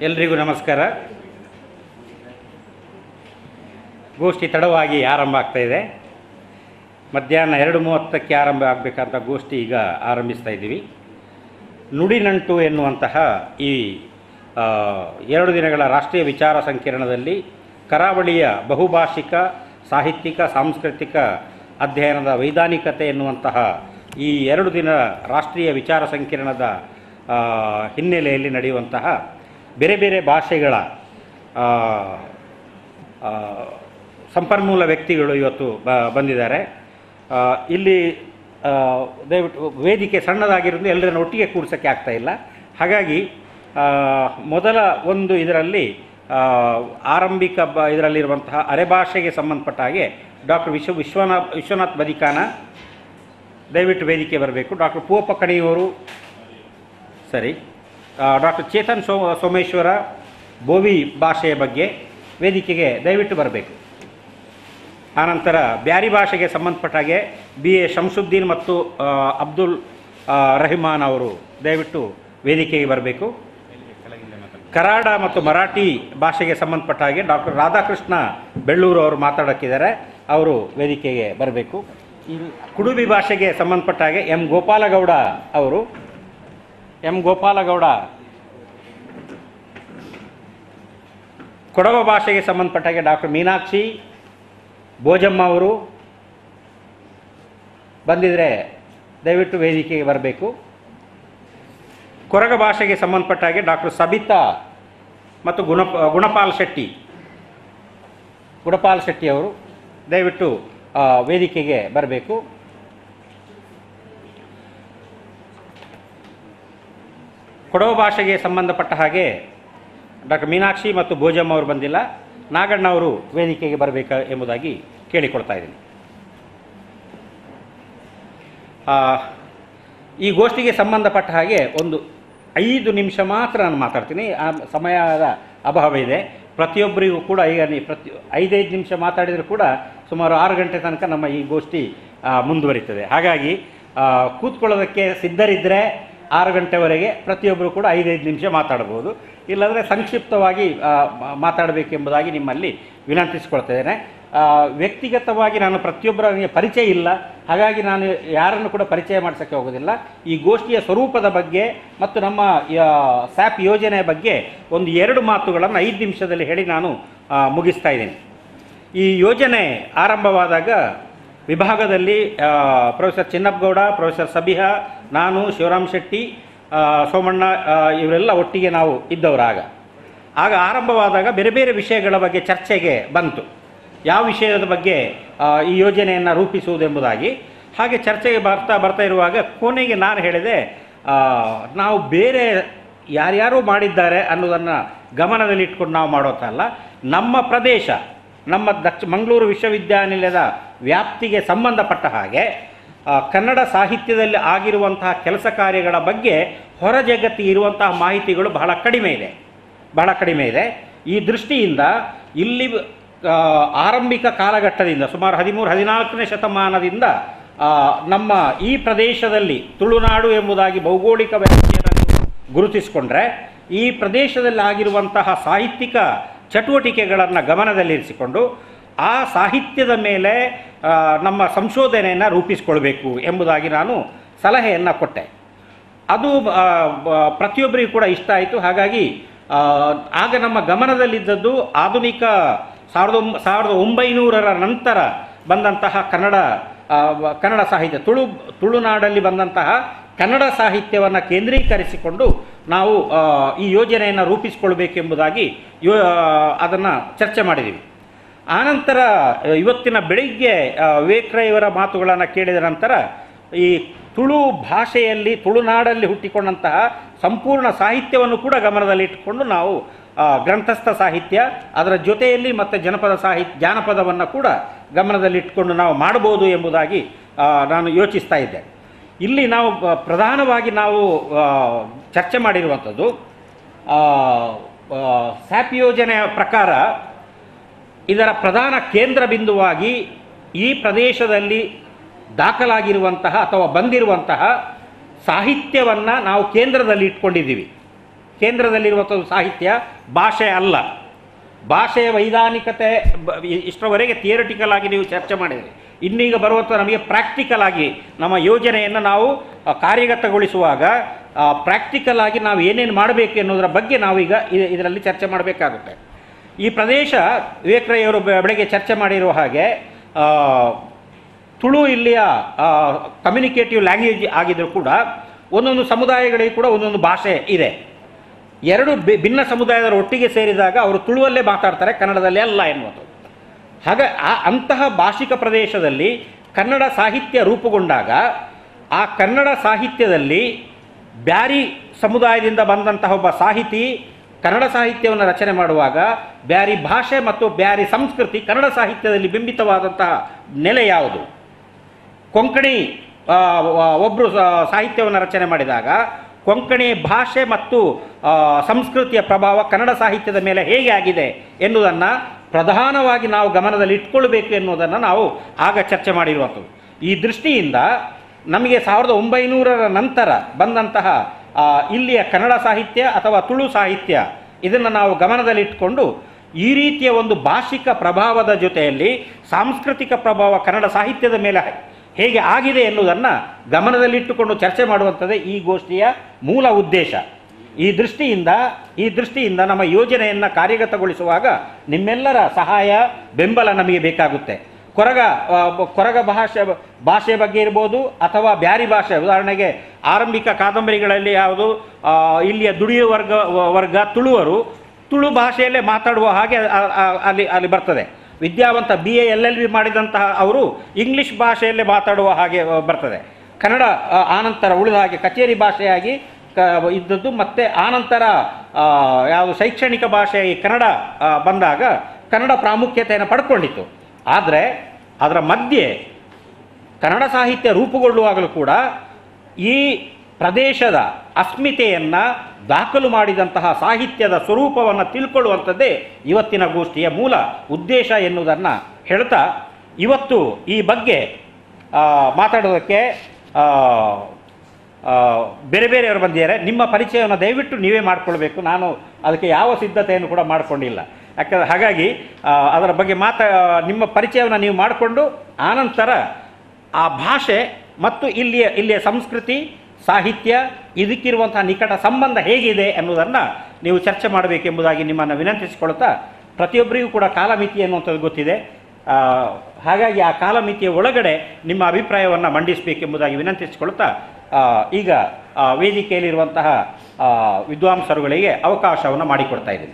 ಎಲ್ರಿಗೂ ನಮಸ್ಕಾರ. ಗೋಷ್ಠಿ ತಡವಾಗಿ ಆರಂಭ ಆಗ್ತಾಯಿದೆ. ಮಧ್ಯಾಹ್ನ 2:30ಕ್ಕೆ ಆರಂಭ ಆಗಬೇಕಂತ ಗೋಷ್ಠಿ ಈಗ ಆರಂಭಿಸ್ತಾ ಇದ್ದೀವಿ. ನುಡಿನಂಟು ಎನ್ನುವಂತಹ ಈ 2 ದಿನಗಳ ರಾಷ್ಟ್ರೀಯ ವಿಚಾರ ಸಂಕಿರಣದಲ್ಲಿ ಕರಾವಳಿಯ ಬಹುಭಾಷಿಕ ಸಾಹಿತ್ಯಿಕ ಸಾಂಸ್ಕೃತಿಕ ಅಧ್ಯಯನದ ವೈಧಾನಿಕತೆ ಎನ್ನುವಂತಹ ಈ 2 ದಿನ ರಾಷ್ಟ್ರೀಯ ವಿಚಾರ ಸಂಕಿರಣದ ಹಿನ್ನೆಲೆಯಲ್ಲಿ ನಡೆಯುವಂತಹ ಬೇರೆ ಬೇರೆ ಭಾಷೆಗಳ ಸಂಪನ್ಮೂಲ ವ್ಯಕ್ತಿಗಳು ಇವತ್ತು ಬಂದಿದ್ದಾರೆ. ಇಲ್ಲಿ ದಯವಿಟ್ಟು ವೇದಿಕೆ ಸಣ್ಣದಾಗಿರೋದು ಎಲ್ಲರನ್ನು ಒಟ್ಟಿಗೆ ಕೂರಿಸೋಕ್ಕೆ ಆಗ್ತಾಯಿಲ್ಲ. ಹಾಗಾಗಿ ಮೊದಲ ಒಂದು ಇದರಲ್ಲಿ ಆರಂಭಿಕ ಇದರಲ್ಲಿರುವಂತಹ ಅರೆಭಾಷೆಗೆ ಸಂಬಂಧಪಟ್ಟ ಹಾಗೆ ಡಾಕ್ಟರ್ ವಿಶ್ವನಾಥ್ ಬದಿಕಾನ ದಯವಿಟ್ಟು ವೇದಿಕೆ ಬರಬೇಕು. ಡಾಕ್ಟರ್ ಪೂವಪ್ಪ ಕಣಿಯವರು ಸರಿ, ಡಾಕ್ಟರ್ ಚೇತನ್ ಸೋಮೇಶ್ವರ ಬೋವಿ ಭಾಷೆಯ ಬಗ್ಗೆ ವೇದಿಕೆಗೆ ದಯವಿಟ್ಟು ಬರಬೇಕು. ಆನಂತರ ಬ್ಯಾರಿ ಭಾಷೆಗೆ ಸಂಬಂಧಪಟ್ಟ ಹಾಗೆ BA ಶಂಸುದ್ದೀನ್ ಮತ್ತು ಅಬ್ದುಲ್ ರಹಿಮಾನ್ ಅವರು ದಯವಿಟ್ಟು ವೇದಿಕೆಗೆ ಬರಬೇಕು. ಕರಾಡ ಮತ್ತು ಮರಾಠಿ ಭಾಷೆಗೆ ಸಂಬಂಧಪಟ್ಟ ಹಾಗೆ ಡಾಕ್ಟರ್ ರಾಧಾಕೃಷ್ಣ ಬೆಳ್ಳೂರು ಅವರು ಮಾತಾಡೋಕ್ಕಿದ್ದಾರೆ, ಅವರು ವೇದಿಕೆಗೆ ಬರಬೇಕು. ಕುಡುಬಿ ಭಾಷೆಗೆ ಸಂಬಂಧಪಟ್ಟ ಹಾಗೆ ಗೋಪಾಲಗೌಡ ಅವರು ಕೊಡವ ಭಾಷೆಗೆ ಸಂಬಂಧಪಟ್ಟ ಹಾಗೆ ಡಾಕ್ಟರ್ ಮೀನಾಕ್ಷಿ ಭೋಜಮ್ಮ ಅವರು ಬಂದಿದ್ದರೆ ದಯವಿಟ್ಟು ವೇದಿಕೆಗೆ ಬರಬೇಕು. ಕೊರಗ ಭಾಷೆಗೆ ಸಂಬಂಧಪಟ್ಟ ಹಾಗೆ ಡಾಕ್ಟರ್ ಸಬಿತಾ ಮತ್ತು ಗುಣಪಾಲ್ ಶೆಟ್ಟಿ ಅವರು ದಯವಿಟ್ಟು ವೇದಿಕೆಗೆ ಬರಬೇಕು. ಕೊಡವ ಭಾಷೆಗೆ ಸಂಬಂಧಪಟ್ಟ ಹಾಗೆ ಡಾಕ್ಟರ್ ಮೀನಾಕ್ಷಿ ಮತ್ತು ಭೋಜಮ್ಮ ಅವರು ಬಂದಿಲ್ಲ. ನಾಗಣ್ಣ ಅವರು ವೇದಿಕೆಗೆ ಬರಬೇಕು ಎಂಬುದಾಗಿ ಕೇಳಿಕೊಳ್ತಾ ಇದ್ದೀನಿ. ಈ ಗೋಷ್ಠಿಗೆ ಸಂಬಂಧಪಟ್ಟ ಹಾಗೆ ಒಂದು 5 ನಿಮಿಷ ಮಾತ್ರ ನಾನು ಮಾತಾಡ್ತೀನಿ. ಆ ಸಮಯದ ಅಭಾವ ಇದೆ. ಪ್ರತಿಯೊಬ್ಬರಿಗೂ ಕೂಡ ಈಗ 5 ನಿಮಿಷ ಮಾತಾಡಿದರೂ ಕೂಡ ಸುಮಾರು 6 ಗಂಟೆ ತನಕ ನಮ್ಮ ಈ ಗೋಷ್ಠಿ ಮುಂದುವರಿತದೆ. ಹಾಗಾಗಿ ಕೂತ್ಕೊಳ್ಳೋದಕ್ಕೆ ಸಿದ್ಧರಿದ್ದರೆ 6 ಗಂಟೆವರೆಗೆ ಪ್ರತಿಯೊಬ್ಬರು ಕೂಡ 5 ನಿಮಿಷ ಮಾತಾಡ್ಬೋದು. ಇಲ್ಲಾಂದರೆ ಸಂಕ್ಷಿಪ್ತವಾಗಿ ಮಾತಾಡಬೇಕೆಂಬುದಾಗಿ ನಿಮ್ಮಲ್ಲಿ ವಿನಂತಿಸಿಕೊಳ್ತಿದ್ದೇನೆ. ವ್ಯಕ್ತಿಗತವಾಗಿ ನಾನು ಪ್ರತಿಯೊಬ್ಬರಿಗೆ ಪರಿಚಯ ಇಲ್ಲ, ಹಾಗಾಗಿ ನಾನು ಯಾರನ್ನು ಕೂಡ ಪರಿಚಯ ಮಾಡಿಸೋಕ್ಕೆ ಹೋಗೋದಿಲ್ಲ. ಈ ಗೋಷ್ಠಿಯ ಸ್ವರೂಪದ ಬಗ್ಗೆ ಮತ್ತು ನಮ್ಮ SAP ಯೋಜನೆಯ ಬಗ್ಗೆ ಒಂದು 2 ಮಾತುಗಳನ್ನು 5 ನಿಮಿಷದಲ್ಲಿ ಹೇಳಿ ನಾನು ಮುಗಿಸ್ತಾ ಇದ್ದೀನಿ. ಈ ಯೋಜನೆ ಆರಂಭವಾದಾಗ ವಿಭಾಗದಲ್ಲಿ ಪ್ರೊಫೆಸರ್ ಚಿನ್ನಪ್ಪಗೌಡ, ಪ್ರೊಫೆಸರ್ ಸಬಿಹಾ, ನಾನು, ಶಿವರಾಮ್ ಶೆಟ್ಟಿ, ಸೋಮಣ್ಣ ಇವರೆಲ್ಲ ಒಟ್ಟಿಗೆ ನಾವು ಇದ್ದವರು. ಆಗ ಆರಂಭವಾದಾಗ ಬೇರೆ ಬೇರೆ ವಿಷಯಗಳ ಬಗ್ಗೆ ಚರ್ಚೆಗೆ ಬಂತು, ಯಾವ ವಿಷಯದ ಬಗ್ಗೆ ಈ ಯೋಜನೆಯನ್ನು ರೂಪಿಸುವುದೆಂಬುದಾಗಿ. ಹಾಗೆ ಚರ್ಚೆಗೆ ಬರ್ತಾ ಇರುವಾಗ ಕೊನೆಗೆ ನಾನು ಹೇಳಿದೆ, ನಾವು ಬೇರೆ ಯಾರ್ಯಾರು ಮಾಡಿದ್ದಾರೆ ಅನ್ನೋದನ್ನು ಗಮನದಲ್ಲಿಟ್ಕೊಂಡು ನಾವು ಮಾಡೋಕ್ಕಲ್ಲ, ನಮ್ಮ ಪ್ರದೇಶ, ನಮ್ಮ ಮಂಗಳೂರು ವಿಶ್ವವಿದ್ಯಾನಿಲಯದ ವ್ಯಾಪ್ತಿಗೆ ಸಂಬಂಧಪಟ್ಟ ಹಾಗೆ ಕನ್ನಡ ಸಾಹಿತ್ಯದಲ್ಲಿ ಆಗಿರುವಂತಹ ಕೆಲಸ ಕಾರ್ಯಗಳ ಬಗ್ಗೆ ಹೊರ ಜಗತ್ತಿಗೆ ಇರುವಂತಹ ಮಾಹಿತಿಗಳು ಬಹಳ ಕಡಿಮೆ ಇದೆ. ಈ ದೃಷ್ಟಿಯಿಂದ ಇಲ್ಲಿ ಆರಂಭಿಕ ಕಾಲಘಟ್ಟದಿಂದ ಸುಮಾರು 13-14ನೇ ಶತಮಾನದಿಂದ ನಮ್ಮ ಈ ಪ್ರದೇಶದಲ್ಲಿ ತುಳುನಾಡು ಎಂಬುದಾಗಿ ಭೌಗೋಳಿಕ ವ್ಯಾಪ್ತಿಯನ್ನು ಗುರುತಿಸಿಕೊಂಡ್ರೆ ಈ ಪ್ರದೇಶದಲ್ಲಿ ಆಗಿರುವಂತಹ ಸಾಹಿತ್ಯಿಕ ಚಟುವಟಿಕೆಗಳನ್ನು ಗಮನದಲ್ಲಿರಿಸಿಕೊಂಡು ಆ ಸಾಹಿತ್ಯದ ಮೇಲೆ ನಮ್ಮ ಸಂಶೋಧನೆಯನ್ನು ರೂಪಿಸಿಕೊಳ್ಬೇಕು ಎಂಬುದಾಗಿ ನಾನು ಸಲಹೆಯನ್ನು ಕೊಟ್ಟೆ. ಅದು ಪ್ರತಿಯೊಬ್ಬರಿಗೂ ಕೂಡ ಇಷ್ಟ ಆಯಿತು. ಹಾಗಾಗಿ ಆಗ ನಮ್ಮ ಗಮನದಲ್ಲಿದ್ದದ್ದು ಆಧುನಿಕ 1900ರ ನಂತರ ಬಂದಂತಹ ಕನ್ನಡ ಸಾಹಿತ್ಯ, ತುಳುನಾಡಲ್ಲಿ ಬಂದಂತಹ ಕನ್ನಡ ಸಾಹಿತ್ಯವನ್ನು ಕೇಂದ್ರೀಕರಿಸಿಕೊಂಡು ನಾವು ಈ ಯೋಜನೆಯನ್ನು ರೂಪಿಸಿಕೊಳ್ಬೇಕೆಂಬುದಾಗಿ ಅದನ್ನು ಚರ್ಚೆ ಮಾಡಿದ್ದೀವಿ. ಆನಂತರ ಇವತ್ತಿನ ಬೆಳಿಗ್ಗೆ ವಿವೇಕ್ರಯವರ ಮಾತುಗಳನ್ನು ಕೇಳಿದ ನಂತರ ಈ ತುಳು ಭಾಷೆಯಲ್ಲಿ ತುಳುನಾಡಲ್ಲಿ ಹುಟ್ಟಿಕೊಂಡಂತಹ ಸಂಪೂರ್ಣ ಸಾಹಿತ್ಯವನ್ನು ಕೂಡ ಗಮನದಲ್ಲಿಟ್ಟುಕೊಂಡು ನಾವು ಗ್ರಂಥಸ್ಥ ಸಾಹಿತ್ಯ ಅದರ ಜೊತೆಯಲ್ಲಿ ಮತ್ತು ಜಾನಪದವನ್ನು ಕೂಡ ಗಮನದಲ್ಲಿಟ್ಟುಕೊಂಡು ನಾವು ಮಾಡ್ಬೋದು ಎಂಬುದಾಗಿ ನಾನು ಯೋಚಿಸ್ತಾ ಇದ್ದೆ. ಇಲ್ಲಿ ನಾವು ಪ್ರಧಾನವಾಗಿ ನಾವು ಚರ್ಚೆ ಮಾಡಿರುವಂಥದ್ದು SAP ಯೋಜನೆಯ ಪ್ರಕಾರ ಇದರ ಪ್ರಧಾನ ಕೇಂದ್ರ ಬಿಂದುವಾಗಿ ಈ ಪ್ರದೇಶದಲ್ಲಿ ದಾಖಲಾಗಿರುವಂತಹ ಅಥವಾ ಬಂದಿರುವಂತಹ ಸಾಹಿತ್ಯವನ್ನು ನಾವು ಕೇಂದ್ರದಲ್ಲಿ ಇಟ್ಕೊಂಡಿದ್ದೀವಿ. ಕೇಂದ್ರದಲ್ಲಿರುವಂಥದ್ದು ಸಾಹಿತ್ಯ, ಭಾಷೆ ಅಲ್ಲ. ಭಾಷೆಯ ವೈಧಾನಿಕತೆ ಇಷ್ಟರವರೆಗೆ ಥಿಯರಿಟಿಕಲ್ ಆಗಿ ನೀವು ಚರ್ಚೆ ಮಾಡಿದ್ರಿ. ಇನ್ನೀಗ ಬರುವಂಥ ನಮಗೆ ಪ್ರಾಕ್ಟಿಕಲ್ ಆಗಿ ನಮ್ಮ ಯೋಜನೆಯನ್ನು ನಾವು ಕಾರ್ಯಗತಗೊಳಿಸುವಾಗ ಪ್ರಾಕ್ಟಿಕಲ್ ಆಗಿ ನಾವು ಏನೇನು ಮಾಡಬೇಕು ಎನ್ನುವುದರ ಬಗ್ಗೆ ನಾವೀಗ ಇದರಲ್ಲಿ ಚರ್ಚೆ ಮಾಡಬೇಕಾಗುತ್ತೆ. ಈ ಪ್ರದೇಶ ವಿವೇಕ್ರಯ್ಯವರು ಬೆಳಗ್ಗೆ ಚರ್ಚೆ ಮಾಡಿರುವ ಹಾಗೆ ತುಳು ಇಲ್ಲಿಯ ಕಮ್ಯುನಿಕೇಟಿವ್ ಲ್ಯಾಂಗ್ವೇಜ್ ಆಗಿದ್ದರೂ ಕೂಡ ಒಂದೊಂದು ಸಮುದಾಯಗಳಿಗೆ ಕೂಡ ಒಂದೊಂದು ಭಾಷೆ ಇದೆ. ಎರಡು ಭಿನ್ನ ಸಮುದಾಯದವರು ಒಟ್ಟಿಗೆ ಸೇರಿದಾಗ ಅವರು ತುಳುವಲ್ಲೇ ಮಾತಾಡ್ತಾರೆ, ಕನ್ನಡದಲ್ಲೇ ಅಲ್ಲ ಎನ್ನುವಂಥದ್ದು. ಹಾಗೆ ಅಂತಹ ಭಾಷಿಕ ಪ್ರದೇಶದಲ್ಲಿ ಕನ್ನಡ ಸಾಹಿತ್ಯ ರೂಪುಗೊಂಡಾಗ ಆ ಕನ್ನಡ ಸಾಹಿತ್ಯದಲ್ಲಿ ಬ್ಯಾರಿ ಸಮುದಾಯದಿಂದ ಬಂದಂತಹ ಒಬ್ಬ ಸಾಹಿತಿ ಕನ್ನಡ ಸಾಹಿತ್ಯವನ್ನು ರಚನೆ ಮಾಡುವಾಗ ಬ್ಯಾರಿ ಭಾಷೆ ಮತ್ತು ಬ್ಯಾರಿ ಸಂಸ್ಕೃತಿ ಕನ್ನಡ ಸಾಹಿತ್ಯದಲ್ಲಿ ಬಿಂಬಿತವಾದಂತಹ ನೆಲೆ ಯಾವುದು? ಕೊಂಕಣಿ ಒಬ್ಬರು ಸಾಹಿತ್ಯವನ್ನು ರಚನೆ ಮಾಡಿದಾಗ ಕೊಂಕಣಿ ಭಾಷೆ ಮತ್ತು ಸಂಸ್ಕೃತಿಯ ಪ್ರಭಾವ ಕನ್ನಡ ಸಾಹಿತ್ಯದ ಮೇಲೆ ಹೇಗೆ ಆಗಿದೆ ಎನ್ನುವುದನ್ನು ಪ್ರಧಾನವಾಗಿ ನಾವು ಗಮನದಲ್ಲಿ ಇಟ್ಕೊಳ್ಬೇಕು ಎನ್ನುವುದನ್ನು ನಾವು ಆಗ ಚರ್ಚೆ ಮಾಡಿರುವಂಥದ್ದು. ಈ ದೃಷ್ಟಿಯಿಂದ ನಮಗೆ 1900ರ ನಂತರ ಬಂದಂತಹ ಇಲ್ಲಿಯ ಕನ್ನಡ ಸಾಹಿತ್ಯ ಅಥವಾ ತುಳು ಸಾಹಿತ್ಯ ಇದನ್ನು ನಾವು ಗಮನದಲ್ಲಿಟ್ಟುಕೊಂಡು ಈ ರೀತಿಯ ಒಂದು ಭಾಷಿಕ ಪ್ರಭಾವದ ಜೊತೆಯಲ್ಲಿ ಸಾಂಸ್ಕೃತಿಕ ಪ್ರಭಾವ ಕನ್ನಡ ಸಾಹಿತ್ಯದ ಮೇಲೆ ಹೇಗೆ ಆಗಿದೆ ಎನ್ನುವುದನ್ನು ಗಮನದಲ್ಲಿಟ್ಟುಕೊಂಡು ಚರ್ಚೆ ಮಾಡುವಂಥದ್ದೇ ಈ ಗೋಷ್ಠಿಯ ಮೂಲ ಉದ್ದೇಶ. ಈ ದೃಷ್ಟಿಯಿಂದ ನಮ್ಮ ಯೋಜನೆಯನ್ನು ಕಾರ್ಯಗತಗೊಳಿಸುವಾಗ ನಿಮ್ಮೆಲ್ಲರ ಸಹಾಯ ಬೆಂಬಲ ನಮಗೆ ಬೇಕಾಗುತ್ತೆ. ಕೊರಗ ಭಾಷೆ ಬಗ್ಗೆ ಇರ್ಬೋದು ಅಥವಾ ಬ್ಯಾರಿ ಭಾಷೆ, ಉದಾಹರಣೆಗೆ ಆರಂಭಿಕ ಕಾದಂಬರಿಗಳಲ್ಲಿ ಯಾವುದು ಇಲ್ಲಿಯ ದುಡಿಯುವ ವರ್ಗ ತುಳುವರು ತುಳು ಭಾಷೆಯಲ್ಲೇ ಮಾತಾಡುವ ಹಾಗೆ ಅಲ್ಲಿ ಬರ್ತದೆ. ವಿದ್ಯಾವಂತ BA LLB ಮಾಡಿದಂತಹ ಅವರು ಇಂಗ್ಲೀಷ್ ಭಾಷೆಯಲ್ಲೇ ಮಾತಾಡುವ ಹಾಗೆ ಬರ್ತದೆ. ಕನ್ನಡ ಆನಂತರ ಉಳಿದ ಹಾಗೆ ಕಚೇರಿ ಭಾಷೆಯಾಗಿ ಇದ್ದದ್ದು, ಮತ್ತು ಆನಂತರ ಯಾವುದು ಶೈಕ್ಷಣಿಕ ಭಾಷೆಯಾಗಿ ಕನ್ನಡ ಬಂದಾಗ ಕನ್ನಡ ಪ್ರಾಮುಖ್ಯತೆಯನ್ನು ಪಡ್ಕೊಂಡಿತ್ತು. ಆದರೆ ಅದರ ಮಧ್ಯೆ ಕನ್ನಡ ಸಾಹಿತ್ಯ ರೂಪುಗೊಳ್ಳುವಾಗಲೂ ಕೂಡ ಈ ಪ್ರದೇಶದ ಅಸ್ಮಿತೆಯನ್ನು ದಾಖಲು ಮಾಡಿದಂತಹ ಸಾಹಿತ್ಯದ ಸ್ವರೂಪವನ್ನು ತಿಳ್ಕೊಳ್ಳುವಂಥದ್ದೇ ಇವತ್ತಿನ ಗೋಷ್ಠಿಯ ಮೂಲ ಉದ್ದೇಶ ಎನ್ನುವುದನ್ನು ಹೇಳ್ತಾ, ಇವತ್ತು ಈ ಬಗ್ಗೆ ಮಾತಾಡೋದಕ್ಕೆ ಬೇರೆ ಬೇರೆಯವರು ಬಂದಿದ್ದಾರೆ. ನಿಮ್ಮ ಪರಿಚಯವನ್ನು ದಯವಿಟ್ಟು ನೀವೇ ಮಾಡಿಕೊಳ್ಬೇಕು. ನಾನು ಅದಕ್ಕೆ ಯಾವ ಸಿದ್ಧತೆಯನ್ನು ಕೂಡ ಮಾಡಿಕೊಂಡಿಲ್ಲ. ಯಾಕಂದರೆ ಹಾಗಾಗಿ ಅದರ ಬಗ್ಗೆ ನಿಮ್ಮ ಪರಿಚಯವನ್ನು ನೀವು ಮಾಡಿಕೊಂಡು ಆನಂತರ ಆ ಭಾಷೆ ಮತ್ತು ಇಲ್ಲಿಯ ಸಂಸ್ಕೃತಿ ಸಾಹಿತ್ಯ ಇದಕ್ಕಿರುವಂತಹ ನಿಕಟ ಸಂಬಂಧ ಹೇಗಿದೆ ಎನ್ನುವುದನ್ನು ನೀವು ಚರ್ಚೆ ಮಾಡಬೇಕೆಂಬುದಾಗಿ ನಿಮ್ಮನ್ನು ವಿನಂತಿಸಿಕೊಳ್ತಾ, ಪ್ರತಿಯೊಬ್ಬರಿಗೂ ಕೂಡ ಕಾಲಮಿತಿ ಎನ್ನುವಂಥದ್ದು ಗೊತ್ತಿದೆ. ಹಾಗಾಗಿ ಆ ಕಾಲಮಿತಿಯ ಒಳಗಡೆ ನಿಮ್ಮ ಅಭಿಪ್ರಾಯವನ್ನು ಮಂಡಿಸಬೇಕೆಂಬುದಾಗಿ ವಿನಂತಿಸಿಕೊಳ್ತಾ, ಈಗ ವೇದಿಕೆಯಲ್ಲಿರುವಂತಹ ವಿದ್ವಾಂಸರುಗಳಿಗೆ ಅವಕಾಶವನ್ನು ಮಾಡಿಕೊಡ್ತಾ ಇದ್ದೀನಿ.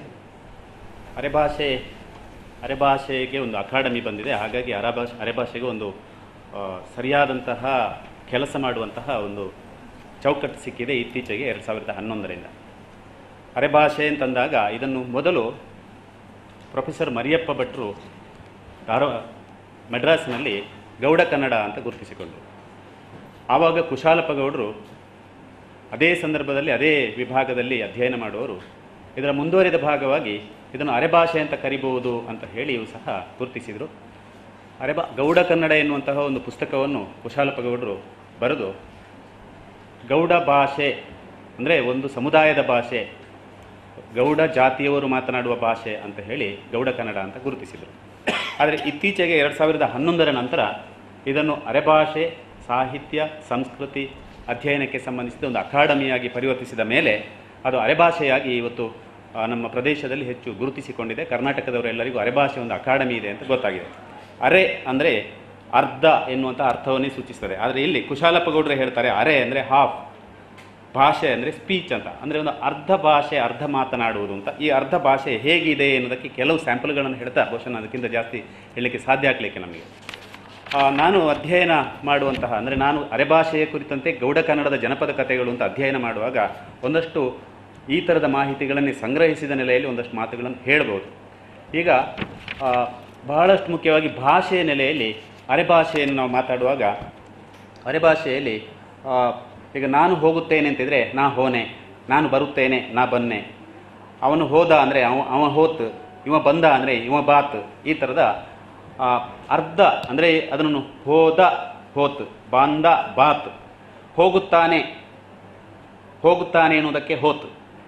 ಅರೆಭಾಷೆಗೆ ಒಂದು ಅಕಾಡೆಮಿ ಬಂದಿದೆ. ಹಾಗಾಗಿ ಅರೆಭಾಷೆಗೆ ಒಂದು ಸರಿಯಾದಂತಹ ಕೆಲಸ ಮಾಡುವಂತಹ ಒಂದು ಚೌಕಟ್ಟು ಸಿಕ್ಕಿದೆ ಇತ್ತೀಚೆಗೆ 2011ರಿಂದ. ಅರೆಭಾಷೆ ಅಂತಂದಾಗ ಇದನ್ನು ಮೊದಲು ಪ್ರೊಫೆಸರ್ ಮರಿಯಪ್ಪ ಭಟ್ರು ಮಡ್ರಾಸ್ನಲ್ಲಿ ಗೌಡ ಕನ್ನಡ ಅಂತ ಗುರುತಿಸಿಕೊಂಡರು. ಆವಾಗ ಕುಶಾಲಪ್ಪ ಗೌಡರು ಅದೇ ಸಂದರ್ಭದಲ್ಲಿ ಅದೇ ವಿಭಾಗದಲ್ಲಿ ಅಧ್ಯಯನ ಮಾಡುವವರು ಇದರ ಮುಂದುವರಿದ ಭಾಗವಾಗಿ ಇದನ್ನು ಅರೆಭಾಷೆ ಅಂತ ಕರಿಬಹುದು ಅಂತ ಹೇಳಿಯೂ ಸಹ ಗುರುತಿಸಿದರು. ಗೌಡ ಕನ್ನಡ ಎನ್ನುವಂತಹ ಒಂದು ಪುಸ್ತಕವನ್ನು ಕುಶಾಲಪ್ಪ ಗೌಡರು ಬರೆದು ಗೌಡ ಭಾಷೆ ಅಂದರೆ ಒಂದು ಸಮುದಾಯದ ಭಾಷೆ, ಗೌಡ ಜಾತಿಯವರು ಮಾತನಾಡುವ ಭಾಷೆ ಅಂತ ಹೇಳಿ ಗೌಡ ಕನ್ನಡ ಅಂತ ಗುರುತಿಸಿದರು. ಆದರೆ ಇತ್ತೀಚೆಗೆ 2011ರ ನಂತರ ಇದನ್ನು ಅರೆಭಾಷೆ ಸಾಹಿತ್ಯ ಸಂಸ್ಕೃತಿ ಅಧ್ಯಯನಕ್ಕೆ ಸಂಬಂಧಿಸಿದ ಒಂದು ಅಕಾಡೆಮಿಯಾಗಿ ಪರಿವರ್ತಿಸಿದ ಮೇಲೆ ಅದು ಅರೆಭಾಷೆಯಾಗಿ ಇವತ್ತು ನಮ್ಮ ಪ್ರದೇಶದಲ್ಲಿ ಹೆಚ್ಚು ಗುರುತಿಸಿಕೊಂಡಿದೆ. ಕರ್ನಾಟಕದವರೆಲ್ಲರಿಗೂ ಅರೆಭಾಷೆ ಒಂದು ಅಕಾಡೆಮಿ ಇದೆ ಅಂತ ಗೊತ್ತಾಗಿದೆ. ಅರೆ ಅಂದರೆ ಅರ್ಧ ಎನ್ನುವಂಥ ಅರ್ಥವನ್ನೇ ಸೂಚಿಸ್ತದೆ. ಆದರೆ ಇಲ್ಲಿ ಕುಶಾಲಪ್ಪ ಗೌಡರು ಹೇಳ್ತಾರೆ ಅರೆ ಅಂದರೆ ಹಾಫ್, ಭಾಷೆ ಅಂದರೆ ಸ್ಪೀಚ್ ಅಂತ, ಅಂದರೆ ಒಂದು ಅರ್ಧ ಭಾಷೆ ಅರ್ಧ ಮಾತನಾಡುವುದು ಅಂತ. ಈ ಅರ್ಧ ಭಾಷೆ ಹೇಗಿದೆ ಎನ್ನುವುದಕ್ಕೆ ಕೆಲವು ಸ್ಯಾಂಪಲ್ಗಳನ್ನು ಹೇಳ್ತಾ, ಬಹುಶಃ ಅದಕ್ಕಿಂತ ಜಾಸ್ತಿ ಹೇಳಲಿಕ್ಕೆ ಸಾಧ್ಯ ಆಗಲಿಕ್ಕೆ ನಮಗೆ. ನಾನು ಅಧ್ಯಯನ ಮಾಡುವಂತಹ ಅಂದರೆ ನಾನು ಅರೆಭಾಷೆಯ ಕುರಿತಂತೆ ಗೌಡ ಕನ್ನಡದ ಜನಪದ ಕಥೆಗಳು ಅಂತ ಅಧ್ಯಯನ ಮಾಡುವಾಗ ಒಂದಷ್ಟು ಈ ಥರದ ಮಾಹಿತಿಗಳನ್ನು ಸಂಗ್ರಹಿಸಿದ ನೆಲೆಯಲ್ಲಿ ಒಂದಷ್ಟು ಮಾತುಗಳನ್ನು ಹೇಳ್ಬೋದು. ಈಗ ಬಹಳಷ್ಟು ಮುಖ್ಯವಾಗಿ ಭಾಷೆಯ ನೆಲೆಯಲ್ಲಿ ಅರೆಭಾಷೆಯನ್ನು ನಾವು ಮಾತಾಡುವಾಗ ಅರೆಭಾಷೆಯಲ್ಲಿ ಈಗ ನಾನು ಹೋಗುತ್ತೇನೆ ಅಂತಿದ್ರೆ ನಾ ಹೋನೆ, ನಾನು ಬರುತ್ತೇನೆ ನಾ ಬನ್ನೆ, ಅವನು ಹೋದ ಅಂದರೆ ಅವ ಹೋತ್, ಇವ ಬಂದ ಅಂದರೆ ಇವ ಬಾತ್, ಈ ಥರದ ಅರ್ಧ ಅಂದರೆ ಅದನ್ನು ಹೋದ ಹೋತ್, ಬಂದ ಬಾತ್, ಹೋಗುತ್ತಾನೆ ಎನ್ನುವುದಕ್ಕೆ ಹೋತ್,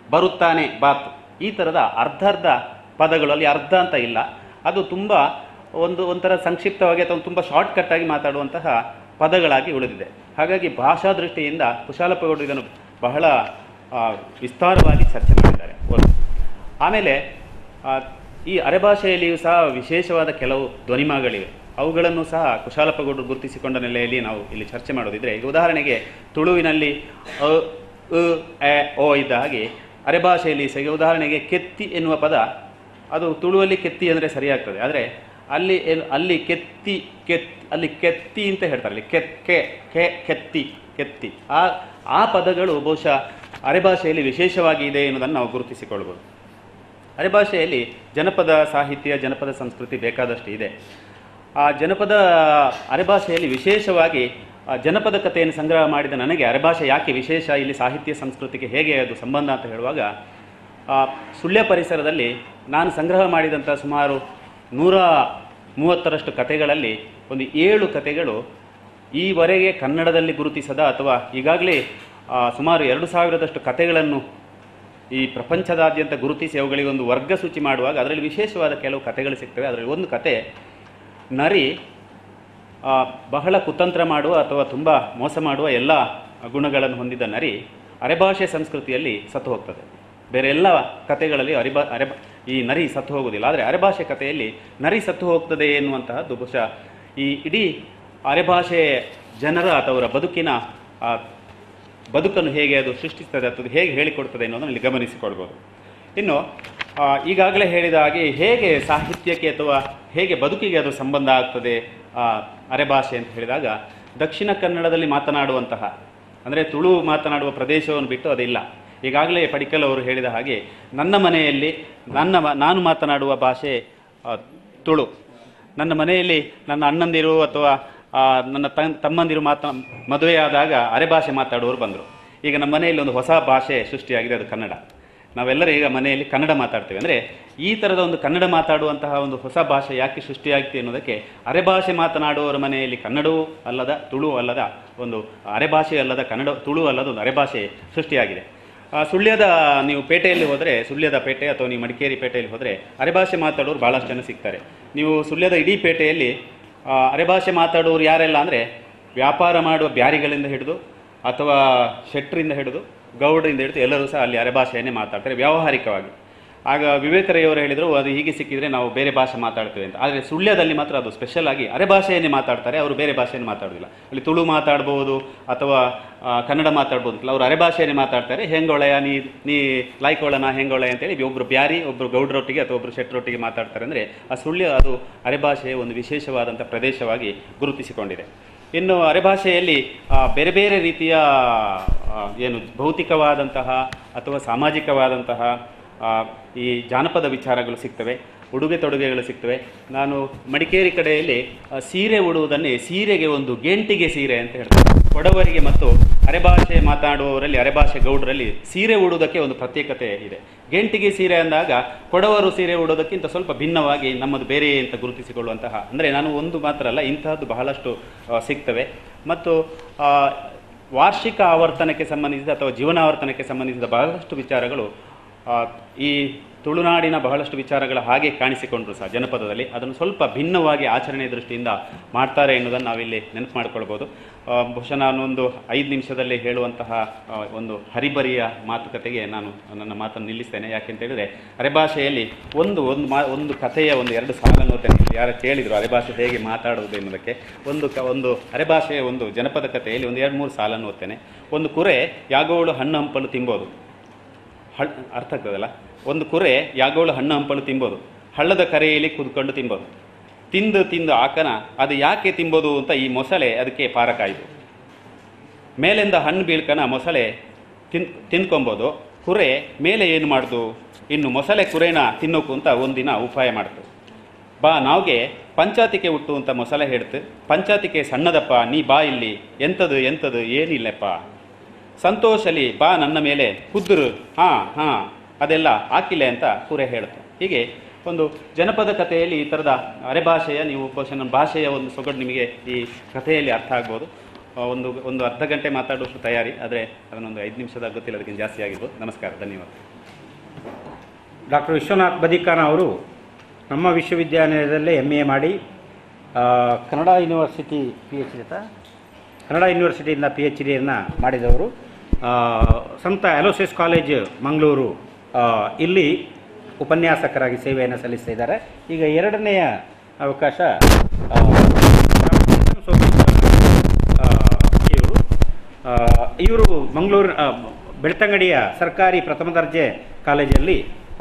ಬರುತ್ತಾನೆ ಬಾತ್, ಈ ಥರದ ಅರ್ಧ ಪದಗಳು, ಅಲ್ಲಿ ಅರ್ಧ ಅಂತ ಇಲ್ಲ, ಅದು ತುಂಬ ಒಂಥರ ಸಂಕ್ಷಿಪ್ತವಾಗಿ ಅಥವಾ ತುಂಬ ಶಾರ್ಟ್ಕಟ್ಟಾಗಿ ಮಾತಾಡುವಂತಹ ಪದಗಳಾಗಿ ಉಳಿದಿದೆ. ಹಾಗಾಗಿ ಭಾಷಾ ದೃಷ್ಟಿಯಿಂದ ಕುಶಾಲಪ್ಪ ಗೌಡರು ಇದನ್ನು ಬಹಳ ವಿಸ್ತಾರವಾಗಿ ಚರ್ಚೆ ಮಾಡಿದ್ದಾರೆ. ಆಮೇಲೆ ಈ ಅರೆಭಾಷೆಯಲ್ಲಿಯೂ ಸಹ ವಿಶೇಷವಾದ ಕೆಲವು ಧ್ವನಿಮಾಗಳಿವೆ, ಅವುಗಳನ್ನು ಸಹ ಕುಶಾಲಪ್ಪ ಗೌಡರು ಗುರುತಿಸಿಕೊಂಡ ನೆಲೆಯಲ್ಲಿ ನಾವು ಇಲ್ಲಿ ಚರ್ಚೆ ಮಾಡೋದಿದ್ರೆ, ಈಗ ಉದಾಹರಣೆಗೆ ತುಳುವಿನಲ್ಲಿ ಅ ಎ ಓ ಇದ್ದ ಹಾಗೆ ಅರೆಭಾಷೆಯಲ್ಲಿ ಸಹ ಈಗ ಉದಾಹರಣೆಗೆ ಕೆತ್ತಿ ಎನ್ನುವ ಪದ, ಅದು ತುಳುವಲ್ಲಿ ಕೆತ್ತಿ ಅಂದರೆ ಸರಿಯಾಗ್ತದೆ, ಆದರೆ ಅಲ್ಲಿ ಕೆತ್ತಿ ಅಲ್ಲಿ ಕೆತ್ತಿ ಅಂತ ಹೇಳ್ತಾರೆ, ಅಲ್ಲಿ ಕೆತ್ತಿ ಆ ಪದಗಳು ಬಹುಶಃ ಅರೆಭಾಷೆಯಲ್ಲಿ ವಿಶೇಷವಾಗಿ ಇದೆ ಎನ್ನುವುದನ್ನು ನಾವು ಗುರುತಿಸಿಕೊಳ್ಬೋದು. ಅರೆಭಾಷೆಯಲ್ಲಿ ಜನಪದ ಸಾಹಿತ್ಯ, ಜನಪದ ಸಂಸ್ಕೃತಿ ಬೇಕಾದಷ್ಟು ಇದೆ. ಆ ಜನಪದ ಅರೆಭಾಷೆಯಲ್ಲಿ ವಿಶೇಷವಾಗಿ ಜನಪದ ಕಥೆಯನ್ನು ಸಂಗ್ರಹ ಮಾಡಿದ ನನಗೆ ಅರೆಭಾಷೆ ಯಾಕೆ ವಿಶೇಷ, ಇಲ್ಲಿ ಸಾಹಿತ್ಯ ಸಂಸ್ಕೃತಿಗೆ ಹೇಗೆ ಅದು ಸಂಬಂಧ ಅಂತ ಹೇಳುವಾಗ, ಸುಳ್ಯ ಪರಿಸರದಲ್ಲಿ ನಾನು ಸಂಗ್ರಹ ಮಾಡಿದಂಥ ಸುಮಾರು 130ರಷ್ಟು ಕಥೆಗಳಲ್ಲಿ ಒಂದು 7 ಕಥೆಗಳು ಈವರೆಗೆ ಕನ್ನಡದಲ್ಲಿ ಗುರುತಿಸದ ಅಥವಾ ಈಗಾಗಲೇ ಸುಮಾರು 2000ದಷ್ಟು ಕಥೆಗಳನ್ನು ಈ ಪ್ರಪಂಚದಾದ್ಯಂತ ಗುರುತಿಸಿ ಅವುಗಳಿಗೆ ಒಂದು ವರ್ಗ ಸೂಚಿ ಮಾಡುವಾಗ ಅದರಲ್ಲಿ ವಿಶೇಷವಾದ ಕೆಲವು ಕಥೆಗಳು ಸಿಗ್ತವೆ. ಅದರಲ್ಲಿ ಒಂದು ಕತೆ, ನರಿ ಬಹಳ ಕುತಂತ್ರ ಮಾಡುವ ಅಥವಾ ತುಂಬ ಮೋಸ ಮಾಡುವ ಎಲ್ಲ ಗುಣಗಳನ್ನು ಹೊಂದಿದ ನರಿ ಅರೆಭಾಷೆ ಸಂಸ್ಕೃತಿಯಲ್ಲಿ ಸತ್ತು ಹೋಗ್ತದೆ. ಬೇರೆ ಎಲ್ಲ ಕಥೆಗಳಲ್ಲಿ ಈ ನರಿ ಸತ್ತು ಹೋಗುವುದಿಲ್ಲ, ಆದರೆ ಅರೆಭಾಷೆ ಕಥೆಯಲ್ಲಿ ನರಿ ಸತ್ತು ಹೋಗ್ತದೆ ಎನ್ನುವಂತಹದ್ದು ಬಹುಶಃ ಈ ಇಡೀ ಅರೆಭಾಷೆ ಜನರ ಅಥವಾ ಅವರ ಬದುಕನ್ನು ಹೇಗೆ ಅದು ಸೃಷ್ಟಿಸ್ತದೆ ಅಥವಾ ಹೇಗೆ ಹೇಳಿಕೊಡ್ತದೆ ಅನ್ನೋದನ್ನು ಇಲ್ಲಿ ಗಮನಿಸಿಕೊಳ್ಬೋದು. ಇನ್ನು ಈಗಾಗಲೇ ಹೇಳಿದ ಹಾಗೆ ಹೇಗೆ ಸಾಹಿತ್ಯಕ್ಕೆ ಅಥವಾ ಹೇಗೆ ಬದುಕಿಗೆ ಅದು ಸಂಬಂಧ ಆಗ್ತದೆ ಅರೆಭಾಷೆ ಅಂತ ಹೇಳಿದಾಗ, ದಕ್ಷಿಣ ಕನ್ನಡದಲ್ಲಿ ಮಾತನಾಡುವಂತಹ ಅಂದರೆ ತುಳು ಮಾತನಾಡುವ ಪ್ರದೇಶವನ್ನು ಬಿಟ್ಟು ಅದಿಲ್ಲ. ಈಗಾಗಲೇ ಪಡಿಕಲ್ ಅವರು ಹೇಳಿದ ಹಾಗೆ ನನ್ನ ಮನೆಯಲ್ಲಿ ನಾನು ಮಾತನಾಡುವ ಭಾಷೆ ತುಳು, ನನ್ನ ಮನೆಯಲ್ಲಿ ನನ್ನ ಅಣ್ಣಂದಿರು ಅಥವಾ ನನ್ನ ತಮ್ಮಂದಿರು ಮದುವೆಯಾದಾಗ ಅರೆಭಾಷೆ ಮಾತಾಡುವವರು ಬಂದರು. ಈಗ ನಮ್ಮ ಮನೆಯಲ್ಲಿ ಒಂದು ಹೊಸ ಭಾಷೆ ಸೃಷ್ಟಿಯಾಗಿದೆ, ಅದು ಕನ್ನಡ. ನಾವೆಲ್ಲರೂ ಈಗ ಮನೆಯಲ್ಲಿ ಕನ್ನಡ ಮಾತಾಡ್ತೇವೆ. ಅಂದರೆ ಈ ಥರದ ಒಂದು ಕನ್ನಡ ಮಾತಾಡುವಂತಹ ಒಂದು ಹೊಸ ಭಾಷೆ ಯಾಕೆ ಸೃಷ್ಟಿಯಾಗ್ತಿ ಅನ್ನೋದಕ್ಕೆ, ಅರೆಭಾಷೆ ಮಾತನಾಡುವವರ ಮನೆಯಲ್ಲಿ ಕನ್ನಡವೂ ಅಲ್ಲದ ತುಳು ಅಲ್ಲದ ಒಂದು ಅರೆಭಾಷೆ ಅಲ್ಲದ ಕನ್ನಡ ತುಳು ಅಲ್ಲದ ಒಂದು ಅರೆಭಾಷೆ ಸೃಷ್ಟಿಯಾಗಿದೆ. ಸುಳ್ಯದ ನೀವು ಪೇಟೆಯಲ್ಲಿ ಹೋದರೆ, ಸುಳ್ಯದ ಪೇಟೆ ಅಥವಾ ನೀವು ಮಡಿಕೇರಿ ಪೇಟೆಯಲ್ಲಿ ಹೋದರೆ ಅರೆಭಾಷೆ ಮಾತಾಡೋರು ಭಾಳಷ್ಟು ಜನ ಸಿಗ್ತಾರೆ. ನೀವು ಸುಳ್ಯದ ಇಡೀ ಪೇಟೆಯಲ್ಲಿ ಅರೆಭಾಷೆ ಮಾತಾಡುವವರು ಯಾರೆಲ್ಲ ಅಂದರೆ, ವ್ಯಾಪಾರ ಮಾಡುವ ಬ್ಯಾರಿಗಳಿಂದ ಹಿಡಿದು ಅಥವಾ ಶೆಟ್ರಿಂದ ಹಿಡಿದು ಗೌಡರಿಂದ ಹಿಡಿದು ಎಲ್ಲರೂ ಸಹ ಅಲ್ಲಿ ಅರೆಭಾಷೆಯನ್ನೇ ಮಾತಾಡ್ತಾರೆ ವ್ಯಾವಹಾರಿಕವಾಗಿ. ಆಗ ವಿವೇಕರಯ್ಯವರು ಹೇಳಿದರು, ಅದು ಹೀಗೆ ಸಿಕ್ಕಿದರೆ ನಾವು ಬೇರೆ ಭಾಷೆ ಮಾತಾಡ್ತೇವೆ ಅಂತ. ಆದರೆ ಸುಳ್ಯದಲ್ಲಿ ಮಾತ್ರ ಅದು ಸ್ಪೆಷಲ್ ಆಗಿ ಅರೆಭಾಷೆಯನ್ನೇ ಮಾತಾಡ್ತಾರೆ, ಅವರು ಬೇರೆ ಭಾಷೆಯನ್ನು ಮಾತಾಡೋದಿಲ್ಲ. ಅಲ್ಲಿ ತುಳು ಮಾತಾಡ್ಬೋದು ಅಥವಾ ಕನ್ನಡ ಮಾತಾಡ್ಬೋದು, ಅವರು ಅರೆಭಾಷೆಯನ್ನೇ ಮಾತಾಡ್ತಾರೆ. ಹೆಂಗೊಳೆಯ ನೀ ಲಾಯ್ಕೊಳ್ಳೋಣ ಹೆಂಗೊಳೆಯ ಅಂತೇಳಿ ಒಬ್ಬರು ಬ್ಯಾರಿ ಒಬ್ಬರು ಗೌಡ್ರೊಟ್ಟಿಗೆ ಅಥವಾ ಒಬ್ಬರು ಶೆಟ್ರೊಟ್ಟಿಗೆ ಮಾತಾಡ್ತಾರೆ. ಅಂದರೆ ಆ ಸುಳ್ಯ ಅದು ಅರೆಭಾಷೆಯ ಒಂದು ವಿಶೇಷವಾದಂಥ ಪ್ರದೇಶವಾಗಿ ಗುರುತಿಸಿಕೊಂಡಿದೆ. ಇನ್ನು ಅರೆಭಾಷೆಯಲ್ಲಿ ಬೇರೆ ಬೇರೆ ರೀತಿಯ ಏನು ಭೌತಿಕವಾದಂತಹ ಅಥವಾ ಸಾಮಾಜಿಕವಾದಂತಹ ಈ ಜಾನಪದ ವಿಚಾರಗಳು ಸಿಗ್ತವೆ, ಉಡುಗೆ ತೊಡುಗೆಗಳು ಸಿಗ್ತವೆ. ನಾನು ಮಡಿಕೇರಿ ಕಡೆಯಲ್ಲಿ ಸೀರೆ ಉಡುವುದನ್ನೇ ಸೀರೆಗೆ ಒಂದು ಗೇಂಟಿಗೆ ಸೀರೆ ಅಂತ ಹೇಳ್ತಾರೆ. ಕೊಡವರಿಗೆ ಮತ್ತು ಅರೆಭಾಷೆ ಮಾತನಾಡುವವರಲ್ಲಿ, ಅರೆಭಾಷೆ ಗೌಡರಲ್ಲಿ ಸೀರೆ ಉಡುವುದಕ್ಕೆ ಒಂದು ಪ್ರತ್ಯೇಕತೆ ಇದೆ. ಗೇಂಟಿಗೆ ಸೀರೆ ಅಂದಾಗ ಕೊಡವರು ಸೀರೆ ಉಡೋದಕ್ಕಿಂತ ಸ್ವಲ್ಪ ಭಿನ್ನವಾಗಿ ನಮ್ಮದು ಬೇರೆ ಅಂತ ಗುರುತಿಸಿಕೊಳ್ಳುವಂತಹ, ಅಂದರೆ ನಾನು ಒಂದು ಮಾತ್ರ ಅಲ್ಲ, ಇಂತಹದ್ದು ಬಹಳಷ್ಟು ಸಿಗ್ತವೆ. ಮತ್ತು ವಾರ್ಷಿಕ ಆವರ್ತನಕ್ಕೆ ಸಂಬಂಧಿಸಿದ ಅಥವಾ ಜೀವನಾವರ್ತನಕ್ಕೆ ಸಂಬಂಧಿಸಿದ ಬಹಳಷ್ಟು ವಿಚಾರಗಳು ಈ ತುಳುನಾಡಿನ ಬಹಳಷ್ಟು ವಿಚಾರಗಳ ಹಾಗೆ ಕಾಣಿಸಿಕೊಂಡ್ರು ಸಹ ಜನಪದದಲ್ಲಿ ಅದನ್ನು ಸ್ವಲ್ಪ ಭಿನ್ನವಾಗಿ ಆಚರಣೆ ದೃಷ್ಟಿಯಿಂದ ಮಾಡ್ತಾರೆ ಎನ್ನುವುದನ್ನು ನಾವಿಲ್ಲಿ ನೆನಪು ಮಾಡಿಕೊಳ್ಬೋದು. ಬಹುಶಃ ನಾನೊಂದು 5 ನಿಮಿಷದಲ್ಲಿ ಹೇಳುವಂತಹ ಒಂದು ಹರಿಬರಿಯ ಮಾತುಕತೆಗೆ ನಾನು ನನ್ನ ಮಾತನ್ನು ನಿಲ್ಲಿಸ್ತೇನೆ. ಯಾಕೆಂತೇಳಿದರೆ, ಅರೆಭಾಷೆಯಲ್ಲಿ ಒಂದು ಕಥೆಯ 2 ಸಾಲನ್ನು ಓದ್ತೇನೆ. ಯಾರು ಕೇಳಿದರು ಅರೆಭಾಷೆ ಹೇಗೆ ಮಾತಾಡುವುದು ಎನ್ನುವುದಕ್ಕೆ, ಒಂದು ಅರೆಭಾಷೆಯ ಒಂದು ಜನಪದ ಕಥೆಯಲ್ಲಿ 2-3 ಸಾಲನ್ನು ಓದ್ತೇನೆ. ಒಂದು ಕುರೆ ಯಾಗೋಳು ಹಣ್ಣು ಹಂಪಲು ತಿಂಬೋದು, ಅರ್ಥ ಆಗ್ತದಲ್ಲ. ಒಂದು ಕುರೆ ಯಾಗೋಳು ಹಣ್ಣು ಹಂಪಲು ತಿಂಬೋದು, ಹಳ್ಳದ ಕರೆಯಲ್ಲಿ ಕುದ್ಕೊಂಡು ತಿಂಬೋದು. ತಿಂದು ಆಕನ ಅದು ಯಾಕೆ ತಿಂಬೋದು ಅಂತ ಈ ಮೊಸಳೆ ಅದಕ್ಕೆ ಪಾರಕಾಯಿತು. ಮೇಲಿಂದ ಹಣ್ಣು ಬೀಳ್ಕನ ಮೊಸಳೆ ತಿನ್ಕೊಬೋದು, ಕುರೆ ಮೇಲೆ ಏನು ಮಾಡ್ದು, ಇನ್ನು ಮೊಸಳೆ ಕುರೆನ ತಿನ್ನೋಕು ಅಂತ ಒಂದಿನ ಉಪಾಯ ಮಾಡ್ತು. ಬಾ ನಾವ್ಗೆ ಪಂಚಾತಿಕೆ ಹುಟ್ಟು ಅಂತ ಮೊಸಳೆ ಹೇಳ್ತು. ಪಂಚಾತಿಕೆ ಸಣ್ಣದಪ್ಪ, ನೀ ಬಾ ಇಲ್ಲಿ, ಎಂಥದು ಏನಿಲ್ಲಪ್ಪ, ಸಂತೋಷಲಿ ಬಾ ನನ್ನ ಮೇಲೆ ಕುದ್ರು, ಹಾಂ ಅದೆಲ್ಲ ಹಾಕಿಲ್ಲ ಅಂತ ಕುರೆ ಹೇಳ್ತು. ಹೀಗೆ ಒಂದು ಜನಪದ ಕಥೆಯಲ್ಲಿ ಈ ಥರದ ಅರೆಭಾಷೆಯ, ನೀವು ಬಹುಶಃ ನನ್ನ ಭಾಷೆಯ ಒಂದು ಸೊಗಡು ನಿಮಗೆ ಈ ಕಥೆಯಲ್ಲಿ ಅರ್ಥ ಆಗ್ಬೋದು. ಒಂದು ಅರ್ಧ ಗಂಟೆ ಮಾತಾಡುವಷ್ಟು ತಯಾರಿ, ಆದರೆ ಅದನ್ನೊಂದು 5 ನಿಮಿಷದ ಗೊತ್ತಿಲ್ಲ, ಅದಕ್ಕಿಂತ ಜಾಸ್ತಿ ಆಗಿರ್ಬೋದು. ನಮಸ್ಕಾರ, ಧನ್ಯವಾದ. ಡಾಕ್ಟರ್ ವಿಶ್ವನಾಥ್ ಬದಿಕಾನ ಅವರು ನಮ್ಮ ವಿಶ್ವವಿದ್ಯಾನಿಲಯದಲ್ಲೇ MA ಮಾಡಿ ಕನ್ನಡ ಯೂನಿವರ್ಸಿಟಿ PhD ಕನ್ನಡ ಯೂನಿವರ್ಸಿಟಿಯಿಂದ PhDಯನ್ನು ಮಾಡಿದವರು. ಸಂತ ಅಲೋಸಿಯಸ್ ಕಾಲೇಜ್ ಮಂಗಳೂರು ಇಲ್ಲಿ ಉಪನ್ಯಾಸಕರಾಗಿ ಸೇವೆಯನ್ನು ಸಲ್ಲಿಸ್ತಾ ಇದ್ದಾರೆ. ಈಗ ಎರಡನೆಯ ಅವಕಾಶ ಇವರು ಮಂಗಳೂರು ಬೆಳ್ತಂಗಡಿಯ ಸರ್ಕಾರಿ ಪ್ರಥಮ ದರ್ಜೆ ಕಾಲೇಜಲ್ಲಿ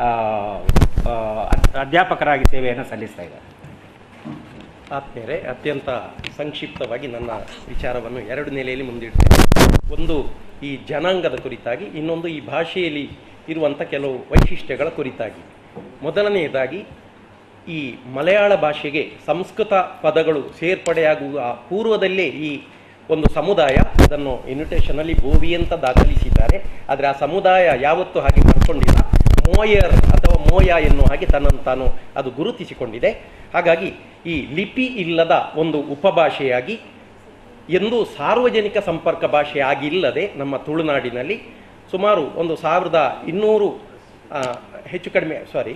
ಅಧ್ಯಾಪಕರಾಗಿ ಸೇವೆಯನ್ನು ಸಲ್ಲಿಸ್ತಾ ಇದ್ದಾರೆ. ಆತ್ಮೀಯರೇ, ಅತ್ಯಂತ ಸಂಕ್ಷಿಪ್ತವಾಗಿ ನನ್ನ ವಿಚಾರವನ್ನು ಎರಡು ನೆಲೆಯಲ್ಲಿ ಮುಂದಿಡ್ತೇನೆ. ಒಂದು ಈ ಜನಾಂಗದ ಕುರಿತಾಗಿ, ಇನ್ನೊಂದು ಈ ಭಾಷೆಯಲ್ಲಿ ಇರುವಂಥ ಕೆಲವು ವೈಶಿಷ್ಟ್ಯಗಳ ಕುರಿತಾಗಿ. ಮೊದಲನೆಯದಾಗಿ, ಈ ಮಲಯಾಳ ಭಾಷೆಗೆ ಸಂಸ್ಕೃತ ಪದಗಳು ಸೇರ್ಪಡೆಯಾಗುವ ಪೂರ್ವದಲ್ಲೇ ಈ ಒಂದು ಸಮುದಾಯ, ಅದನ್ನು ಇನ್ವಿಟೇಷನಲ್ಲಿ ಬೋವಿ ಅಂತ ದಾಖಲಿಸಿದ್ದಾರೆ. ಆದರೆ ಆ ಸಮುದಾಯ ಯಾವತ್ತೂ ಹಾಗೆ ಮಾಡ್ಕೊಂಡಿಲ್ಲ. ಮೋಯರ್ ಅಥವಾ ಮೋಯ ಎನ್ನುವ ಹಾಗೆ ತನ್ನನ್ನು ತಾನು ಅದು ಗುರುತಿಸಿಕೊಂಡಿದೆ. ಹಾಗಾಗಿ ಈ ಲಿಪಿ ಇಲ್ಲದ ಒಂದು ಉಪಭಾಷೆಯಾಗಿ ಎಂದೂ ಸಾರ್ವಜನಿಕ ಸಂಪರ್ಕ ಭಾಷೆ ಆಗಿಲ್ಲದೆ ನಮ್ಮ ತುಳುನಾಡಿನಲ್ಲಿ ಸುಮಾರು 1200 ಹೆಚ್ಚು ಕಡಿಮೆ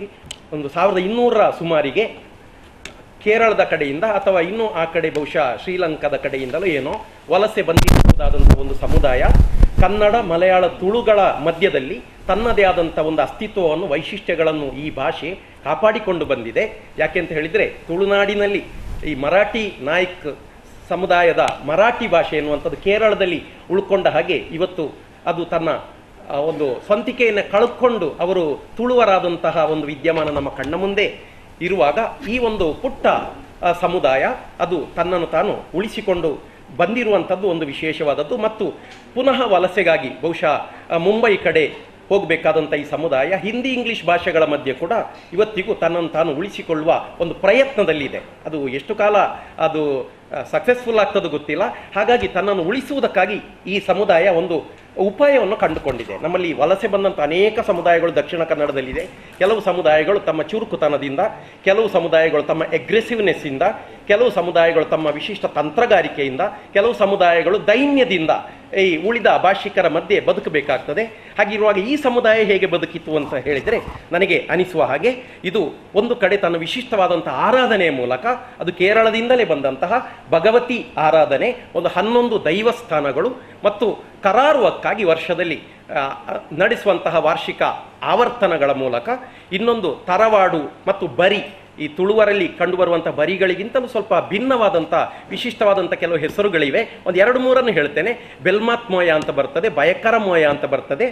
1200 ಸುಮಾರಿಗೆ ಕೇರಳದ ಕಡೆಯಿಂದ ಅಥವಾ ಇನ್ನೂ ಆ ಕಡೆ ಬಹುಶಃ ಶ್ರೀಲಂಕಾದ ಕಡೆಯಿಂದಲೂ ಏನೋ ವಲಸೆ ಬಂದಿರಬಹುದಾದಂಥ ಒಂದು ಸಮುದಾಯ ಕನ್ನಡ ಮಲಯಾಳ ತುಳುಗಳ ಮಧ್ಯದಲ್ಲಿ ತನ್ನದೇ ಆದಂಥ ಒಂದು ಅಸ್ತಿತ್ವವನ್ನು, ವೈಶಿಷ್ಟ್ಯಗಳನ್ನು ಈ ಭಾಷೆ ಕಾಪಾಡಿಕೊಂಡು ಬಂದಿದೆ. ಯಾಕೆಂತ ಹೇಳಿದರೆ, ತುಳುನಾಡಿನಲ್ಲಿ ಈ ಮರಾಠಿ ನಾಯ್ಕ್ ಸಮುದಾಯದ ಮರಾಠಿ ಭಾಷೆ ಎನ್ನುವಂಥದ್ದು ಕೇರಳದಲ್ಲಿ ಉಳ್ಕೊಂಡ ಹಾಗೆ ಇವತ್ತು ಅದು ತನ್ನ ಒಂದು ಸ್ವಂತಿಕೆಯನ್ನು ಕಳ್ಕೊಂಡು ಅವರು ತುಳುವರಾದಂತಹ ಒಂದು ವಿದ್ಯಮಾನ ನಮ್ಮ ಕಣ್ಣ ಮುಂದೆ ಇರುವಾಗ, ಈ ಒಂದು ಪುಟ್ಟ ಸಮುದಾಯ ಅದು ತನ್ನನ್ನು ತಾನು ಉಳಿಸಿಕೊಂಡು ಬಂದಿರುವಂಥದ್ದು ಒಂದು ವಿಶೇಷವಾದದ್ದು. ಮತ್ತು ಪುನಃ ವಲಸೆಗಾಗಿ ಬಹುಶಃ ಮುಂಬೈ ಕಡೆ ಹೋಗಬೇಕಾದಂಥ ಈ ಸಮುದಾಯ ಹಿಂದಿ ಇಂಗ್ಲಿಷ್ ಭಾಷೆಗಳ ಮಧ್ಯೆ ಕೂಡ ಇವತ್ತಿಗೂ ತನ್ನನ್ನು ತಾನು ಉಳಿಸಿಕೊಳ್ಳುವ ಒಂದು ಪ್ರಯತ್ನದಲ್ಲಿದೆ. ಅದು ಎಷ್ಟು ಕಾಲ ಅದು ಸಕ್ಸಸ್ಫುಲ್ ಆಗ್ತದೋ ಗೊತ್ತಿಲ್ಲ. ಹಾಗಾಗಿ ತನ್ನನ್ನು ಉಳಿಸುವುದಕ್ಕಾಗಿ ಈ ಸಮುದಾಯ ಒಂದು ಉಪಾಯವನ್ನು ಕಂಡುಕೊಂಡಿದೆ. ನಮ್ಮಲ್ಲಿ ವಲಸೆ ಬಂದಂಥ ಅನೇಕ ಸಮುದಾಯಗಳು ದಕ್ಷಿಣ ಕನ್ನಡದಲ್ಲಿದೆ. ಕೆಲವು ಸಮುದಾಯಗಳು ತಮ್ಮ ಚುರುಕುತನದಿಂದ, ಕೆಲವು ಸಮುದಾಯಗಳು ತಮ್ಮ ಅಗ್ರೆಸಿವ್ನೆಸ್ಸಿಂದ, ಕೆಲವು ಸಮುದಾಯಗಳು ತಮ್ಮ ವಿಶಿಷ್ಟ ತಂತ್ರಗಾರಿಕೆಯಿಂದ, ಕೆಲವು ಸಮುದಾಯಗಳು ದೈನ್ಯದಿಂದ ಈ ಉಳಿದ ಭಾಷಿಕರ ಮಧ್ಯೆ ಬದುಕಬೇಕಾಗ್ತದೆ. ಹಾಗಿರುವಾಗ ಈ ಸಮುದಾಯ ಹೇಗೆ ಬದುಕಿತು ಅಂತ ಹೇಳಿದರೆ, ನನಗೆ ಅನಿಸುವ ಹಾಗೆ ಇದು ಒಂದು ಕಡೆ ತನ್ನ ವಿಶಿಷ್ಟವಾದಂಥ ಆರಾಧನೆಯ ಮೂಲಕ, ಅದು ಕೇರಳದಿಂದಲೇ ಬಂದಂತಹ ಭಗವತಿ ಆರಾಧನೆ, ಒಂದು 11 ದೈವಸ್ಥಾನಗಳು ಮತ್ತು ಕರಾರುವಕ್ಕಾಗಿ ವರ್ಷದಲ್ಲಿ ನಡೆಸುವಂತಹ ವಾರ್ಷಿಕ ಆವರ್ತನಗಳ ಮೂಲಕ, ಇನ್ನೊಂದು ತರವಾಡು ಮತ್ತು ಬರಿ, ಈ ತುಳುವರಲ್ಲಿ ಕಂಡುಬರುವಂಥ ಬರಿಗಳಿಗಿಂತಲೂ ಸ್ವಲ್ಪ ಭಿನ್ನವಾದಂಥ ವಿಶಿಷ್ಟವಾದಂಥ ಕೆಲವು ಹೆಸರುಗಳಿವೆ. ಒಂದು 2-3 ಹೇಳ್ತೇನೆ. ಬೆಲ್ಮಾತ್ ಮೋಯ ಅಂತ ಬರ್ತದೆ, ಬಯಕರ ಮೋಯ ಅಂತ ಬರ್ತದೆ.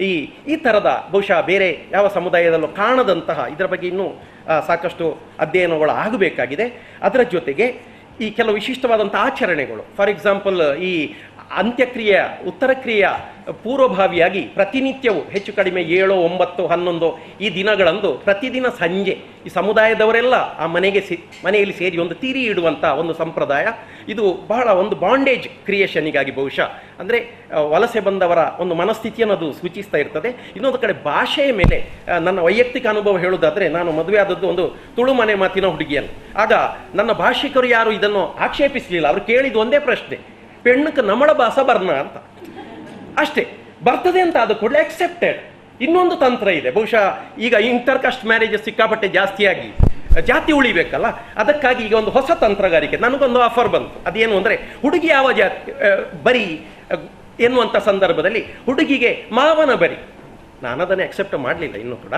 ಈ ಥರದ ಬಹುಶಃ ಬೇರೆ ಯಾವ ಸಮುದಾಯದಲ್ಲೂ ಕಾಣದಂತಹ, ಇದರ ಬಗ್ಗೆ ಇನ್ನೂ ಸಾಕಷ್ಟು ಅಧ್ಯಯನಗಳು ಆಗಬೇಕಾಗಿದೆ. ಅದರ ಜೊತೆಗೆ ಈ ಕೆಲವು ವಿಶಿಷ್ಟವಾದಂಥ ಆಚರಣೆಗಳು, ಫಾರ್ ಎಕ್ಸಾಂಪಲ್ ಈ ಅಂತ್ಯಕ್ರಿಯೆಯ ಉತ್ತರ ಕ್ರಿಯೆಯ ಪೂರ್ವಭಾವಿಯಾಗಿ ಪ್ರತಿನಿತ್ಯವೂ ಹೆಚ್ಚು ಕಡಿಮೆ 7, 9, 11 ಈ ದಿನಗಳಂದು ಪ್ರತಿದಿನ ಸಂಜೆ ಈ ಸಮುದಾಯದವರೆಲ್ಲ ಆ ಮನೆಯಲ್ಲಿ ಸೇರಿ ಒಂದು ತಿರಿ ಇಡುವಂಥ ಒಂದು ಸಂಪ್ರದಾಯ. ಇದು ಬಹಳ ಒಂದು ಬಾಂಡೇಜ್ ಕ್ರಿಯೇಷನಿಗಾಗಿ ಬಹುಶಃ, ಅಂದರೆ ವಲಸೆ ಬಂದವರ ಒಂದು ಮನಸ್ಥಿತಿಯನ್ನು ಅದು ಸೂಚಿಸ್ತಾ ಇರ್ತದೆ. ಇನ್ನೊಂದು ಕಡೆ ಭಾಷೆಯ ಮೇಲೆ ನನ್ನ ವೈಯಕ್ತಿಕ ಅನುಭವ ಹೇಳುವುದಾದರೆ, ನಾನು ಮದುವೆ ಆದದ್ದು ಒಂದು ತುಳು ಮನೆ ಮಾತಿನ ಹುಡುಗಿಯನ್ನು. ಆಗ ನನ್ನ ಭಾಷಿಕರು ಯಾರು ಇದನ್ನು ಆಕ್ಷೇಪಿಸಲಿಲ್ಲ. ಅವರು ಕೇಳಿದ್ದು ಒಂದೇ ಪ್ರಶ್ನೆ, ಪೆಣ್ಣಕ್ಕೆ ನಮ್ಮಳ ಭಾಷೆ ಬರ್ನ ಅಂತ, ಅಷ್ಟೇ. ಬರ್ತದೆ ಅಂತ ಅದು ಕೂಡಲೇ ಅಕ್ಸೆಪ್ಟೆಡ್. ಇನ್ನೊಂದು ತಂತ್ರ ಇದೆ, ಬಹುಶಃ ಈಗ ಇಂಟರ್ ಕಾಸ್ಟ್ ಮ್ಯಾರೇಜ್ ಸಿಕ್ಕಾಪಟ್ಟೆ ಜಾಸ್ತಿಯಾಗಿ ಜಾತಿ ಉಳಿಬೇಕಲ್ಲ, ಅದಕ್ಕಾಗಿ ಈಗ ಒಂದು ಹೊಸ ತಂತ್ರಗಾರಿಕೆ. ನನಗೊಂದು ಆಫರ್ ಬಂತು. ಅದೇನು ಅಂದರೆ, ಹುಡುಗಿ ಯಾವ ಜಾತಿ ಬರಿ ಎನ್ನುವಂಥ ಸಂದರ್ಭದಲ್ಲಿ ಹುಡುಗಿಗೆ ಮಾವನ ಬರಿ. ನಾನು ಅದನ್ನೇ ಅಕ್ಸೆಪ್ಟ್ ಮಾಡಲಿಲ್ಲ ಇನ್ನೂ ಕೂಡ,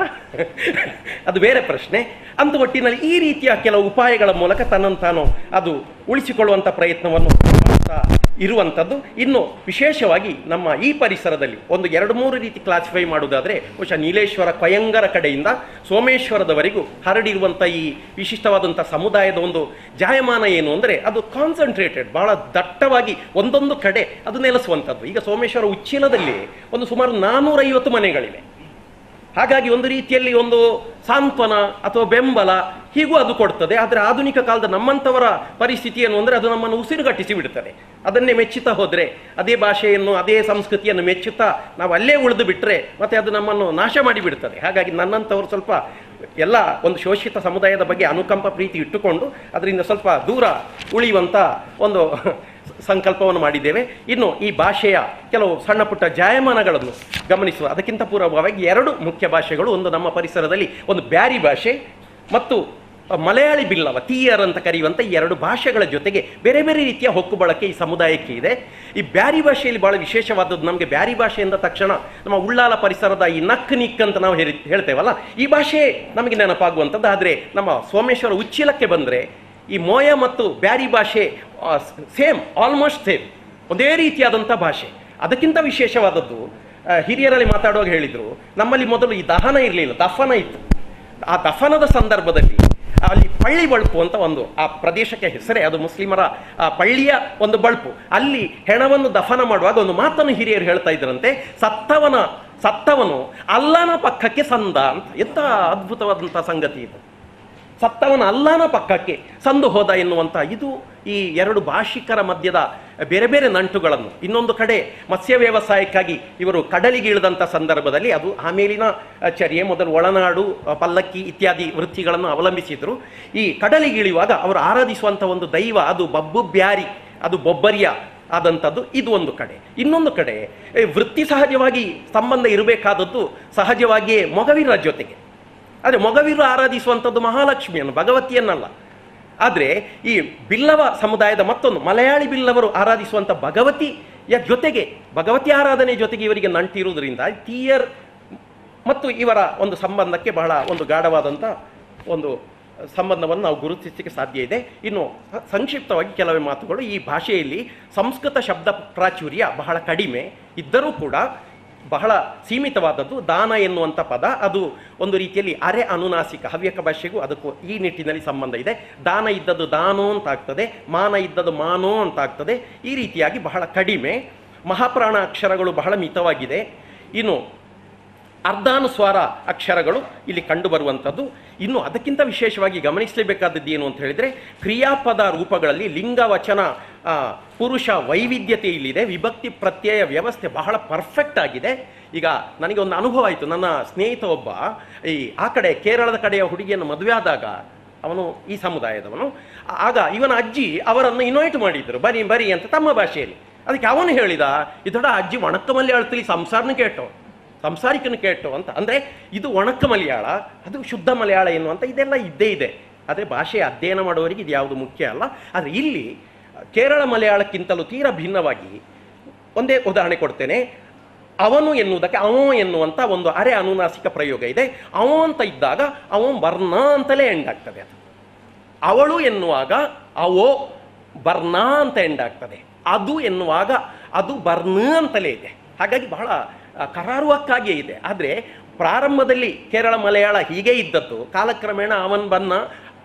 ಅದು ಬೇರೆ ಪ್ರಶ್ನೆ. ಅಂತ ಒಟ್ಟಿನಲ್ಲಿ ಈ ರೀತಿಯ ಕೆಲವು ಉಪಾಯಗಳ ಮೂಲಕ ತನ್ನನ್ನು ತಾನು ಅದು ಉಳಿಸಿಕೊಳ್ಳುವಂಥ ಪ್ರಯತ್ನವನ್ನು ಇರುವಂಥದ್ದು. ಇನ್ನು ವಿಶೇಷವಾಗಿ ನಮ್ಮ ಈ ಪರಿಸರದಲ್ಲಿ ಒಂದು 2-3 ರೀತಿ ಕ್ಲಾಸಿಫೈ ಮಾಡುವುದಾದರೆ, ಬಹುಶಃ ನೀಲೇಶ್ವರ ಕೊಯಂಗರ ಕಡೆಯಿಂದ ಸೋಮೇಶ್ವರದವರೆಗೂ ಹರಡಿರುವಂಥ ಈ ವಿಶಿಷ್ಟವಾದಂಥ ಸಮುದಾಯದ ಒಂದು ಜಾಯಮಾನ ಏನು ಅಂದರೆ, ಅದು ಕಾನ್ಸಂಟ್ರೇಟೆಡ್, ಬಹಳ ದಟ್ಟವಾಗಿ ಒಂದೊಂದು ಕಡೆ ಅದು ನೆಲೆಸುವಂಥದ್ದು. ಈಗ ಸೋಮೇಶ್ವರ ಉಚ್ಚಿಲದಲ್ಲಿ ಒಂದು ಸುಮಾರು 450 ಮನೆಗಳಿವೆ. ಹಾಗಾಗಿ ಒಂದು ರೀತಿಯಲ್ಲಿ ಒಂದು ಸಾಂತ್ವನ ಅಥವಾ ಬೆಂಬಲ ಹೀಗೂ ಅದು ಕೊಡ್ತದೆ. ಆದರೆ ಆಧುನಿಕ ಕಾಲದ ನಮ್ಮಂಥವರ ಪರಿಸ್ಥಿತಿ ಏನು ಅಂದರೆ, ಅದು ನಮ್ಮನ್ನು ಉಸಿರುಗಟ್ಟಿಸಿ ಬಿಡ್ತದೆ. ಅದನ್ನೇ ಮೆಚ್ಚುತ್ತಾ ಹೋದರೆ, ಅದೇ ಭಾಷೆಯನ್ನು ಅದೇ ಸಂಸ್ಕೃತಿಯನ್ನು ಮೆಚ್ಚುತ್ತಾ ನಾವು ಅಲ್ಲೇ ಉಳಿದು ಬಿಟ್ಟರೆ ಮತ್ತೆ ಅದು ನಮ್ಮನ್ನು ನಾಶ ಮಾಡಿಬಿಡ್ತದೆ. ಹಾಗಾಗಿ ನನ್ನಂಥವರು ಸ್ವಲ್ಪ ಎಲ್ಲ ಒಂದು ಶೋಷಿತ ಸಮುದಾಯದ ಬಗ್ಗೆ ಅನುಕಂಪ ಪ್ರೀತಿ ಇಟ್ಟುಕೊಂಡು ಅದರಿಂದ ಸ್ವಲ್ಪ ದೂರ ಉಳಿಯುವಂಥ ಒಂದು ಸಂಕಲ್ಪವನ್ನು ಮಾಡಿದ್ದೇವೆ. ಇನ್ನು ಈ ಭಾಷೆಯ ಕೆಲವು ಸಣ್ಣ ಪುಟ್ಟ ಜಾಯಮಾನಗಳನ್ನು ಗಮನಿಸುವ ಅದಕ್ಕಿಂತ ಪೂರ್ವವಾಗಿ 2 ಮುಖ್ಯ ಭಾಷೆಗಳು, ಒಂದು ನಮ್ಮ ಪರಿಸರದಲ್ಲಿ ಒಂದು ಬ್ಯಾರಿ ಭಾಷೆ ಮತ್ತು ಮಲಯಾಳಿ ಬಿಲ್ಲವ ತೀಯರ್ ಅಂತ ಕರೆಯುವಂಥ ಈ 2 ಭಾಷೆಗಳ ಜೊತೆಗೆ ಬೇರೆ ಬೇರೆ ರೀತಿಯ ಹೊಕ್ಕು ಬಳಕೆ ಈ ಸಮುದಾಯಕ್ಕೆ ಇದೆ. ಈ ಬ್ಯಾರಿ ಭಾಷೆಯಲ್ಲಿ ಬಹಳ ವಿಶೇಷವಾದದ್ದು, ನಮಗೆ ಬ್ಯಾರಿ ಭಾಷೆ ಎಂದ ತಕ್ಷಣ ನಮ್ಮ ಉಳ್ಳಾಲ ಪರಿಸರದ ಈ ನಕ್ ನಿಕ್ ಅಂತ ನಾವು ಹೇಳ್ತೇವಲ್ಲ, ಈ ಭಾಷೆ ನಮಗೆ ನೆನಪಾಗುವಂಥದ್ದು. ಆದರೆ ನಮ್ಮ ಸೋಮೇಶ್ವರ ಉಚ್ಚಿಲಕ್ಕೆ ಬಂದರೆ ಈ ಮೋಯ ಮತ್ತು ಬ್ಯಾರಿ ಭಾಷೆ ಸೇಮ್, ಆಲ್ಮೋಸ್ಟ್ ಸೇಮ್, ಒಂದೇ ರೀತಿಯಾದಂಥ ಭಾಷೆ. ಅದಕ್ಕಿಂತ ವಿಶೇಷವಾದದ್ದು, ಹಿರಿಯರಲ್ಲಿ ಮಾತಾಡುವಾಗ ಹೇಳಿದರು, ನಮ್ಮಲ್ಲಿ ಮೊದಲು ಈ ದಹನ ಇರಲಿಲ್ಲ, ದಫನ ಇತ್ತು. ಆ ದಫನದ ಸಂದರ್ಭದಲ್ಲಿ ಅಲ್ಲಿ ಪಳ್ಳಿ ಬಳ್ಪು ಅಂತ ಒಂದು ಆ ಪ್ರದೇಶಕ್ಕೆ ಹೆಸರೇ, ಅದು ಮುಸ್ಲಿಮರ ಪಳ್ಳಿಯ ಒಂದು ಬಳ್ಪು. ಅಲ್ಲಿ ಹೆಣವನ್ನು ದಫನ ಮಾಡುವಾಗ ಒಂದು ಮಾತನ್ನು ಹಿರಿಯರು ಹೇಳ್ತಾ ಇದ್ರಂತೆ, ಸತ್ತವನು ಅಲ್ಲನ ಪಕ್ಕಕ್ಕೆ ಸಂದ ಅಂತ. ಎಂಥ ಅದ್ಭುತವಾದಂಥ ಸಂಗತಿ ಇದು. ಸತ್ತವನ ಅಲ್ಲನ ಪಕ್ಕಕ್ಕೆ ಸಂದು ಹೋದ ಎನ್ನುವಂಥ ಇದು ಈ 2 ಭಾಷಿಕರ ಮಧ್ಯದ ಬೇರೆ ಬೇರೆ ನಂಟುಗಳನ್ನು. ಇನ್ನೊಂದು ಕಡೆ ಮತ್ಸ್ಯ ವ್ಯವಸಾಯಕ್ಕಾಗಿ ಇವರು ಕಡಲಿಗೆ ಇಳಿದಂಥ ಸಂದರ್ಭದಲ್ಲಿ ಅದು ಆಮೇಲಿನ ಚರ್ಯೆ, ಮೊದಲು ಒಳನಾಡು, ಪಲ್ಲಕ್ಕಿ ಇತ್ಯಾದಿ ವೃತ್ತಿಗಳನ್ನು ಅವಲಂಬಿಸಿದ್ರು. ಈ ಕಡಲಿಗೆ ಇಳಿಯುವಾಗ ಅವರು ಆರಾಧಿಸುವಂಥ ಒಂದು ದೈವ ಅದು ಬಬ್ಬು ಬ್ಯಾರಿ, ಅದು ಬೊಬ್ಬರಿಯ ಆದಂಥದ್ದು. ಇದು ಒಂದು ಕಡೆ. ಇನ್ನೊಂದು ಕಡೆ ವೃತ್ತಿ ಸಹಜವಾಗಿ ಸಂಬಂಧ ಇರಬೇಕಾದದ್ದು ಸಹಜವಾಗಿಯೇ ಮೊಗವೀರರ ಜೊತೆಗೆ. ಆದರೆ ಮೊಗವೀರರು ಆರಾಧಿಸುವಂಥದ್ದು ಮಹಾಲಕ್ಷ್ಮಿಯನ್ನು, ಭಗವತಿಯನ್ನಲ್ಲ. ಆದರೆ ಈ ಬಿಲ್ಲವ ಸಮುದಾಯದ ಮತ್ತೊಂದು ಮಲಯಾಳಿ ಬಿಲ್ಲವರು ಆರಾಧಿಸುವಂಥ ಭಗವತಿಯ ಜೊತೆಗೆ, ಭಗವತಿ ಆರಾಧನೆ ಜೊತೆಗೆ ಇವರಿಗೆ ನಂಟಿರುವುದರಿಂದ ತೀಯರ್ ಮತ್ತು ಇವರ ಒಂದು ಸಂಬಂಧಕ್ಕೆ ಬಹಳ ಒಂದು ಗಾಢವಾದಂಥ ಒಂದು ಸಂಬಂಧವನ್ನು ನಾವು ಗುರುತಿಸಲಿಕ್ಕೆ ಸಾಧ್ಯ ಇದೆ. ಇನ್ನು ಸಂಕ್ಷಿಪ್ತವಾಗಿ ಕೆಲವೇ ಮಾತುಗಳು. ಈ ಭಾಷೆಯಲ್ಲಿ ಸಂಸ್ಕೃತ ಶಬ್ದ ಪ್ರಾಚುರ್ಯ ಬಹಳ ಕಡಿಮೆ ಇದ್ದರೂ ಕೂಡ ಬಹಳ ಸೀಮಿತವಾದದ್ದು. ದಾನ ಎನ್ನುವಂಥ ಪದ ಅದು ಒಂದು ರೀತಿಯಲ್ಲಿ ಅರೆ ಅನುನಾಸಿಕ, ಹವ್ಯಕ ಭಾಷೆಗೂ ಅದಕ್ಕೂ ಈ ನಿಟ್ಟಿನಲ್ಲಿ ಸಂಬಂಧ ಇದೆ. ದಾನ ಇದ್ದದ್ದು ದಾನೋ ಅಂತಾಗ್ತದೆ, ಮಾನ ಇದ್ದದ್ದು ಮಾನೋ ಅಂತಾಗ್ತದೆ. ಈ ರೀತಿಯಾಗಿ ಬಹಳ ಕಡಿಮೆ. ಮಹಾಪ್ರಾಣ ಅಕ್ಷರಗಳು ಬಹಳ ಮಿತವಾಗಿದೆ. ಇನ್ನು ಅರ್ಧಾನುಸ್ವಾರ ಅಕ್ಷರಗಳು ಇಲ್ಲಿ ಕಂಡುಬರುವಂಥದ್ದು. ಇನ್ನು ಅದಕ್ಕಿಂತ ವಿಶೇಷವಾಗಿ ಗಮನಿಸಲೇಬೇಕಾದದ್ದು ಏನು ಅಂತ ಹೇಳಿದರೆ, ಕ್ರಿಯಾಪದ ರೂಪಗಳಲ್ಲಿ ಲಿಂಗ ವಚನ ಪುರುಷ ವೈವಿಧ್ಯತೆ ಇಲ್ಲಿದೆ. ವಿಭಕ್ತಿ ಪ್ರತ್ಯಯ ವ್ಯವಸ್ಥೆ ಬಹಳ ಪರ್ಫೆಕ್ಟ್ ಆಗಿದೆ. ಈಗ ನನಗೆ ಒಂದು ಅನುಭವ ಆಯಿತು. ನನ್ನ ಸ್ನೇಹಿತ ಒಬ್ಬ ಆ ಕಡೆ ಕೇರಳದ ಕಡೆಯ ಹುಡುಗಿಯನ್ನು ಮದುವೆ ಆದಾಗ, ಅವನು ಈ ಸಮುದಾಯದವನು, ಆಗ ಇವನ ಅಜ್ಜಿ ಅವರನ್ನು ಇನ್ವೈಟ್ ಮಾಡಿದ್ರು, ಬರಿ ಬರಿ ಅಂತ ತಮ್ಮ ಭಾಷೆಯಲ್ಲಿ. ಅದಕ್ಕೆ ಅವನು ಹೇಳಿದ, ಇದೊಡ ಅಜ್ಜಿ ಒಣಕ್ಕ ಮಲಯಾಳದಲ್ಲಿ ಸಂಸಾರಿಕನು ಕೇಟೋ ಅಂತ. ಅಂದರೆ ಇದು ಒಣಕ್ಕ ಮಲಯಾಳ, ಅದು ಶುದ್ಧ ಮಲಯಾಳ ಎನ್ನುವಂಥ ಇದೆಲ್ಲ ಇದ್ದೇ ಇದೆ. ಆದರೆ ಭಾಷೆ ಅಧ್ಯಯನ ಮಾಡುವವರಿಗೆ ಇದು ಯಾವುದು ಮುಖ್ಯ ಅಲ್ಲ. ಆದರೆ ಇಲ್ಲಿ ಕೇರಳ ಮಲಯಾಳಕ್ಕಿಂತಲೂ ತೀರಾ ಭಿನ್ನವಾಗಿ ಒಂದೇ ಉದಾಹರಣೆ ಕೊಡ್ತೇನೆ. ಅವನು ಎನ್ನುವುದಕ್ಕೆ ಅವ ಎನ್ನುವಂಥ ಒಂದು ಅರೆ ಅನುನಾಸಿಕ ಪ್ರಯೋಗ ಇದೆ. ಅವ ಅಂತ ಇದ್ದಾಗ ಅವನು ಬರ್ಣ ಅಂತಲೇ ಎಂಡಾಗ್ತದೆ. ಅದು ಅವಳು ಎನ್ನುವಾಗ ಅವೋ ಬರ್ಣ ಅಂತ ಎಂಡಾಗ್ತದೆ. ಅದು ಎನ್ನುವಾಗ ಅದು ಬರ್ಣ ಅಂತಲೇ ಇದೆ. ಹಾಗಾಗಿ ಬಹಳ ಕರಾರುವಕ್ಕಾಗಿಯೇ ಇದೆ. ಆದರೆ ಪ್ರಾರಂಭದಲ್ಲಿ ಕೇರಳ ಮಲಯಾಳ ಹೀಗೆ ಇದ್ದದ್ದು, ಕಾಲಕ್ರಮೇಣ ಅವನ್ ಬನ್ನು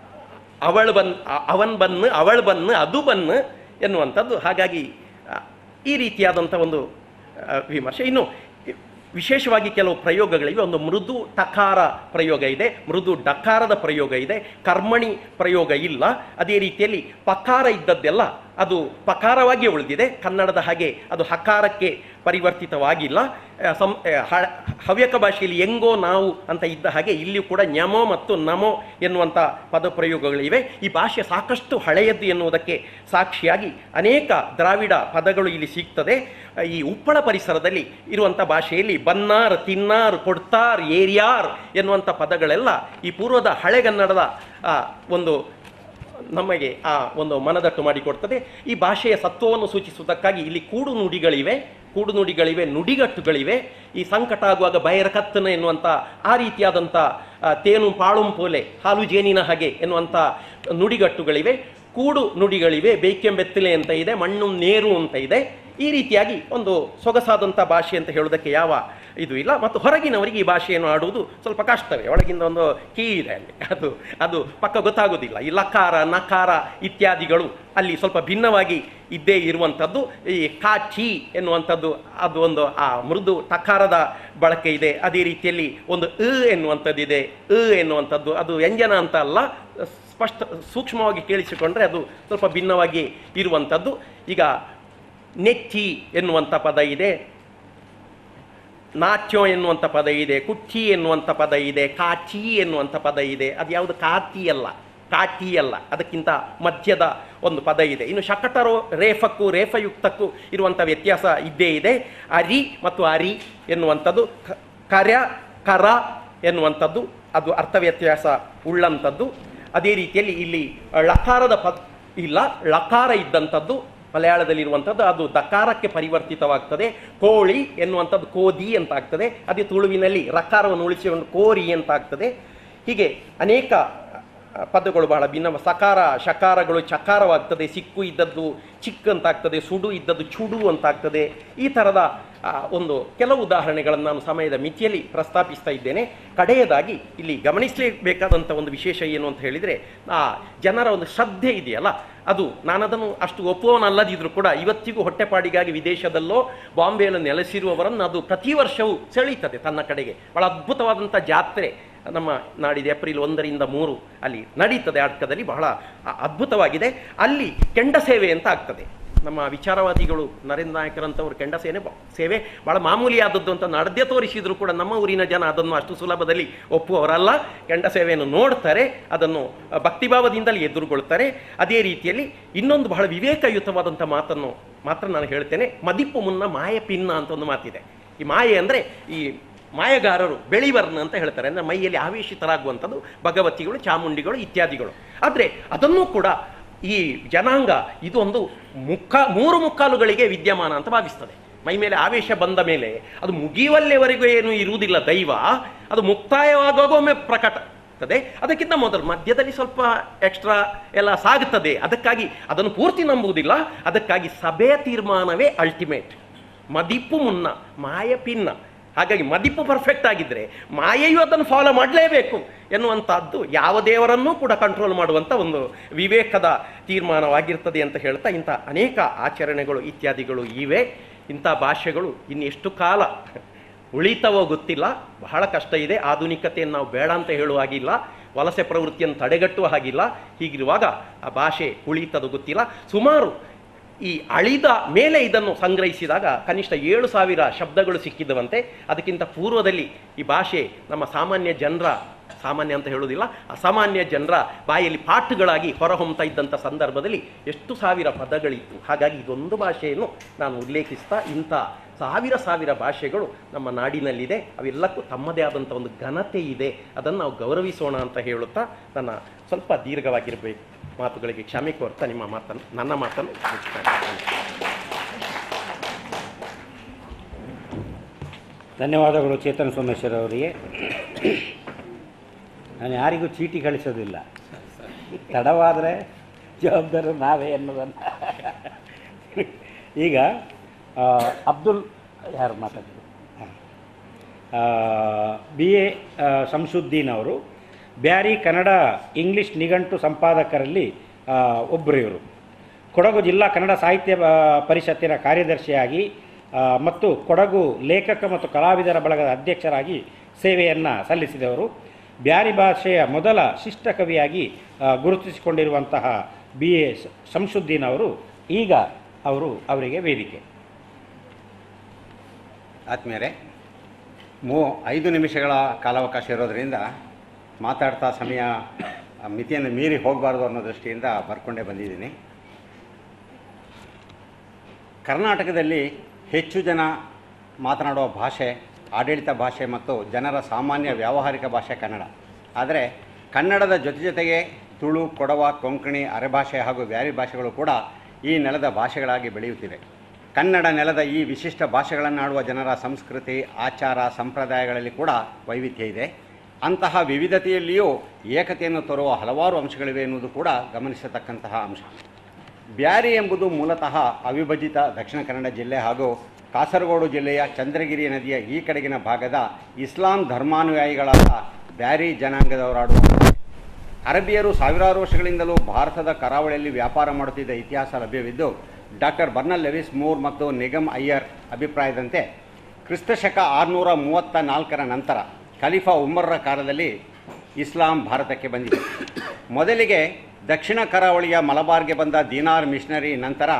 ಅವಳು ಬನ್ನು ಅದು ಬನ್ನು ಎನ್ನುವಂಥದ್ದು. ಹಾಗಾಗಿ ಈ ರೀತಿಯಾದಂಥ ಒಂದು ವಿಮರ್ಶೆ. ಇನ್ನು ವಿಶೇಷವಾಗಿ ಕೆಲವು ಪ್ರಯೋಗಗಳಿವೆ. ಒಂದು ಮೃದು ಟಕಾರ ಪ್ರಯೋಗ ಇದೆ, ಮೃದು ಡಕಾರದ ಪ್ರಯೋಗ ಇದೆ, ಕರ್ಮಣಿ ಪ್ರಯೋಗ ಇಲ್ಲ. ಅದೇ ರೀತಿಯಲ್ಲಿ ಪಕಾರ ಇದ್ದದ್ದೆಲ್ಲ ಅದು ಪಕಾರವಾಗಿಯೇ ಉಳಿದಿದೆ. ಕನ್ನಡದ ಹಾಗೆ ಅದು ಹಕಾರಕ್ಕೆ ಪರಿವರ್ತಿತವಾಗಿಲ್ಲ. ಹವ್ಯಕ ಭಾಷೆಯಲ್ಲಿ ಎಂಗೋ ನಾವು ಅಂತ ಇದ್ದ ಹಾಗೆ ಇಲ್ಲಿಯೂ ಕೂಡ ಞಮೋ ಮತ್ತು ನಮೋ ಎನ್ನುವಂಥ ಪದಪ್ರಯೋಗಗಳಿವೆ. ಈ ಭಾಷೆ ಸಾಕಷ್ಟು ಹಳೆಯದ್ದು ಎನ್ನುವುದಕ್ಕೆ ಸಾಕ್ಷಿಯಾಗಿ ಅನೇಕ ದ್ರಾವಿಡ ಪದಗಳು ಇಲ್ಲಿ ಸಿಗ್ತದೆ. ಈ ಉಪ್ಪಳ ಪರಿಸರದಲ್ಲಿ ಇರುವಂಥ ಭಾಷೆಯಲ್ಲಿ ಬನ್ನಾರ್, ತಿನ್ನಾರ್, ಕೊಡ್ತಾರ್, ಏರಿಯಾರ್ ಎನ್ನುವಂಥ ಪದಗಳೆಲ್ಲ ಈ ಪೂರ್ವದ ಹಳೆಗನ್ನಡದ ಒಂದು ನಮಗೆ ಆ ಒಂದು ಮನದಟ್ಟು ಮಾಡಿಕೊಡ್ತದೆ. ಈ ಭಾಷೆಯ ಸತ್ವವನ್ನು ಸೂಚಿಸುವುದಕ್ಕಾಗಿ ಇಲ್ಲಿ ಕೂಡು ನುಡಿಗಳಿವೆ, ನುಡಿಗಟ್ಟುಗಳಿವೆ. ಈ ಸಂಕಟ ಆಗುವಾಗ ಬೈರ ಕತ್ತನ ಎನ್ನುವಂಥ ಆ ರೀತಿಯಾದಂಥ ತೇನು ಪಾಳುಂ ಪೋಲೆ, ಹಾಲು ಜೇನಿನ ಹಾಗೆ ಎನ್ನುವಂಥ ನುಡಿಗಟ್ಟುಗಳಿವೆ, ಕೂಡು ನುಡಿಗಳಿವೆ. ಬೇಕೆಂಬೆತ್ತಲೆ ಅಂತ ಇದೆ, ಮಣ್ಣು ನೇರು ಅಂತ ಇದೆ. ಈ ರೀತಿಯಾಗಿ ಒಂದು ಸೊಗಸಾದಂಥ ಭಾಷೆ ಅಂತ ಹೇಳೋದಕ್ಕೆ ಯಾವ ಇದು ಇಲ್ಲ. ಮತ್ತು ಹೊರಗಿನವರಿಗೆ ಈ ಭಾಷೆಯನ್ನು ಆಡುವುದು ಸ್ವಲ್ಪ ಕಷ್ಟವೇ. ಒಳಗಿಂದ ಒಂದು ಕೀ ಇದೆ ಅಲ್ಲಿ, ಅದು ಪಕ್ಕ ಗೊತ್ತಾಗೋದಿಲ್ಲ. ಈ ಲಕಾರ, ನಕಾರ ಇತ್ಯಾದಿಗಳು ಅಲ್ಲಿ ಸ್ವಲ್ಪ ಭಿನ್ನವಾಗಿ ಇದ್ದೇ ಇರುವಂಥದ್ದು. ಈ ಕಾಚಿ ಎನ್ನುವಂಥದ್ದು ಅದು ಒಂದು ಆ ಮೃದು ಟಕಾರದ ಬಳಕೆ ಇದೆ. ಅದೇ ರೀತಿಯಲ್ಲಿ ಒಂದು ಎನ್ನುವಂಥದ್ದಿದೆ. ಎನ್ನುವಂಥದ್ದು ಅದು ವ್ಯಂಜನ ಅಂತ ಅಲ್ಲ, ಸ್ಪಷ್ಟ ಸೂಕ್ಷ್ಮವಾಗಿ ಕೇಳಿಸಿಕೊಂಡ್ರೆ ಅದು ಸ್ವಲ್ಪ ಭಿನ್ನವಾಗಿ ಇರುವಂಥದ್ದು. ಈಗ ನೆಚ್ಚಿ ಎನ್ನುವಂಥ ಪದ ಇದೆ, ನಾಚ್ಯೋ ಎನ್ನುವಂಥ ಪದ ಇದೆ, ಕುಚ್ಚಿ ಎನ್ನುವಂಥ ಪದ ಇದೆ, ಕಾಚಿ ಎನ್ನುವಂಥ ಪದ ಇದೆ. ಅದು ಯಾವುದು ಕಾತಿ ಅಲ್ಲ, ಅದಕ್ಕಿಂತ ಮಧ್ಯದ ಒಂದು ಪದ ಇದೆ. ಇನ್ನು ಶಕಟರೋ ರೇಫಕ್ಕೂ ರೇಫಯುಕ್ತಕ್ಕೂ ಇರುವಂಥ ವ್ಯತ್ಯಾಸ ಇದ್ದೇ ಇದೆ. ಅರಿ ಮತ್ತು ಅರಿ ಎನ್ನುವಂಥದ್ದು, ಕರ ಎನ್ನುವಂಥದ್ದು ಅದು ಅರ್ಥ ವ್ಯತ್ಯಾಸ ಉಳ್ಳಂಥದ್ದು. ಅದೇ ರೀತಿಯಲ್ಲಿ ಇಲ್ಲಿ ಲಕಾರದ ಇಲ್ಲ, ಲಕಾರ ಇದ್ದಂಥದ್ದು ಮಲಯಾಳದಲ್ಲಿರುವಂಥದ್ದು ಅದು ದಕಾರಕ್ಕೆ ಪರಿವರ್ತಿತವಾಗ್ತದೆ. ಕೋಳಿ ಎನ್ನುವಂಥದ್ದು ಕೋದಿ ಅಂತ ಆಗ್ತದೆ. ಅದೇ ತುಳುವಿನಲ್ಲಿ ರಕಾರವನ್ನು ಉಳಿಸಿಕೊಂಡು ಕೋರಿ ಅಂತ ಆಗ್ತದೆ. ಹೀಗೆ ಅನೇಕ ಪದಗಳು ಬಹಳ ಭಿನ್ನ. ಸಕಾರ ಶಕಾರಗಳು ಚಕಾರವಾಗ್ತದೆ, ಸಿಕ್ಕು ಇದ್ದದ್ದು ಚಿಕ್ಕ ಅಂತಾಗ್ತದೆ, ಸುಡು ಇದ್ದದ್ದು ಚುಡು ಅಂತಾಗ್ತದೆ. ಈ ಥರದ ಒಂದು ಕೆಲವು ಉದಾಹರಣೆಗಳನ್ನು ನಾನು ಸಮಯದ ಮಿತಿಯಲ್ಲಿ ಪ್ರಸ್ತಾಪಿಸ್ತಾ ಇದ್ದೇನೆ. ಕಡೆಯದಾಗಿ ಇಲ್ಲಿ ಗಮನಿಸಲೇಬೇಕಾದಂಥ ಒಂದು ವಿಶೇಷ ಏನು ಅಂತ ಹೇಳಿದರೆ, ಆ ಜನರ ಒಂದು ಶ್ರದ್ಧೆ ಇದೆಯಲ್ಲ, ಅದು ನಾನದನ್ನು ಅಷ್ಟು ಒಪ್ಪುವವನಲ್ಲದಿದ್ರೂ ಕೂಡ ಇವತ್ತಿಗೂ ಹೊಟ್ಟೆಪಾಡಿಗಾಗಿ ವಿದೇಶದಲ್ಲೋ ಬಾಂಬೆಯಲ್ಲಿ ನೆಲೆಸಿರುವವರನ್ನು ಅದು ಪ್ರತಿ ವರ್ಷವೂ ಸೆಳೀತದೆ ತನ್ನ ಕಡೆಗೆ. ಬಹಳ ಅದ್ಭುತವಾದಂಥ ಜಾತ್ರೆ ನಮ್ಮ ನಾಡಿದ ಏಪ್ರಿಲ್ 1ರಿಂದ 3 ಅಲ್ಲಿ ನಡೀತದೆ ಅಡ್ಕದಲ್ಲಿ. ಬಹಳ ಅದ್ಭುತವಾಗಿದೆ. ಅಲ್ಲಿ ಕೆಂಡ ಸೇವೆ ಅಂತ ಆಗ್ತದೆ. ನಮ್ಮ ವಿಚಾರವಾದಿಗಳು ನರೇಂದ್ರ ನಾಯಕರಂಥವ್ರು ಕೆಂಡ ಸೇವೆ ಭಾಳ ಮಾಮೂಲಿಯಾದದ್ದು ಅಂತ ನಡೆದೇ ತೋರಿಸಿದ್ರು ಕೂಡ ನಮ್ಮ ಊರಿನ ಜನ ಅದನ್ನು ಅಷ್ಟು ಸುಲಭದಲ್ಲಿ ಒಪ್ಪುವವರಲ್ಲ. ಕೆಂಡ ಸೇವೆಯನ್ನು ನೋಡ್ತಾರೆ, ಅದನ್ನು ಭಕ್ತಿಭಾವದಿಂದಲೇ ಎದುರುಗೊಳ್ತಾರೆ. ಅದೇ ರೀತಿಯಲ್ಲಿ ಇನ್ನೊಂದು ಬಹಳ ವಿವೇಕಯುತವಾದಂಥ ಮಾತನ್ನು ಮಾತ್ರ ನಾನು ಹೇಳ್ತೇನೆ. ಮದಿಪ್ಪು ಮುನ್ನ ಮಾಯ ಪಿನ್ನ ಅಂತ ಒಂದು ಮಾತಿದೆ. ಈ ಮಾಯೆ ಅಂದರೆ ಈ ಮಾಯಗಾರರು ಬೆಳಿವರ್ಣ ಅಂತ ಹೇಳ್ತಾರೆ, ಅಂದರೆ ಮೈಯಲ್ಲಿ ಆವೇಶಿತರಾಗುವಂಥದ್ದು ಭಗವತಿಗಳು, ಚಾಮುಂಡಿಗಳು ಇತ್ಯಾದಿಗಳು. ಆದರೆ ಅದನ್ನೂ ಕೂಡ ಈ ಜನಾಂಗ ಇದು ಒಂದು 3 ಮುಕ್ಕಾಲುಗಳಿಗೆ ವಿದ್ಯಮಾನ ಅಂತ ಭಾವಿಸ್ತದೆ. ಮೈ ಮೇಲೆ ಆವೇಶ ಬಂದ ಮೇಲೆ ಅದು ಮುಗಿಯುವಲ್ಲಿವರೆಗೂ ಏನು ಇರುವುದಿಲ್ಲ ದೈವ, ಅದು ಮುಕ್ತಾಯವಾಗುವಾಗ ಒಮ್ಮೆ ಪ್ರಕಟ ಆಗ್ತದೆ. ಅದಕ್ಕಿಂತ ಮೊದಲು ಮಧ್ಯದಲ್ಲಿ ಸ್ವಲ್ಪ ಎಕ್ಸ್ಟ್ರಾ ಎಲ್ಲ ಸಾಗುತ್ತದೆ. ಅದಕ್ಕಾಗಿ ಅದನ್ನು ಪೂರ್ತಿ ನಂಬುವುದಿಲ್ಲ. ಅದಕ್ಕಾಗಿ ಸಭೆಯ ತೀರ್ಮಾನವೇ ಅಲ್ಟಿಮೇಟ್. ಮದಿಪ್ಪು ಮುನ್ನ ಮಾಯ ಪಿನ್ನ. ಹಾಗಾಗಿ ಮದಿಪ್ಪು ಪರ್ಫೆಕ್ಟ್ ಆಗಿದ್ದರೆ ಮಾಯೆಯು ಅದನ್ನು ಫಾಲೋ ಮಾಡಲೇಬೇಕು ಎನ್ನುವಂಥದ್ದು ಯಾವ ದೇವರನ್ನೂ ಕೂಡ ಕಂಟ್ರೋಲ್ ಮಾಡುವಂಥ ಒಂದು ವಿವೇಕದ ತೀರ್ಮಾನವಾಗಿರ್ತದೆ ಅಂತ ಹೇಳ್ತಾ, ಇಂಥ ಅನೇಕ ಆಚರಣೆಗಳು ಇತ್ಯಾದಿಗಳು ಇವೆ. ಇಂಥ ಭಾಷೆಗಳು ಇನ್ನೆಷ್ಟು ಕಾಲ ಉಳಿತವೋ ಗೊತ್ತಿಲ್ಲ, ಬಹಳ ಕಷ್ಟ ಇದೆ. ಆಧುನಿಕತೆಯನ್ನು ನಾವು ಬೇಡ ಅಂತ ಹೇಳುವಾಗಿಲ್ಲ, ವಲಸೆ ಪ್ರವೃತ್ತಿಯನ್ನು ತಡೆಗಟ್ಟುವ ಹಾಗಿಲ್ಲ. ಹೀಗಿರುವಾಗ ಆ ಭಾಷೆ ಉಳಿತದು ಗೊತ್ತಿಲ್ಲ. ಸುಮಾರು ಈ ಅಳಿದ ಮೇಲೆ ಇದನ್ನು ಸಂಗ್ರಹಿಸಿದಾಗ ಕನಿಷ್ಠ 7,000 ಶಬ್ದಗಳು ಸಿಕ್ಕಿದ್ದವಂತೆ. ಅದಕ್ಕಿಂತ ಪೂರ್ವದಲ್ಲಿ ಈ ಭಾಷೆ ನಮ್ಮ ಸಾಮಾನ್ಯ ಅಂತ ಹೇಳುವುದಿಲ್ಲ, ಅಸಾಮಾನ್ಯ ಜನರ ಬಾಯಲ್ಲಿ ಪಾಠಗಳಾಗಿ ಹೊರಹೊಮ್ತಾ ಇದ್ದಂಥ ಸಂದರ್ಭದಲ್ಲಿ ಎಷ್ಟು ಸಾವಿರ ಪದಗಳಿತ್ತು. ಹಾಗಾಗಿ ಇದೊಂದು ಭಾಷೆಯನ್ನು ನಾನು ಉಲ್ಲೇಖಿಸ್ತಾ, ಇಂಥ ಸಾವಿರ ಭಾಷೆಗಳು ನಮ್ಮ ನಾಡಿನಲ್ಲಿದೆ. ಅವೆಲ್ಲಕ್ಕೂ ತಮ್ಮದೇ ಆದಂಥ ಒಂದು ಘನತೆ ಇದೆ. ಅದನ್ನು ನಾವು ಗೌರವಿಸೋಣ ಅಂತ ಹೇಳುತ್ತಾ ನನ್ನ ಸ್ವಲ್ಪ ದೀರ್ಘವಾಗಿರಬೇಕು ಮಾತುಗಳಿಗೆ ಕ್ಷಮೆ ಕೋರ್ತಾ ನನ್ನ ಮಾತನ್ನು ಧನ್ಯವಾದಗಳು ಚೇತನ್ ಸೋಮೇಶ್ವರ್ ಅವರಿಗೆ. ನಾನು ಯಾರಿಗೂ ಚೀಟಿ ಕಳಿಸೋದಿಲ್ಲ, ತಡವಾದರೆ ಜವಾಬ್ದಾರಿ ನಾವೇ ಅನ್ನೋದನ್ನು. ಈಗ ಅಬ್ದುಲ್ ಯಾರು ಮಾತಾಡಿದ್ರು, BA ಶಂಸುದ್ದೀನ್ ಅವರು ಬ್ಯಾರಿ ಕನ್ನಡ ಇಂಗ್ಲೀಷ್ ನಿಘಂಟು ಸಂಪಾದಕರಲ್ಲಿ ಒಬ್ಬರು. ಇವರು ಕೊಡಗು ಜಿಲ್ಲಾ ಕನ್ನಡ ಸಾಹಿತ್ಯ ಪರಿಷತ್ತಿನ ಕಾರ್ಯದರ್ಶಿಯಾಗಿ ಮತ್ತು ಕೊಡಗು ಲೇಖಕ ಮತ್ತು ಕಲಾವಿದರ ಬಳಗದ ಅಧ್ಯಕ್ಷರಾಗಿ ಸೇವೆಯನ್ನು ಸಲ್ಲಿಸಿದವರು. ಬ್ಯಾರಿ ಭಾಷೆಯ ಮೊದಲ ಶಿಷ್ಟ ಕವಿಯಾಗಿ ಗುರುತಿಸಿಕೊಂಡಿರುವಂತಹ BA ಶಂಸುದ್ದೀನ್ ಅವರು ಈಗ ಅವರಿಗೆ ವೇದಿಕೆ. ಆತ್ಮೀಯರೇ, 5 ನಿಮಿಷಗಳ ಕಾಲಾವಕಾಶ ಇರೋದರಿಂದ ಮಾತಾಡ್ತಾ ಸಮಯ ಮಿತಿಯನ್ನು ಮೀರಿ ಹೋಗಬಾರ್ದು ಅನ್ನೋ ದೃಷ್ಟಿಯಿಂದ ಬರ್ಕೊಂಡೇ ಬಂದಿದ್ದೀನಿ. ಕರ್ನಾಟಕದಲ್ಲಿ ಹೆಚ್ಚು ಜನ ಮಾತನಾಡುವ ಭಾಷೆ ಆಡಳಿತ ಭಾಷೆ ಮತ್ತು ಜನರ ಸಾಮಾನ್ಯ ವ್ಯಾವಹಾರಿಕ ಭಾಷೆ ಕನ್ನಡ. ಆದರೆ ಕನ್ನಡದ ಜೊತೆಗೆ ತುಳು, ಕೊಡವ, ಕೊಂಕಣಿ, ಅರೆಭಾಷೆ ಹಾಗೂ ಬ್ಯಾರಿ ಭಾಷೆಗಳು ಕೂಡ ಈ ನೆಲದ ಭಾಷೆಗಳಾಗಿ ಬೆಳೆಯುತ್ತಿವೆ. ಕನ್ನಡ ನೆಲದ ಈ ವಿಶಿಷ್ಟ ಭಾಷೆಗಳನ್ನಾಡುವ ಜನರ ಸಂಸ್ಕೃತಿ, ಆಚಾರ, ಸಂಪ್ರದಾಯಗಳಲ್ಲಿ ಕೂಡ ವೈವಿಧ್ಯ ಇದೆ. ಅಂತಹ ವಿವಿಧತೆಯಲ್ಲಿಯೂ ಏಕತೆಯನ್ನು ತರುವ ಹಲವಾರು ಅಂಶಗಳಿವೆ ಎನ್ನುವುದು ಕೂಡ ಗಮನಿಸತಕ್ಕಂತಹ ಅಂಶ. ಬ್ಯಾರಿ ಎಂಬುದು ಮೂಲತಃ ಅವಿಭಜಿತ ದಕ್ಷಿಣ ಕನ್ನಡ ಜಿಲ್ಲೆ ಹಾಗೂ ಕಾಸರಗೋಡು ಜಿಲ್ಲೆಯ ಚಂದ್ರಗಿರಿ ನದಿಯ ಈ ಕಡೆಗಿನ ಭಾಗದ ಇಸ್ಲಾಂ ಧರ್ಮಾನುಯಾಯಿಗಳಾದ ಬ್ಯಾರಿ ಜನಾಂಗದವರಾಡುವ ಅರಬಿಯರು ಸಾವಿರಾರು ವರ್ಷಗಳಿಂದಲೂ ಭಾರತದ ಕರಾವಳಿಯಲ್ಲಿ ವ್ಯಾಪಾರ ಮಾಡುತ್ತಿದ್ದ ಇತಿಹಾಸ ಲಭ್ಯವಿದ್ದು, ಡಾಕ್ಟರ್ ಬರ್ನಲ್ ಲೆವಿಸ್ ಮೂರ್ ಮತ್ತು ನಿಗಮ್ ಅಯ್ಯರ್ ಅಭಿಪ್ರಾಯದಂತೆ ಕ್ರಿಸ್ತಶಕ 634ರ ನಂತರ ಖಲೀಫಾ ಉಮರ್ರ ಕಾಲದಲ್ಲಿ ಇಸ್ಲಾಂ ಭಾರತಕ್ಕೆ ಬಂದಿದೆ. ಮೊದಲಿಗೆ ದಕ್ಷಿಣ ಕರಾವಳಿಯ ಮಲಬಾರ್ಗೆ ಬಂದ ದೀನಾರ್ ಮಿಷನರಿ, ನಂತರ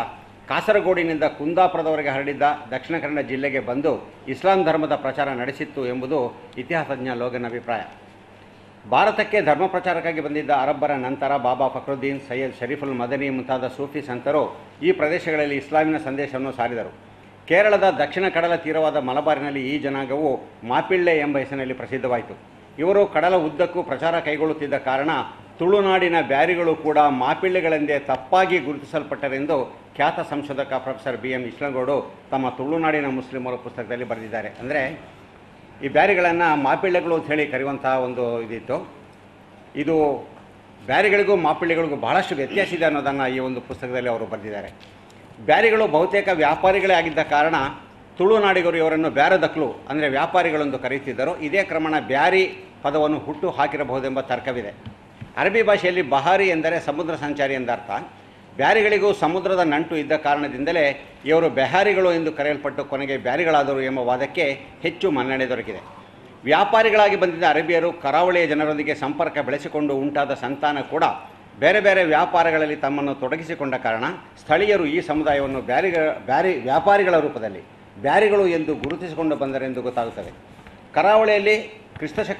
ಕಾಸರಗೋಡಿನಿಂದ ಕುಂದಾಪುರದವರೆಗೆ ಹರಡಿದ್ದ ದಕ್ಷಿಣ ಕನ್ನಡ ಜಿಲ್ಲೆಗೆ ಬಂದು ಇಸ್ಲಾಂ ಧರ್ಮದ ಪ್ರಚಾರ ನಡೆಸಿತ್ತು ಎಂಬುದು ಇತಿಹಾಸಜ್ಞ ಲೋಗನ್ ಅಭಿಪ್ರಾಯ. ಭಾರತಕ್ಕೆ ಧರ್ಮ ಪ್ರಚಾರಕ್ಕಾಗಿ ಬಂದಿದ್ದ ಅರಬ್ಬರ ನಂತರ ಬಾಬಾ ಫಕ್ರುದ್ದೀನ್, ಸೈಯದ್ ಶರೀಫುಲ್ ಮದನಿ ಮುಂತಾದ ಸೂಫಿ ಸಂತರು ಈ ಪ್ರದೇಶಗಳಲ್ಲಿ ಇಸ್ಲಾಮಿನ ಸಂದೇಶವನ್ನು ಸಾರಿದರು. ಕೇರಳದ ದಕ್ಷಿಣ ಕಡಲ ತೀರವಾದ ಮಲಬಾರಿನಲ್ಲಿ ಈ ಜನಾಂಗವು ಮಾಪಿಳ್ಳೆ ಎಂಬ ಹೆಸರಿನಲ್ಲಿ ಪ್ರಸಿದ್ಧವಾಯಿತು. ಇವರು ಕಡಲ ಉದ್ದಕ್ಕೂ ಪ್ರಚಾರ ಕೈಗೊಳ್ಳುತ್ತಿದ್ದ ಕಾರಣ ತುಳುನಾಡಿನ ಬ್ಯಾರಿಗಳು ಕೂಡ ಮಾಪಿಳ್ಳೆಗಳೆಂದೇ ತಪ್ಪಾಗಿ ಗುರುತಿಸಲ್ಪಟ್ಟರೆಂದು ಖ್ಯಾತ ಸಂಶೋಧಕ ಪ್ರೊಫೆಸರ್ BM ಇಸ್ಲಂಗೋಡು ತಮ್ಮ ತುಳುನಾಡಿನ ಮುಸ್ಲಿಮರ ಪುಸ್ತಕದಲ್ಲಿ ಬರೆದಿದ್ದಾರೆ. ಅಂದರೆ ಈ ಬ್ಯಾರಿಗಳನ್ನು ಮಾಪಿಳ್ಳೆಗಳು ಅಂತ ಹೇಳಿ ಕರೆಯುವಂತಹ ಒಂದು ಇದಿತ್ತು. ಇದು ಬ್ಯಾರಿಗಳಿಗೂ ಮಾಪಿಳ್ಳೆಗಳಿಗೂ ಬಹಳಷ್ಟು ವ್ಯತ್ಯಾಸ ಇದೆ ಅನ್ನೋದನ್ನು ಈ ಒಂದು ಪುಸ್ತಕದಲ್ಲಿ ಅವರು ಬರೆದಿದ್ದಾರೆ. ಬ್ಯಾರಿಗಳು ಬಹುತೇಕ ವ್ಯಾಪಾರಿಗಳೇ ಆಗಿದ್ದ ಕಾರಣ ತುಳುನಾಡಿಗರು ಇವರನ್ನು ಬ್ಯಾರದಕ್ಲು ಅಂದರೆ ವ್ಯಾಪಾರಿಗಳೆಂದು ಕರೆಯುತ್ತಿದ್ದರು. ಇದೇ ಕ್ರಮಣ ಬ್ಯಾರಿ ಪದವನ್ನು ಹುಟ್ಟು ಹಾಕಿರಬಹುದೆಂಬ ತರ್ಕವಿದೆ. ಅರಬ್ಬಿ ಭಾಷೆಯಲ್ಲಿ ಬಹಾರಿ ಎಂದರೆ ಸಮುದ್ರ ಸಂಚಾರಿ ಎಂದರ್ಥ. ಬ್ಯಾರಿಗಳಿಗೂ ಸಮುದ್ರದ ನಂಟು ಇದ್ದ ಕಾರಣದಿಂದಲೇ ಇವರು ಬೆಹಾರಿಗಳು ಎಂದು ಕರೆಯಲ್ಪಟ್ಟು ಕೊನೆಗೆ ಬ್ಯಾರಿಗಳಾದರು ಎಂಬ ವಾದಕ್ಕೆ ಹೆಚ್ಚು ಮನ್ನಣೆ ದೊರಕಿದೆ. ವ್ಯಾಪಾರಿಗಳಾಗಿ ಬಂದಿದ್ದ ಅರಬಿಯರು ಕರಾವಳಿಯ ಜನರೊಂದಿಗೆ ಸಂಪರ್ಕ ಬೆಳೆಸಿಕೊಂಡು ಉಂಟಾದ ಸಂತಾನ ಕೂಡ ಬೇರೆ ಬೇರೆ ವ್ಯಾಪಾರಗಳಲ್ಲಿ ತಮ್ಮನ್ನು ತೊಡಗಿಸಿಕೊಂಡ ಕಾರಣ ಸ್ಥಳೀಯರು ಈ ಸಮುದಾಯವನ್ನು ವ್ಯಾಪಾರಿಗಳ ರೂಪದಲ್ಲಿ ಬ್ಯಾರಿಗಳು ಎಂದು ಗುರುತಿಸಿಕೊಂಡು ಬಂದರೆಂದು ಗೊತ್ತಾಗುತ್ತದೆ. ಕರಾವಳಿಯಲ್ಲಿ ಕ್ರಿಸ್ತಶಕ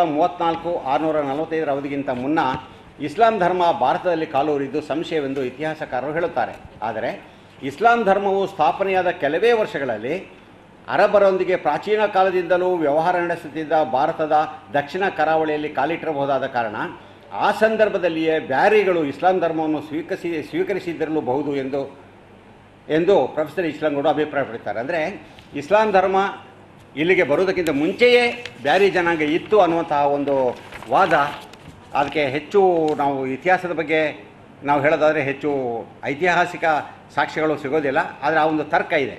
634-645 ಅವಧಿಗಿಂತ ಮುನ್ನ ಇಸ್ಲಾಂ ಧರ್ಮ ಭಾರತದಲ್ಲಿ ಕಾಲೂರಿದ್ದು ಸಂಶಯವೆಂದು ಇತಿಹಾಸಕಾರರು ಹೇಳುತ್ತಾರೆ. ಆದರೆ ಇಸ್ಲಾಂ ಧರ್ಮವು ಸ್ಥಾಪನೆಯಾದ ಕೆಲವೇ ವರ್ಷಗಳಲ್ಲಿ ಅರಬ್ಬರೊಂದಿಗೆ ಪ್ರಾಚೀನ ಕಾಲದಿಂದಲೂ ವ್ಯವಹಾರ ನಡೆಸುತ್ತಿದ್ದ ಭಾರತದ ದಕ್ಷಿಣ ಕರಾವಳಿಯಲ್ಲಿ ಕಾಲಿಟ್ಟಿರಬಹುದಾದ ಕಾರಣ ಆ ಸಂದರ್ಭದಲ್ಲಿಯೇ ಬ್ಯಾರಿಗಳು ಇಸ್ಲಾಂ ಧರ್ಮವನ್ನು ಸ್ವೀಕರಿಸಿದ್ದಿರಲೂಬಹುದು ಎಂದು ಪ್ರೊಫೆಸರ್ ಇಸ್ಲಂಗೋಡು ಅಭಿಪ್ರಾಯಪಡುತ್ತಾರೆ. ಅಂದರೆ ಇಸ್ಲಾಂ ಧರ್ಮ ಇಲ್ಲಿಗೆ ಬರುವುದಕ್ಕಿಂತ ಮುಂಚೆಯೇ ಬ್ಯಾರಿ ಜನಾಂಗ ಇತ್ತು ಅನ್ನುವಂತಹ ಒಂದು ವಾದ. ಅದಕ್ಕೆ ಹೆಚ್ಚು ನಾವು ಇತಿಹಾಸದ ಬಗ್ಗೆ ನಾವು ಹೇಳೋದಾದರೆ ಹೆಚ್ಚು ಐತಿಹಾಸಿಕ ಸಾಕ್ಷ್ಯಗಳು ಸಿಗೋದಿಲ್ಲ. ಆದರೆ ಆ ಒಂದು ತರ್ಕ ಇದೆ.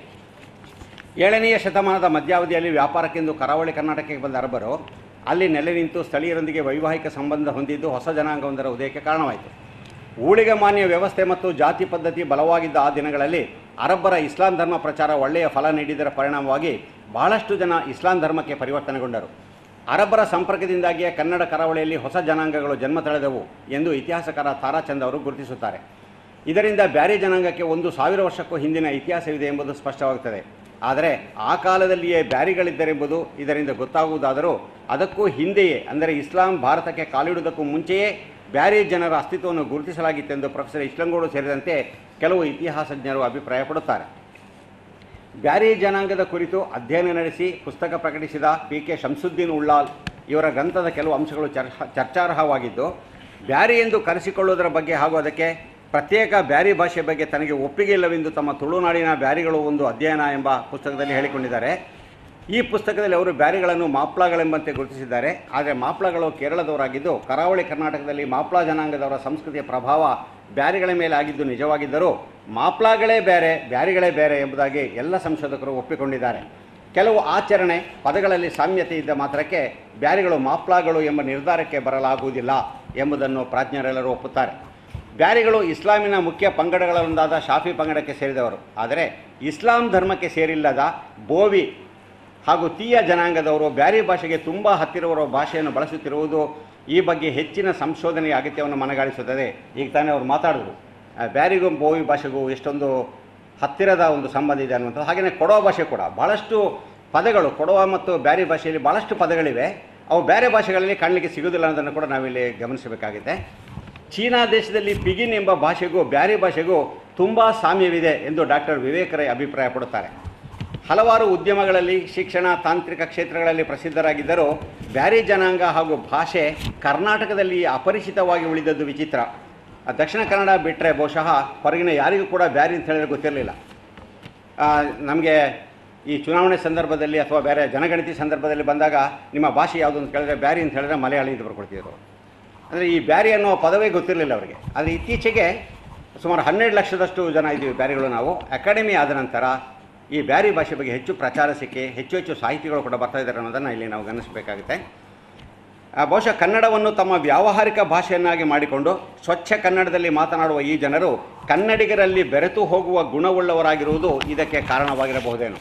7ನೇ ಶತಮಾನದ ಮಧ್ಯಾವಧಿಯಲ್ಲಿ ವ್ಯಾಪಾರಕ್ಕೆಂದು ಕರಾವಳಿ ಕರ್ನಾಟಕಕ್ಕೆ ಬಂದ ಅರಬ್ಬರು ಅಲ್ಲಿ ನೆಲೆ ನಿಂತು ಸ್ಥಳೀಯರೊಂದಿಗೆ ವೈವಾಹಿಕ ಸಂಬಂಧ ಹೊಂದಿದ್ದು ಹೊಸ ಜನಾಂಗವೊಂದರ ಉದಯಕ್ಕೆ ಕಾರಣವಾಯಿತು. ಊಳಿಗೆ ಮಾನ್ಯ ವ್ಯವಸ್ಥೆ ಮತ್ತು ಜಾತಿ ಪದ್ಧತಿ ಬಲವಾಗಿದ್ದ ಆ ದಿನಗಳಲ್ಲಿ ಅರಬ್ಬರ ಇಸ್ಲಾಂ ಧರ್ಮ ಪ್ರಚಾರ ಒಳ್ಳೆಯ ಫಲ ನೀಡಿದರ ಪರಿಣಾಮವಾಗಿ ಬಹಳಷ್ಟು ಜನ ಇಸ್ಲಾಂ ಧರ್ಮಕ್ಕೆ ಪರಿವರ್ತನೆಗೊಂಡರು. ಅರಬ್ಬರ ಸಂಪರ್ಕದಿಂದಾಗಿಯೇ ಕನ್ನಡ ಕರಾವಳಿಯಲ್ಲಿ ಹೊಸ ಜನಾಂಗಗಳು ಜನ್ಮ ತಳೆದವು ಎಂದು ಇತಿಹಾಸಕಾರ ತಾರಾಚಂದ್ ಅವರು ಗುರುತಿಸುತ್ತಾರೆ. ಇದರಿಂದ ಬ್ಯಾರಿ ಜನಾಂಗಕ್ಕೆ 1000 ವರ್ಷಕ್ಕೂ ಹಿಂದಿನ ಇತಿಹಾಸವಿದೆ ಎಂಬುದು ಸ್ಪಷ್ಟವಾಗುತ್ತದೆ. ಆದರೆ ಆ ಕಾಲದಲ್ಲಿಯೇ ಬ್ಯಾರಿಗಳಿದ್ದರೆಂಬುದು ಇದರಿಂದ ಗೊತ್ತಾಗುವುದಾದರೂ ಅದಕ್ಕೂ ಹಿಂದೆಯೇ ಅಂದರೆ ಇಸ್ಲಾಂ ಭಾರತಕ್ಕೆ ಕಾಲಿಡುವುದಕ್ಕೂ ಮುಂಚೆಯೇ ಬ್ಯಾರಿ ಜನರ ಅಸ್ತಿತ್ವವನ್ನು ಗುರುತಿಸಲಾಗಿತ್ತೆಂದು ಪ್ರೊಫೆಸರ್ ಇಸ್ಲಂಗೋಡು ಸೇರಿದಂತೆ ಕೆಲವು ಇತಿಹಾಸಜ್ಞರು ಅಭಿಪ್ರಾಯಪಡುತ್ತಾರೆ. ಬ್ಯಾರಿ ಜನಾಂಗದ ಕುರಿತು ಅಧ್ಯಯನ ನಡೆಸಿ ಪುಸ್ತಕ ಪ್ರಕಟಿಸಿದ PK ಶಂಸುದ್ದೀನ್ ಉಳ್ಳಾಲ್ ಇವರ ಗ್ರಂಥದ ಕೆಲವು ಅಂಶಗಳು ಚರ್ಚಾರ್ಹವಾಗಿದ್ದು, ಬ್ಯಾರಿ ಎಂದು ಕರೆಸಿಕೊಳ್ಳುವುದರ ಬಗ್ಗೆ ಹಾಗೂ ಅದಕ್ಕೆ ಪ್ರತ್ಯೇಕ ಬ್ಯಾರಿ ಭಾಷೆ ಬಗ್ಗೆ ತನಗೆ ಒಪ್ಪಿಗೆ ಇಲ್ಲವೆಂದು ತಮ್ಮ ತುಳುನಾಡಿನ ಬ್ಯಾರಿಗಳು ಒಂದು ಅಧ್ಯಯನ ಎಂಬ ಪುಸ್ತಕದಲ್ಲಿ ಹೇಳಿಕೊಂಡಿದ್ದಾರೆ. ಈ ಪುಸ್ತಕದಲ್ಲಿ ಅವರು ಬ್ಯಾರಿಗಳನ್ನು ಮಾಪ್ಲಾಗಳೆಂಬಂತೆ ಗುರುತಿಸಿದ್ದಾರೆ. ಆದರೆ ಮಾಪ್ಲಾಗಳು ಕೇರಳದವರಾಗಿದ್ದು ಕರಾವಳಿ ಕರ್ನಾಟಕದಲ್ಲಿ ಮಾಪ್ಲಾ ಜನಾಂಗದವರ ಸಂಸ್ಕೃತಿಯ ಪ್ರಭಾವ ಬ್ಯಾರಿಗಳ ಮೇಲೆ ಆಗಿದ್ದು ನಿಜವಾಗಿದ್ದರೂ ಮಾಪ್ಲಾಗಳೇ ಬೇರೆ ಬ್ಯಾರಿಗಳೇ ಬೇರೆ ಎಂಬುದಾಗಿ ಎಲ್ಲ ಸಂಶೋಧಕರು ಒಪ್ಪಿಕೊಂಡಿದ್ದಾರೆ. ಕೆಲವು ಆಚರಣೆ ಪದಗಳಲ್ಲಿ ಸಾಮ್ಯತೆ ಇದ್ದ ಮಾತ್ರಕ್ಕೆ ಬ್ಯಾರಿಗಳು ಮಾಪ್ಲಾಗಳು ಎಂಬ ನಿರ್ಧಾರಕ್ಕೆ ಬರಲಾಗುವುದಿಲ್ಲ ಎಂಬುದನ್ನು ಪ್ರಾಜ್ಞರೆಲ್ಲರೂ ಒಪ್ಪುತ್ತಾರೆ. ಬ್ಯಾರಿಗಳು ಇಸ್ಲಾಮಿನ ಮುಖ್ಯ ಪಂಗಡಗಳಲ್ಲೊಂದಾದ ಶಾಫಿ ಪಂಗಡಕ್ಕೆ ಸೇರಿದವರು. ಆದರೆ ಇಸ್ಲಾಂ ಧರ್ಮಕ್ಕೆ ಸೇರಿಲ್ಲದ ಬೋವಿ ಹಾಗೂ ತೀಯ ಜನಾಂಗದವರು ಬ್ಯಾರಿ ಭಾಷೆಗೆ ತುಂಬ ಹತ್ತಿರವಿರುವ ಭಾಷೆಯನ್ನು ಬಳಸುತ್ತಿರುವುದು ಈ ಬಗ್ಗೆ ಹೆಚ್ಚಿನ ಸಂಶೋಧನೆಯ ಅಗತ್ಯವನ್ನು ಮನಗಾಣಿಸುತ್ತದೆ. ಈಗ ತಾನೇ ಅವರು ಮಾತಾಡಿದ್ರು ಬ್ಯಾರಿಗೂ ಬೋವಿ ಭಾಷೆಗೂ ಎಷ್ಟೊಂದು ಹತ್ತಿರದ ಒಂದು ಸಂಬಂಧ ಇದೆ ಅನ್ನುವಂಥದ್ದು. ಹಾಗೆಯೇ ಕೊಡವ ಭಾಷೆ ಕೂಡ ಭಾಳಷ್ಟು ಪದಗಳು ಕೊಡವ ಮತ್ತು ಬ್ಯಾರಿ ಭಾಷೆಯಲ್ಲಿ ಭಾಳಷ್ಟು ಪದಗಳಿವೆ. ಅವು ಬೇರೆ ಭಾಷೆಗಳಲ್ಲಿ ಕಾಣಲಿಕ್ಕೆ ಸಿಗೋದಿಲ್ಲ ಅನ್ನೋದನ್ನು ಕೂಡ ನಾವಿಲ್ಲಿ ಗಮನಿಸಬೇಕಾಗಿದೆ. ಚೀನಾ ದೇಶದಲ್ಲಿ ಪಿಗಿನ್ ಎಂಬ ಭಾಷೆಗೂ ಬ್ಯಾರಿ ಭಾಷೆಗೂ ತುಂಬ ಸಾಮ್ಯವಿದೆ ಎಂದು ಡಾಕ್ಟರ್ ವಿವೇಕ್ ರೈ ಅಭಿಪ್ರಾಯಪಡುತ್ತಾರೆ. ಹಲವಾರು ಉದ್ಯಮಗಳಲ್ಲಿ ಶಿಕ್ಷಣ ತಾಂತ್ರಿಕ ಕ್ಷೇತ್ರಗಳಲ್ಲಿ ಪ್ರಸಿದ್ಧರಾಗಿದ್ದರೂ ಬ್ಯಾರಿ ಜನಾಂಗ ಹಾಗೂ ಭಾಷೆ ಕರ್ನಾಟಕದಲ್ಲಿ ಅಪರಿಚಿತವಾಗಿ ಉಳಿದದ್ದು ವಿಚಿತ್ರ. ದಕ್ಷಿಣ ಕನ್ನಡ ಬಿಟ್ಟರೆ ಬಹುಶಃ ಹೊರಗಿನ ಯಾರಿಗೂ ಕೂಡ ಬ್ಯಾರಿ ಅಂತ ಹೇಳಿದ್ರೆ ಗೊತ್ತಿರಲಿಲ್ಲ. ನಮಗೆ ಈ ಚುನಾವಣೆ ಸಂದರ್ಭದಲ್ಲಿ ಅಥವಾ ಬೇರೆ ಜನಗಣತಿ ಸಂದರ್ಭದಲ್ಲಿ ಬಂದಾಗ ನಿಮ್ಮ ಭಾಷೆ ಯಾವುದು ಅಂತ ಕೇಳಿದ್ರೆ ಬ್ಯಾರಿ ಅಂತ ಹೇಳಿದ್ರೆ ಮಲಯಾಳಿ ಅಂತ ಬರ್ಕೊಡ್ತಿದ್ರು. ಅಂದರೆ ಈ ಬ್ಯಾರಿ ಅನ್ನೋ ಪದವೇ ಗೊತ್ತಿರಲಿಲ್ಲ ಅವರಿಗೆ. ಆದರೆ ಇತ್ತೀಚೆಗೆ ಸುಮಾರು 12 ಲಕ್ಷದಷ್ಟು ಜನ ಇದ್ದೀವಿ ಬ್ಯಾರಿಗಳು ನಾವು. ಅಕಾಡೆಮಿ ಆದ ನಂತರ ಈ ಬ್ಯಾರಿ ಭಾಷೆ ಬಗ್ಗೆ ಹೆಚ್ಚು ಪ್ರಚಾರ ಸಿಕ್ಕಿ ಹೆಚ್ಚು ಸಾಹಿತಿಗಳು ಕೂಡ ಬರ್ತಾ ಇದ್ದಾರೆ ಅನ್ನೋದನ್ನು ಇಲ್ಲಿ ನಾವು ಗಮನಿಸಬೇಕಾಗುತ್ತೆ. ಬಹುಶಃ ಕನ್ನಡವನ್ನು ತಮ್ಮ ವ್ಯಾವಹಾರಿಕ ಭಾಷೆಯನ್ನಾಗಿ ಮಾಡಿಕೊಂಡು ಸ್ವಚ್ಛ ಕನ್ನಡದಲ್ಲಿ ಮಾತನಾಡುವ ಈ ಜನರು ಕನ್ನಡಿಗರಲ್ಲಿ ಬೆರೆತು ಹೋಗುವ ಗುಣವುಳ್ಳವರಾಗಿರುವುದು ಇದಕ್ಕೆ ಕಾರಣವಾಗಿರಬಹುದೇನು.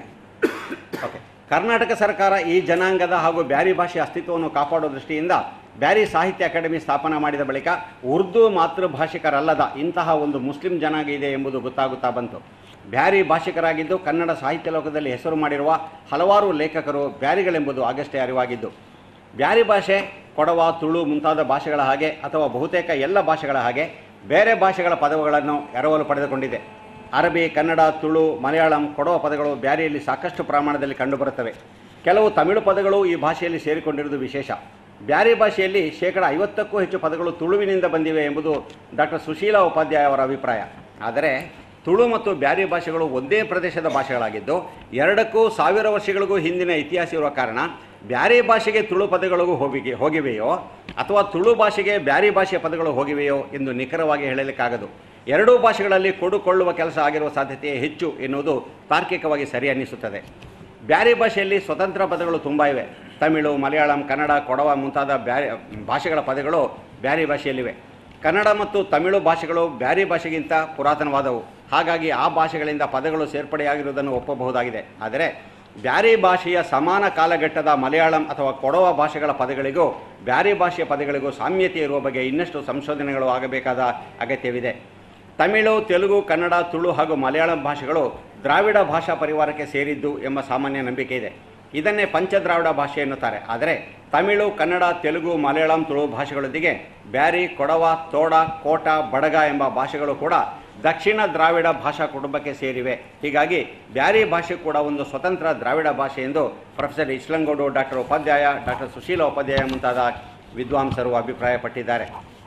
ಕರ್ನಾಟಕ ಸರ್ಕಾರ ಈ ಜನಾಂಗದ ಹಾಗೂ ಬ್ಯಾರಿ ಭಾಷೆಯ ಅಸ್ತಿತ್ವವನ್ನು ಕಾಪಾಡುವ ದೃಷ್ಟಿಯಿಂದ ಬ್ಯಾರಿ ಸಾಹಿತ್ಯ ಅಕಾಡೆಮಿ ಸ್ಥಾಪನೆ ಮಾಡಿದ ಬಳಿಕ ಉರ್ದು ಮಾತೃಭಾಷಿಕರಲ್ಲದ ಇಂತಹ ಒಂದು ಮುಸ್ಲಿಂ ಜನಾಂಗ ಇದೆ ಎಂಬುದು ಗೊತ್ತಾಗುತ್ತಾ ಬಂತು. ಬ್ಯಾರಿ ಭಾಷಿಕರಾಗಿದ್ದು ಕನ್ನಡ ಸಾಹಿತ್ಯ ಲೋಕದಲ್ಲಿ ಹೆಸರು ಮಾಡಿರುವ ಹಲವಾರು ಲೇಖಕರು ಬ್ಯಾರಿಗಳೆಂಬುದು ಆಗಷ್ಟೇ ಅರಿವಾಗಿದ್ದು. ಬ್ಯಾರಿ ಭಾಷೆ ಕೊಡವ, ತುಳು ಮುಂತಾದ ಭಾಷೆಗಳ ಹಾಗೆ ಅಥವಾ ಬಹುತೇಕ ಎಲ್ಲ ಭಾಷೆಗಳ ಹಾಗೆ ಬೇರೆ ಭಾಷೆಗಳ ಪದಗಳನ್ನು ಎರವಲು ಪಡೆದುಕೊಂಡಿದೆ. ಅರಬಿ, ಕನ್ನಡ, ತುಳು, ಮಲಯಾಳಂ, ಕೊಡವ ಪದಗಳು ಬ್ಯಾರಿಯಲ್ಲಿ ಸಾಕಷ್ಟು ಪ್ರಮಾಣದಲ್ಲಿ ಕಂಡುಬರುತ್ತವೆ. ಕೆಲವು ತಮಿಳು ಪದಗಳು ಈ ಭಾಷೆಯಲ್ಲಿ ಸೇರಿಕೊಂಡಿರುವುದು ವಿಶೇಷ. ಬ್ಯಾರಿ ಭಾಷೆಯಲ್ಲಿ 50%ಕ್ಕೂ ಹೆಚ್ಚು ಪದಗಳು ತುಳುವಿನಿಂದ ಬಂದಿವೆ ಎಂಬುದು ಡಾಕ್ಟರ್ ಸುಶೀಲಾ ಉಪಾಧ್ಯಾಯ ಅವರ ಅಭಿಪ್ರಾಯ. ಆದರೆ ತುಳು ಮತ್ತು ಬ್ಯಾರಿ ಭಾಷೆಗಳು ಒಂದೇ ಪ್ರದೇಶದ ಭಾಷೆಗಳಾಗಿದ್ದು ಎರಡಕ್ಕೂ 1000 ವರ್ಷಗಳಿಗೂ ಹಿಂದಿನ ಇತಿಹಾಸ ಇರುವ ಕಾರಣ ಬ್ಯಾರಿ ಭಾಷೆಗೆ ತುಳು ಪದಗಳು ಹೋಗಿವೆಯೋ ಅಥವಾ ತುಳು ಭಾಷೆಗೆ ಬ್ಯಾರಿ ಭಾಷೆಯ ಪದಗಳು ಹೋಗಿವೆಯೋ ಎಂದು ನಿಖರವಾಗಿ ಹೇಳಲಿಕ್ಕಾಗದು. ಎರಡೂ ಭಾಷೆಗಳಲ್ಲಿ ಕೊಡುಕೊಳ್ಳುವ ಕೆಲಸ ಆಗಿರುವ ಸಾಧ್ಯತೆ ಹೆಚ್ಚು ಎನ್ನುವುದು ತಾರ್ಕಿಕವಾಗಿ ಸರಿ ಅನ್ನಿಸುತ್ತದೆ. ಬ್ಯಾರಿ ಭಾಷೆಯಲ್ಲಿ ಸ್ವತಂತ್ರ ಪದಗಳು ತುಂಬ ಇವೆ. ತಮಿಳು, ಮಲಯಾಳಂ, ಕನ್ನಡ, ಕೊಡವ ಮುಂತಾದ ಭಾಷೆಗಳ ಪದಗಳು ಬ್ಯಾರಿ ಭಾಷೆಯಲ್ಲಿವೆ. ಕನ್ನಡ ಮತ್ತು ತಮಿಳು ಭಾಷೆಗಳು ಬ್ಯಾರಿ ಭಾಷೆಗಿಂತ ಪುರಾತನವಾದವು. ಹಾಗಾಗಿ ಆ ಭಾಷೆಗಳಿಂದ ಪದಗಳು ಸೇರ್ಪಡೆಯಾಗಿರುವುದನ್ನು ಒಪ್ಪಬಹುದಾಗಿದೆ. ಆದರೆ ಬ್ಯಾರಿ ಭಾಷೆಯ ಸಮಾನ ಕಾಲಘಟ್ಟದ ಮಲಯಾಳಂ ಅಥವಾ ಕೊಡವ ಭಾಷೆಗಳ ಪದಗಳಿಗೂ ಬ್ಯಾರಿ ಭಾಷೆಯ ಪದಗಳಿಗೂ ಸಾಮ್ಯತೆ ಇರುವ ಬಗ್ಗೆ ಇನ್ನಷ್ಟು ಸಂಶೋಧನೆಗಳು ಆಗಬೇಕಾದ ಅಗತ್ಯವಿದೆ. ತಮಿಳು, ತೆಲುಗು, ಕನ್ನಡ, ತುಳು ಹಾಗೂ ಮಲಯಾಳಂ ಭಾಷೆಗಳು ದ್ರಾವಿಡ ಭಾಷಾ ಪರಿವಾರಕ್ಕೆ ಸೇರಿದ್ದು ಎಂಬ ಸಾಮಾನ್ಯ ನಂಬಿಕೆ ಇದೆ. ಇದನ್ನೇ ಪಂಚದ್ರಾವಿಡ ಭಾಷೆ ಎನ್ನುತ್ತಾರೆ. ಆದರೆ ತಮಿಳು, ಕನ್ನಡ, ತೆಲುಗು, ಮಲಯಾಳಂ, ತುಳು ಭಾಷೆಗಳೊಂದಿಗೆ ಬ್ಯಾರಿ, ಕೊಡವ, ತೋಡ, ಕೋಟ, ಬಡಗ ಎಂಬ ಭಾಷೆಗಳು ಕೂಡ ದಕ್ಷಿಣ ದ್ರಾವಿಡ ಭಾಷಾ ಕುಟುಂಬಕ್ಕೆ ಸೇರಿವೆ. ಹೀಗಾಗಿ ಬ್ಯಾರಿ ಭಾಷೆ ಕೂಡ ಒಂದು ಸ್ವತಂತ್ರ ದ್ರಾವಿಡ ಭಾಷೆ ಎಂದು professor Islangodu, doctor Upadhyaya, doctor Sushila Upadhyaya ಮುಂತಾದ ವಿದ್ವಾಂಸರು ಅಭಿಪ್ರಾಯಪಟ್ಟಿದ್ದಾರೆ.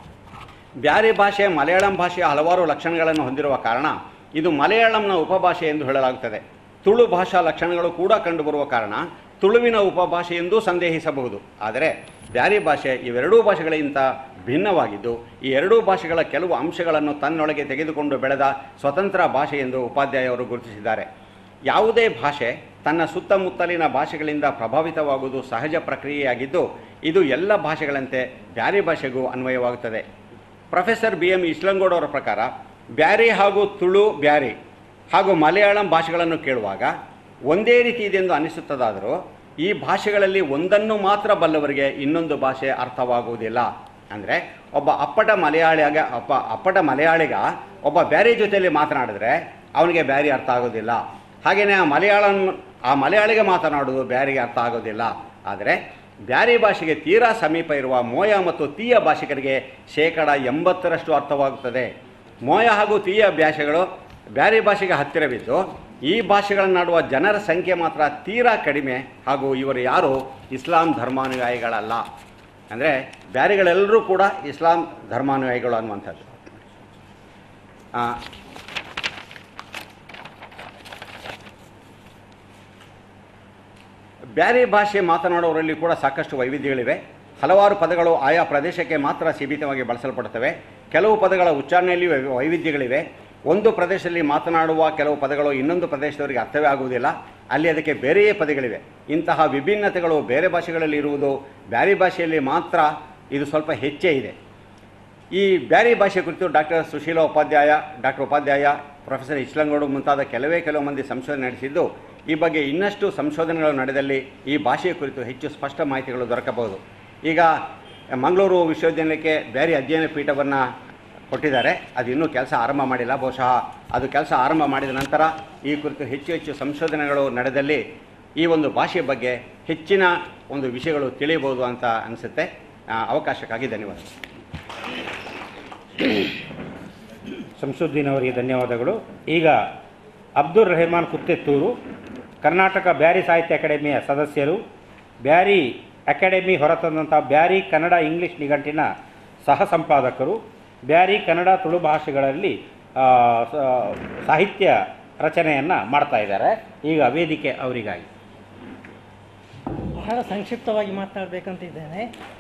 ಬ್ಯಾರಿ ಭಾಷೆ ಮಲಯಾಳಂ ಭಾಷೆಯ ಹಲವಾರು ಲಕ್ಷಣಗಳನ್ನು ಹೊಂದಿರುವ ಕಾರಣ ಇದು ಮಲಯಾಳಂನ ಉಪಭಾಷೆ ಎಂದು ಹೇಳಲಾಗುತ್ತದೆ. ತುಳು ಭಾಷಾ ಲಕ್ಷಣಗಳು ಕೂಡ ಕಂಡುಬರುವ ಕಾರಣ ತುಳುವಿನ ಉಪಭಾಷೆ ಎಂದೂ ಸಂದೇಹಿಸಬಹುದು. ಆದರೆ ಬ್ಯಾರಿ ಭಾಷೆ ಇವೆರಡೂ ಭಾಷೆಗಳಿಗಿಂತ ಭಿನ್ನವಾಗಿದ್ದು ಈ ಎರಡೂ ಭಾಷೆಗಳ ಕೆಲವು ಅಂಶಗಳನ್ನು ತನ್ನೊಳಗೆ ತೆಗೆದುಕೊಂಡು ಬೆಳೆದ ಸ್ವತಂತ್ರ ಭಾಷೆ ಎಂದು ಉಪಾಧ್ಯಾಯವರು ಗುರುತಿಸಿದ್ದಾರೆ. ಯಾವುದೇ ಭಾಷೆ ತನ್ನ ಸುತ್ತಮುತ್ತಲಿನ ಭಾಷೆಗಳಿಂದ ಪ್ರಭಾವಿತವಾಗುವುದು ಸಹಜ ಪ್ರಕ್ರಿಯೆಯಾಗಿದ್ದು ಇದು ಎಲ್ಲ ಭಾಷೆಗಳಂತೆ ಬ್ಯಾರಿ ಭಾಷೆಗೂ ಅನ್ವಯವಾಗುತ್ತದೆ. ಪ್ರೊಫೆಸರ್ BM ಇಸ್ಲಂಗೋಡ್ ಅವರ ಪ್ರಕಾರ ಬ್ಯಾರಿ ಹಾಗೂ ತುಳು ಬ್ಯಾರಿ ಹಾಗೂ ಮಲಯಾಳಂ ಭಾಷೆಗಳನ್ನು ಕೇಳುವಾಗ ಒಂದೇ ರೀತಿ ಇದೆ ಎಂದು ಅನಿಸುತ್ತದಾದರೂ ಈ ಭಾಷೆಗಳಲ್ಲಿ ಒಂದನ್ನು ಮಾತ್ರ ಬಲ್ಲವರಿಗೆ ಇನ್ನೊಂದು ಭಾಷೆ ಅರ್ಥವಾಗುವುದಿಲ್ಲ. ಅಂದರೆ ಒಬ್ಬ ಅಪ್ಪಟ ಮಲಯಾಳಿಗ ಒಬ್ಬ ಬ್ಯಾರಿ ಜೊತೆಯಲ್ಲಿ ಮಾತನಾಡಿದ್ರೆ ಅವನಿಗೆ ಬ್ಯಾರಿ ಅರ್ಥ ಆಗೋದಿಲ್ಲ. ಹಾಗೆಯೇ ಆ ಮಲಯಾಳಿಗ ಮಾತನಾಡೋದು ಬ್ಯಾರಿಗೆ ಅರ್ಥ ಆಗೋದಿಲ್ಲ. ಆದರೆ ಬ್ಯಾರಿ ಭಾಷೆಗೆ ತೀರಾ ಸಮೀಪ ಇರುವ ಮೋಯ ಮತ್ತು ತೀಯ ಭಾಷಿಕರಿಗೆ 80% ಅರ್ಥವಾಗುತ್ತದೆ. ಮೋಯ ಹಾಗೂ ತೀಯ ಭಾಷೆಗಳು ಬ್ಯಾರಿ ಭಾಷೆಗೆ ಹತ್ತಿರವಿದ್ದು ಈ ಭಾಷೆಗಳನ್ನಾಡುವ ಜನರ ಸಂಖ್ಯೆ ಮಾತ್ರ ತೀರಾ ಕಡಿಮೆ ಹಾಗೂ ಇವರು ಯಾರು ಇಸ್ಲಾಂ ಧರ್ಮಾನುಯಾಯಿಗಳಲ್ಲ. ಅಂದರೆ ಬ್ಯಾರಿಗಳೆಲ್ಲರೂ ಕೂಡ ಇಸ್ಲಾಂ ಧರ್ಮಾನುಯಾಯಿಗಳು ಅನ್ನುವಂಥದ್ದು. ಬ್ಯಾರಿ ಭಾಷೆ ಮಾತನಾಡುವವರಲ್ಲಿ ಕೂಡ ಸಾಕಷ್ಟು ವೈವಿಧ್ಯಗಳಿವೆ. ಹಲವಾರು ಪದಗಳು ಆಯಾ ಪ್ರದೇಶಕ್ಕೆ ಮಾತ್ರ ಸೀಮಿತವಾಗಿ ಬಳಸಲ್ಪಡುತ್ತವೆ. ಕೆಲವು ಪದಗಳ ಉಚ್ಚಾರಣೆಯಲ್ಲಿ ವೈವಿಧ್ಯಗಳಿವೆ. ಒಂದು ಪ್ರದೇಶದಲ್ಲಿ ಮಾತನಾಡುವ ಕೆಲವು ಪದಗಳು ಇನ್ನೊಂದು ಪ್ರದೇಶದವರಿಗೆ ಅರ್ಥವೇ ಆಗುವುದಿಲ್ಲ. ಅಲ್ಲಿ ಅದಕ್ಕೆ ಬೇರೆಯೇ ಪದಗಳಿವೆ. ಇಂತಹ ವಿಭಿನ್ನತೆಗಳು ಬೇರೆ ಭಾಷೆಗಳಲ್ಲಿ ಇರುವುದು ಬ್ಯಾರಿ ಭಾಷೆಯಲ್ಲಿ ಮಾತ್ರ ಇದು ಸ್ವಲ್ಪ ಹೆಚ್ಚೇ ಇದೆ. ಈ ಬ್ಯಾರಿ ಭಾಷೆ ಕುರಿತು doctor Sushila Upadhyaya, doctor Upadhyaya, professor Islangodu ಮುಂತಾದ ಕೆಲವು ಮಂದಿ ಸಂಶೋಧನೆ ನಡೆಸಿದ್ದು ಈ ಬಗ್ಗೆ ಇನ್ನಷ್ಟು ಸಂಶೋಧನೆಗಳು ನಡೆದಲ್ಲಿ ಈ ಭಾಷೆಯ ಕುರಿತು ಹೆಚ್ಚು ಸ್ಪಷ್ಟ ಮಾಹಿತಿಗಳು ದೊರಕಬಹುದು. ಈಗ ಮಂಗಳೂರು ವಿಶ್ವವಿದ್ಯಾನಿಲಯಕ್ಕೆ ಬ್ಯಾರಿ ಅಧ್ಯಯನ ಪೀಠವನ್ನು ಕೊಟ್ಟಿದ್ದಾರೆ. ಅದು ಇನ್ನೂ ಕೆಲಸ ಆರಂಭ ಮಾಡಿಲ್ಲ. ಬಹುಶಃ ಅದು ಕೆಲಸ ಆರಂಭ ಮಾಡಿದ ನಂತರ ಈ ಕುರಿತು ಹೆಚ್ಚು ಸಂಶೋಧನೆಗಳು ನಡೆದಲ್ಲಿ ಈ ಒಂದು ಭಾಷೆಯ ಬಗ್ಗೆ ಹೆಚ್ಚಿನ ಒಂದು ವಿಷಯಗಳು ತಿಳಿಯಬಹುದು ಅಂತ ಅನಿಸುತ್ತೆ. ಅವಕಾಶಕ್ಕಾಗಿ ಧನ್ಯವಾದಗಳು. ಶಂಸುದ್ದೀನ್ ಅವರಿಗೆ ಧನ್ಯವಾದಗಳು. ಈಗ ಅಬ್ದುಲ್ ರೆಹಮಾನ್ ಕುತ್ತೆತ್ತೂರು, ಕರ್ನಾಟಕ ಬ್ಯಾರಿ ಸಾಹಿತ್ಯ ಅಕಾಡೆಮಿಯ ಸದಸ್ಯರು, ಬ್ಯಾರಿ ಅಕಾಡೆಮಿ ಹೊರತಂದಂಥ ಬ್ಯಾರಿ ಕನ್ನಡ ಇಂಗ್ಲಿಷ್ ನಿಘಂಟಿನ ಸಹ ಸಂಪಾದಕರು, ಬ್ಯಾರಿ ಕನ್ನಡ ತುಳು ಭಾಷೆಗಳಲ್ಲಿ ಸಾಹಿತ್ಯ ರಚನೆಯನ್ನು ಮಾಡ್ತಾ ಇದ್ದಾರೆ. ಈಗ ವೇದಿಕೆ ಅವರಿಗಾಗಿ. ಬಹಳ ಸಂಕ್ಷಿಪ್ತವಾಗಿ ಮಾತನಾಡಬೇಕಂತಿದ್ದೇನೆ.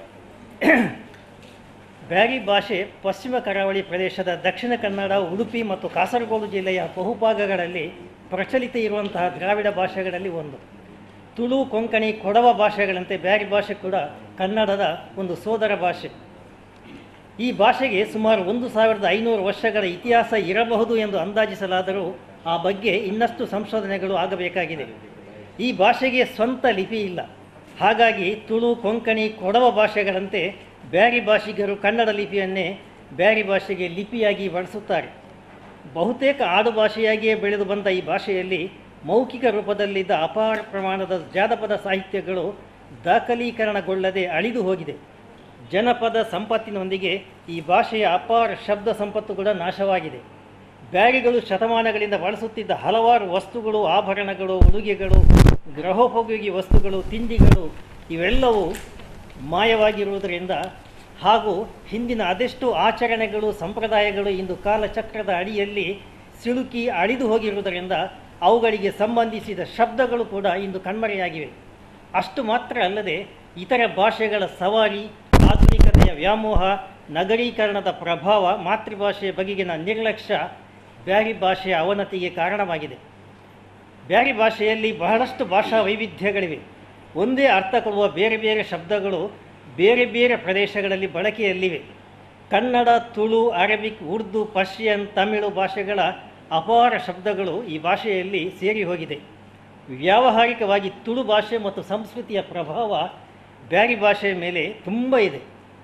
ಬ್ಯಾರಿ ಭಾಷೆ ಪಶ್ಚಿಮ ಕರಾವಳಿ ಪ್ರದೇಶದ ದಕ್ಷಿಣ ಕನ್ನಡ, ಉಡುಪಿ ಮತ್ತು ಕಾಸರಗೋಡು ಜಿಲ್ಲೆಯ ಬಹುಭಾಗಗಳಲ್ಲಿ ಪ್ರಚಲಿತ ಇರುವಂತಹ ದ್ರಾವಿಡ ಭಾಷೆಗಳಲ್ಲಿ ಒಂದು. ತುಳು, ಕೊಂಕಣಿ, ಕೊಡವ ಭಾಷೆಗಳಂತೆ ಬ್ಯಾರಿ ಭಾಷೆ ಕೂಡ ಕನ್ನಡದ ಒಂದು ಸೋದರ ಭಾಷೆ. ಈ ಭಾಷೆಗೆ ಸುಮಾರು 1500 ವರ್ಷಗಳ ಇತಿಹಾಸ ಇರಬಹುದು ಎಂದು ಅಂದಾಜಿಸಲಾದರೂ ಆ ಬಗ್ಗೆ ಇನ್ನಷ್ಟು ಸಂಶೋಧನೆಗಳು ಆಗಬೇಕಾಗಿದೆ. ಈ ಭಾಷೆಗೆ ಸ್ವಂತ ಲಿಪಿ ಇಲ್ಲ. ಹಾಗಾಗಿ ತುಳು, ಕೊಂಕಣಿ, ಕೊಡವ ಭಾಷೆಗಳಂತೆ ಬ್ಯಾರಿ ಭಾಷಿಗರು ಕನ್ನಡ ಲಿಪಿಯನ್ನೇ ಬ್ಯಾರಿ ಭಾಷೆಗೆ ಲಿಪಿಯಾಗಿ ಬಳಸುತ್ತಾರೆ. ಬಹುತೇಕ ಆಡು ಭಾಷೆಯಾಗಿಯೇ ಬೆಳೆದು ಬಂದ ಈ ಭಾಷೆಯಲ್ಲಿ ಮೌಖಿಕ ರೂಪದಲ್ಲಿದ್ದ ಅಪಾರ ಪ್ರಮಾಣದ ಜಾನಪದ ಸಾಹಿತ್ಯಗಳು ದಾಖಲೀಕರಣಗೊಳ್ಳದೆ ಅಳಿದು ಹೋಗಿದೆ. ಜನಪದ ಸಂಪತ್ತಿನೊಂದಿಗೆ ಈ ಭಾಷೆಯ ಅಪಾರ ಶಬ್ದ ಸಂಪತ್ತು ಕೂಡ ನಾಶವಾಗಿದೆ. ಬ್ಯಾರಿಗಳು ಶತಮಾನಗಳಿಂದ ಬಳಸುತ್ತಿದ್ದ ಹಲವಾರು ವಸ್ತುಗಳು, ಆಭರಣಗಳು, ಉಡುಗೆಗಳು, ಗೃಹೋಪಯೋಗಿ ವಸ್ತುಗಳು, ತಿಂಡಿಗಳು ಇವೆಲ್ಲವೂ ಮಾಯವಾಗಿರುವುದರಿಂದ ಹಾಗೂ ಹಿಂದಿನ ಅದೆಷ್ಟು ಆಚರಣೆಗಳು, ಸಂಪ್ರದಾಯಗಳು ಇಂದು ಕಾಲಚಕ್ರದ ಅಡಿಯಲ್ಲಿ ಸಿಲುಕಿ ಅಳಿದು ಹೋಗಿರುವುದರಿಂದ ಅವುಗಳಿಗೆ ಸಂಬಂಧಿಸಿದ ಶಬ್ದಗಳು ಕೂಡ ಇಂದು ಕಣ್ಮರೆಯಾಗಿವೆ. ಅಷ್ಟು ಮಾತ್ರ ಅಲ್ಲದೆ ಇತರ ಭಾಷೆಗಳ ಸವಾರಿ, ಆಧುನಿಕತೆಯ ವ್ಯಾಮೋಹ, ನಗರೀಕರಣದ ಪ್ರಭಾವ, ಮಾತೃಭಾಷೆಯ ಬಗೆಗಿನ ನಿರ್ಲಕ್ಷ್ಯ ಬ್ಯಾರಿ ಭಾಷೆಯ ಅವನತಿಗೆ ಕಾರಣವಾಗಿದೆ. ಬ್ಯಾರಿ ಭಾಷೆಯಲ್ಲಿ ಬಹಳಷ್ಟು ಭಾಷಾ ವೈವಿಧ್ಯಗಳಿವೆ. ಒಂದೇ ಅರ್ಥ ಕೊಡುವ ಬೇರೆ ಬೇರೆ ಶಬ್ದಗಳು ಬೇರೆ ಬೇರೆ ಪ್ರದೇಶಗಳಲ್ಲಿ ಬಳಕೆಯಲ್ಲಿವೆ. ಕನ್ನಡ, ತುಳು, ಅರಬಿಕ್, ಉರ್ದು, ಪರ್ಷಿಯನ್, ತಮಿಳು ಭಾಷೆಗಳ ಅಪಾರ ಶಬ್ದಗಳು ಈ ಭಾಷೆಯಲ್ಲಿ ಸೇರಿ ಹೋಗಿದೆ. ವ್ಯಾವಹಾರಿಕವಾಗಿ ತುಳು ಭಾಷೆ ಮತ್ತು ಸಂಸ್ಕೃತಿಯ ಪ್ರಭಾವ ಬ್ಯಾರಿ ಭಾಷೆಯ ಮೇಲೆ ತುಂಬ ಇದೆ.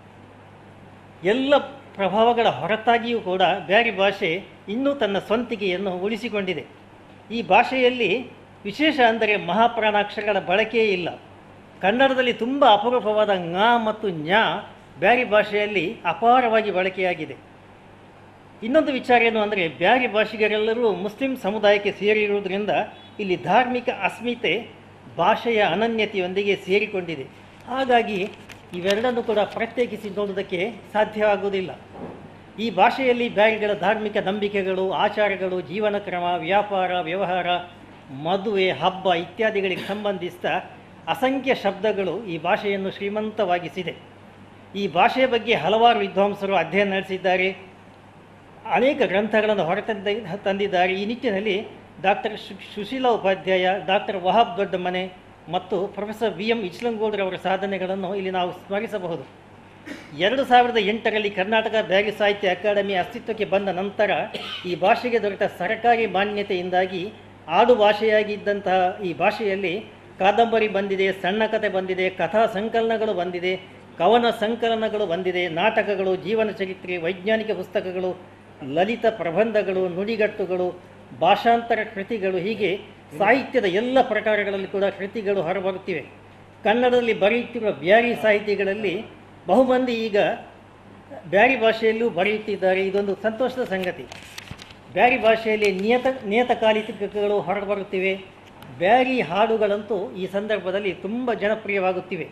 ಎಲ್ಲ ಪ್ರಭಾವಗಳ ಹೊರತಾಗಿಯೂ ಕೂಡ ಬ್ಯಾರಿ ಭಾಷೆ ಇನ್ನೂ ತನ್ನ ಸ್ವಂತಿಕೆಯನ್ನು ಉಳಿಸಿಕೊಂಡಿದೆ. ಈ ಭಾಷೆಯಲ್ಲಿ ವಿಶೇಷ ಅಂದರೆ ಮಹಾಪ್ರಾಣಾಕ್ಷರಗಳ ಬಳಕೆಯೇ ಇಲ್ಲ. ಕನ್ನಡದಲ್ಲಿ ತುಂಬ ಅಪರೂಪವಾದ ಞ ಮತ್ತು ಞ ಬ್ಯಾರಿ ಭಾಷೆಯಲ್ಲಿ ಅಪಾರವಾಗಿ ಬಳಕೆಯಾಗಿದೆ. ಇನ್ನೊಂದು ವಿಚಾರ ಏನು ಅಂದರೆ ಬ್ಯಾರಿ ಭಾಷಿಗರೆಲ್ಲರೂ ಮುಸ್ಲಿಂ ಸಮುದಾಯಕ್ಕೆ ಸೇರಿರುವುದರಿಂದ ಇಲ್ಲಿ ಧಾರ್ಮಿಕ ಅಸ್ಮಿತೆ ಭಾಷೆಯ ಅನನ್ಯತೆಯೊಂದಿಗೆ ಸೇರಿಕೊಂಡಿದೆ. ಹಾಗಾಗಿ ಇವೆರಡನ್ನು ಕೂಡ ಪ್ರತ್ಯೇಕಿಸಿ ನೋಡುವುದಕ್ಕೆ ಸಾಧ್ಯವಾಗುವುದಿಲ್ಲ. ಈ ಭಾಷೆಯಲ್ಲಿ ಬ್ಯಾರಿಗಳ ಧಾರ್ಮಿಕ ನಂಬಿಕೆಗಳು, ಆಚಾರಗಳು, ಜೀವನ ಕ್ರಮ, ವ್ಯಾಪಾರ, ವ್ಯವಹಾರ, ಮದುವೆ, ಹಬ್ಬ ಇತ್ಯಾದಿಗಳಿಗೆ ಸಂಬಂಧಿಸಿದ ಅಸಂಖ್ಯ ಶಬ್ದಗಳು ಈ ಭಾಷೆಯನ್ನು ಶ್ರೀಮಂತವಾಗಿಸಿದೆ. ಈ ಭಾಷೆಯ ಬಗ್ಗೆ ಹಲವಾರು ವಿದ್ವಾಂಸರು ಅಧ್ಯಯನ ನಡೆಸಿದ್ದಾರೆ, ಅನೇಕ ಗ್ರಂಥಗಳನ್ನು ತಂದಿದ್ದಾರೆ. ಈ ನಿಟ್ಟಿನಲ್ಲಿ ಡಾಕ್ಟರ್ ಸುಶೀಲಾ ಉಪಾಧ್ಯಾಯ, ಡಾಕ್ಟರ್ ವಹಾಬ್ ದೊಡ್ಡಮನೆ ಮತ್ತು ಪ್ರೊಫೆಸರ್ ವಿ ಎಂ ಇಚ್ಲಂಗೌಡರವರ ಸಾಧನೆಗಳನ್ನು ಇಲ್ಲಿ ನಾವು ಸ್ಮರಿಸಬಹುದು. 2008ರಲ್ಲಿ ಕರ್ನಾಟಕ ಬ್ಯಾರಿ ಸಾಹಿತ್ಯ ಅಕಾಡೆಮಿ ಅಸ್ತಿತ್ವಕ್ಕೆ ಬಂದ ನಂತರ ಈ ಭಾಷೆಗೆ ದೊರೆತ ಸರ್ಕಾರಿ ಮಾನ್ಯತೆಯಿಂದಾಗಿ ಆಡು ಭಾಷೆಯಾಗಿದ್ದಂತಹ ಈ ಭಾಷೆಯಲ್ಲಿ ಕಾದಂಬರಿ ಬಂದಿದೆ, ಸಣ್ಣ ಕಥೆ ಬಂದಿದೆ, ಕಥಾ ಸಂಕಲನಗಳು ಬಂದಿದೆ, ಕವನ ಸಂಕಲನಗಳು ಬಂದಿದೆ, ನಾಟಕಗಳು, ಜೀವನ ಚರಿತ್ರೆ, ವೈಜ್ಞಾನಿಕ ಪುಸ್ತಕಗಳು, ಲಲಿತ ಪ್ರಬಂಧಗಳು, ನುಡಿಗಟ್ಟುಗಳು, ಭಾಷಾಂತರ ಕೃತಿಗಳು, ಹೀಗೆ ಸಾಹಿತ್ಯದ ಎಲ್ಲ ಪ್ರಕಾರಗಳಲ್ಲಿ ಕೂಡ ಕೃತಿಗಳು ಹೊರಬರುತ್ತಿವೆ. ಕನ್ನಡದಲ್ಲಿ ಬರೆಯುತ್ತಿರುವ ಬ್ಯಾರಿ ಸಾಹಿತಿಗಳಲ್ಲಿ ಬಹುಮಂದಿ ಈಗ ಬ್ಯಾರಿ ಭಾಷೆಯಲ್ಲೂ ಬರೆಯುತ್ತಿದ್ದಾರೆ. ಇದೊಂದು ಸಂತೋಷದ ಸಂಗತಿ. ಬ್ಯಾರಿ ಭಾಷೆಯಲ್ಲಿ ನಿಯತಕಾಲಿಕಗಳು ಹೊರಬರುತ್ತಿವೆ. ಬ್ಯಾರಿ ಹಾಡುಗಳಂತೂ ಈ ಸಂದರ್ಭದಲ್ಲಿ ತುಂಬ ಜನಪ್ರಿಯವಾಗುತ್ತಿವೆ.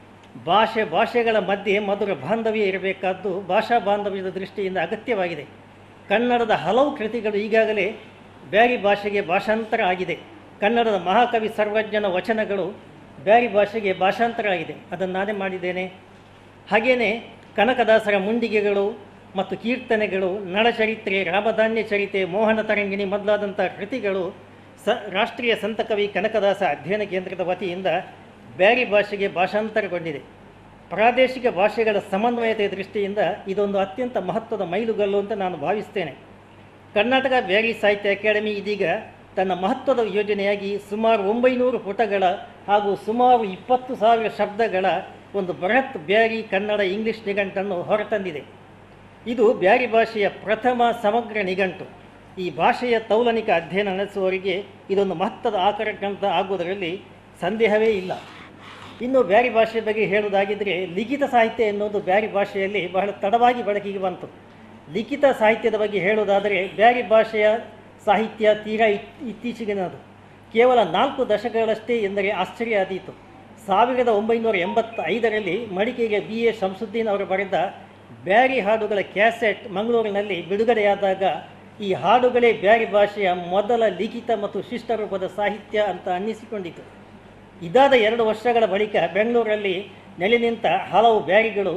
ಭಾಷೆಗಳ ಮಧ್ಯೆ ಮಧುರ ಬಾಂಧವ್ಯ ಇರಬೇಕಾದ್ದು ಭಾಷಾ ಬಾಂಧವ್ಯದ ದೃಷ್ಟಿಯಿಂದ ಅಗತ್ಯವಾಗಿದೆ. ಕನ್ನಡದ ಹಲವು ಕೃತಿಗಳು ಈಗಾಗಲೇ ಬ್ಯಾರಿ ಭಾಷೆಗೆ ಭಾಷಾಂತರ ಆಗಿದೆ. ಕನ್ನಡದ ಮಹಾಕವಿ ಸರ್ವಜ್ಞನ ವಚನಗಳು ಬ್ಯಾರಿ ಭಾಷೆಗೆ ಭಾಷಾಂತರ ಆಗಿದೆ, ಅದನ್ನು ನಾನೇ ಮಾಡಿದ್ದೇನೆ. ಹಾಗೆಯೇ ಕನಕದಾಸರ ಮುಂಡಿಗೆಗಳು ಮತ್ತು ಕೀರ್ತನೆಗಳು, ನಳಚರಿತ್ರೆ, ರಾಮಧಾನ್ಯ ಚರಿತೆ, ಮೋಹನ ತರಂಗಿಣಿ ಮೊದಲಾದಂಥ ಕೃತಿಗಳು ರಾಷ್ಟ್ರೀಯ ಸಂತಕವಿ ಕನಕದಾಸ ಅಧ್ಯಯನ ಕೇಂದ್ರದ ವತಿಯಿಂದ ಬ್ಯಾರಿ ಭಾಷೆಗೆ ಭಾಷಾಂತರಗೊಂಡಿದೆ. ಪ್ರಾದೇಶಿಕ ಭಾಷೆಗಳ ಸಮನ್ವಯತೆಯ ದೃಷ್ಟಿಯಿಂದ ಇದೊಂದು ಅತ್ಯಂತ ಮಹತ್ವದ ಮೈಲುಗಲ್ಲು ಅಂತ ನಾನು ಭಾವಿಸ್ತೇನೆ. ಕರ್ನಾಟಕ ಬ್ಯಾರಿ ಸಾಹಿತ್ಯ ಅಕಾಡೆಮಿ ಇದೀಗ ತನ್ನ ಮಹತ್ವದ ಯೋಜನೆಯಾಗಿ ಸುಮಾರು 900 ಪುಟಗಳ ಹಾಗೂ ಸುಮಾರು 20,000 ಶಬ್ದಗಳ ಒಂದು ಬೃಹತ್ ಬ್ಯಾರಿ ಕನ್ನಡ ಇಂಗ್ಲಿಷ್ ನಿಘಂಟನ್ನು ಹೊರತಂದಿದೆ. ಇದು ಬ್ಯಾರಿ ಭಾಷೆಯ ಪ್ರಥಮ ಸಮಗ್ರ ನಿಘಂಟು. ಈ ಭಾಷೆಯ ತೌಲನಿಕ ಅಧ್ಯಯನ ನಡೆಸುವವರಿಗೆ ಇದೊಂದು ಮಹತ್ವದ ಆಕರ ಗ್ರಂಥ ಆಗುವುದರಲ್ಲಿ ಸಂದೇಹವೇ ಇಲ್ಲ. ಇನ್ನು ಬ್ಯಾರಿ ಭಾಷೆ ಬಗ್ಗೆ ಹೇಳುವುದಾಗಿದ್ದರೆ ಲಿಖಿತ ಸಾಹಿತ್ಯ ಎನ್ನುವುದು ಬ್ಯಾರಿ ಭಾಷೆಯಲ್ಲಿ ಬಹಳ ತಡವಾಗಿ ಬಳಕೆಗೆ ಬಂತು. ಲಿಖಿತ ಸಾಹಿತ್ಯದ ಬಗ್ಗೆ ಹೇಳುವುದಾದರೆ ಬ್ಯಾರಿ ಭಾಷೆಯ ಸಾಹಿತ್ಯ ತೀರಾ ಇತ್ತೀಚೆಗಿನದು. ಕೇವಲ 4 ದಶಕಗಳಷ್ಟೇ ಎಂದರೆ ಆಶ್ಚರ್ಯ ಆದೀತು. 1985ರಲ್ಲಿ ಮಡಿಕೇರಿಯ BA ಶಂಸುದ್ದೀನ್ ಅವರು ಬರೆದ ಬ್ಯಾರಿ ಹಾಡುಗಳ ಕ್ಯಾಸೆಟ್ ಮಂಗಳೂರಿನಲ್ಲಿ ಬಿಡುಗಡೆಯಾದಾಗ ಈ ಹಾಡುಗಳೇ ಬ್ಯಾರಿ ಭಾಷೆಯ ಮೊದಲ ಲಿಖಿತ ಮತ್ತು ಶಿಷ್ಟರೂಪದ ಸಾಹಿತ್ಯ ಅಂತ ಅನ್ನಿಸಿಕೊಂಡಿತು. ಇದಾದ 2 ವರ್ಷಗಳ ಬಳಿಕ ಬೆಂಗಳೂರಲ್ಲಿ ನೆಲೆ ನಿಂತ ಹಲವು ಬ್ಯಾರಿಗಳು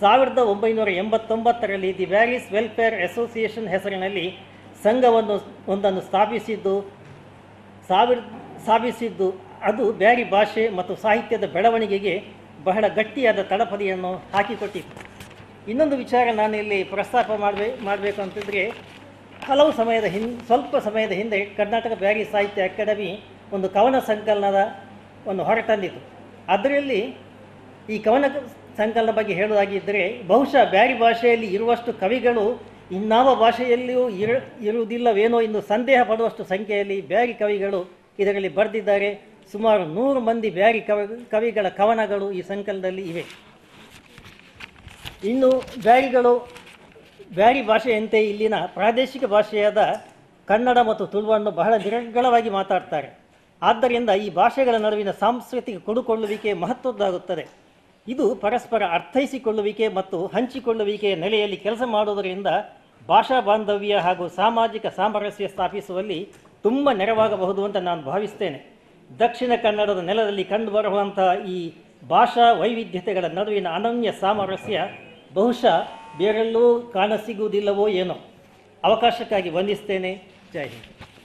1989ರಲ್ಲಿ ದಿ ಬ್ಯಾರೀಸ್ ವೆಲ್ಫೇರ್ ಅಸೋಸಿಯೇಷನ್ ಹೆಸರಿನಲ್ಲಿ ಒಂದನ್ನು ಸ್ಥಾಪಿಸಿದ್ದು ಅದು ಬ್ಯಾರಿ ಭಾಷೆ ಮತ್ತು ಸಾಹಿತ್ಯದ ಬೆಳವಣಿಗೆಗೆ ಬಹಳ ಗಟ್ಟಿಯಾದ ತಳಪದಿಯನ್ನು ಹಾಕಿಕೊಟ್ಟಿತ್ತು. ಇನ್ನೊಂದು ವಿಚಾರ ನಾನು ಇಲ್ಲಿ ಪ್ರಸ್ತಾಪ ಮಾಡಬೇಕು ಅಂತಂದರೆ ಹಲವು ಸ್ವಲ್ಪ ಸಮಯದ ಹಿಂದೆ ಕರ್ನಾಟಕ ಬ್ಯಾರಿ ಸಾಹಿತ್ಯ ಅಕಾಡೆಮಿ ಒಂದು ಕವನ ಸಂಕಲನದ ಹೊರತಂದಿತು. ಅದರಲ್ಲಿ ಈ ಕವನ ಸಂಕಲನ ಬಗ್ಗೆ ಹೇಳುವುದಾಗಿದ್ದರೆ ಬಹುಶಃ ಬ್ಯಾರಿ ಭಾಷೆಯಲ್ಲಿ ಇರುವಷ್ಟು ಕವಿಗಳು ಇನ್ನಾವ ಭಾಷೆಯಲ್ಲಿಯೂ ಇರುವುದಿಲ್ಲವೇನೋ ಎಂದು ಸಂದೇಹ ಪಡುವಷ್ಟು ಸಂಖ್ಯೆಯಲ್ಲಿ ಬ್ಯಾರಿ ಕವಿಗಳು ಇದರಲ್ಲಿ ಬರೆದಿದ್ದಾರೆ. ಸುಮಾರು 100 ಮಂದಿ ಬ್ಯಾರಿ ಕವಿಗಳ ಕವನಗಳು ಈ ಸಂಕಲನದಲ್ಲಿ ಇವೆ. ಇನ್ನು ಬ್ಯಾರಿ ಭಾಷೆಯಂತೆ ಇಲ್ಲಿನ ಪ್ರಾದೇಶಿಕ ಭಾಷೆಯಾದ ಕನ್ನಡ ಮತ್ತು ತುಳುವನ್ನು ಬಹಳ ನಿರರ್ಗಳವಾಗಿ ಮಾತಾಡ್ತಾರೆ. ಆದ್ದರಿಂದ ಈ ಭಾಷೆಗಳ ನಡುವಿನ ಸಾಂಸ್ಕೃತಿಕ ಕೊಡುಕೊಳ್ಳುವಿಕೆ ಮಹತ್ವದ್ದಾಗುತ್ತದೆ. ಇದು ಪರಸ್ಪರ ಅರ್ಥೈಸಿಕೊಳ್ಳುವಿಕೆ ಮತ್ತು ಹಂಚಿಕೊಳ್ಳುವಿಕೆಯ ನೆಲೆಯಲ್ಲಿ ಕೆಲಸ ಮಾಡುವುದರಿಂದ ಭಾಷಾ ಬಾಂಧವ್ಯ ಹಾಗೂ ಸಾಮಾಜಿಕ ಸಾಮರಸ್ಯ ಸ್ಥಾಪಿಸುವಲ್ಲಿ ತುಂಬ ನೆರವಾಗಬಹುದು ಅಂತ ನಾನು ಭಾವಿಸ್ತೇನೆ. ದಕ್ಷಿಣ ಕನ್ನಡದ ನೆಲದಲ್ಲಿ ಕಂಡುಬರುವಂತಹ ಈ ಭಾಷಾ ವೈವಿಧ್ಯತೆಗಳ ನಡುವಿನ ಅನನ್ಯ ಸಾಮರಸ್ಯ ಬಹುಶಃ ಬೇರೆಲ್ಲೂ ಕಾಣಸಿಗುವುದಿಲ್ಲವೋ ಏನೋ. ಅವಕಾಶಕ್ಕಾಗಿ ವಂದಿಸ್ತೇನೆ. ಜೈ ಹಿಂದ್.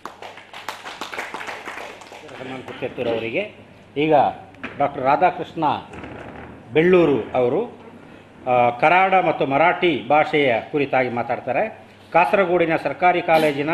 ಅವರಿಗೆ ಈಗ ಡಾಕ್ಟರ್ ರಾಧಾಕೃಷ್ಣ ಬೆಳ್ಳೂರು ಅವರು ಕರಾಡ ಮತ್ತು ಮರಾಠಿ ಭಾಷೆಯ ಕುರಿತಾಗಿ ಮಾತಾಡ್ತಾರೆ. ಕಾಸರಗೋಡಿನ ಸರ್ಕಾರಿ ಕಾಲೇಜಿನ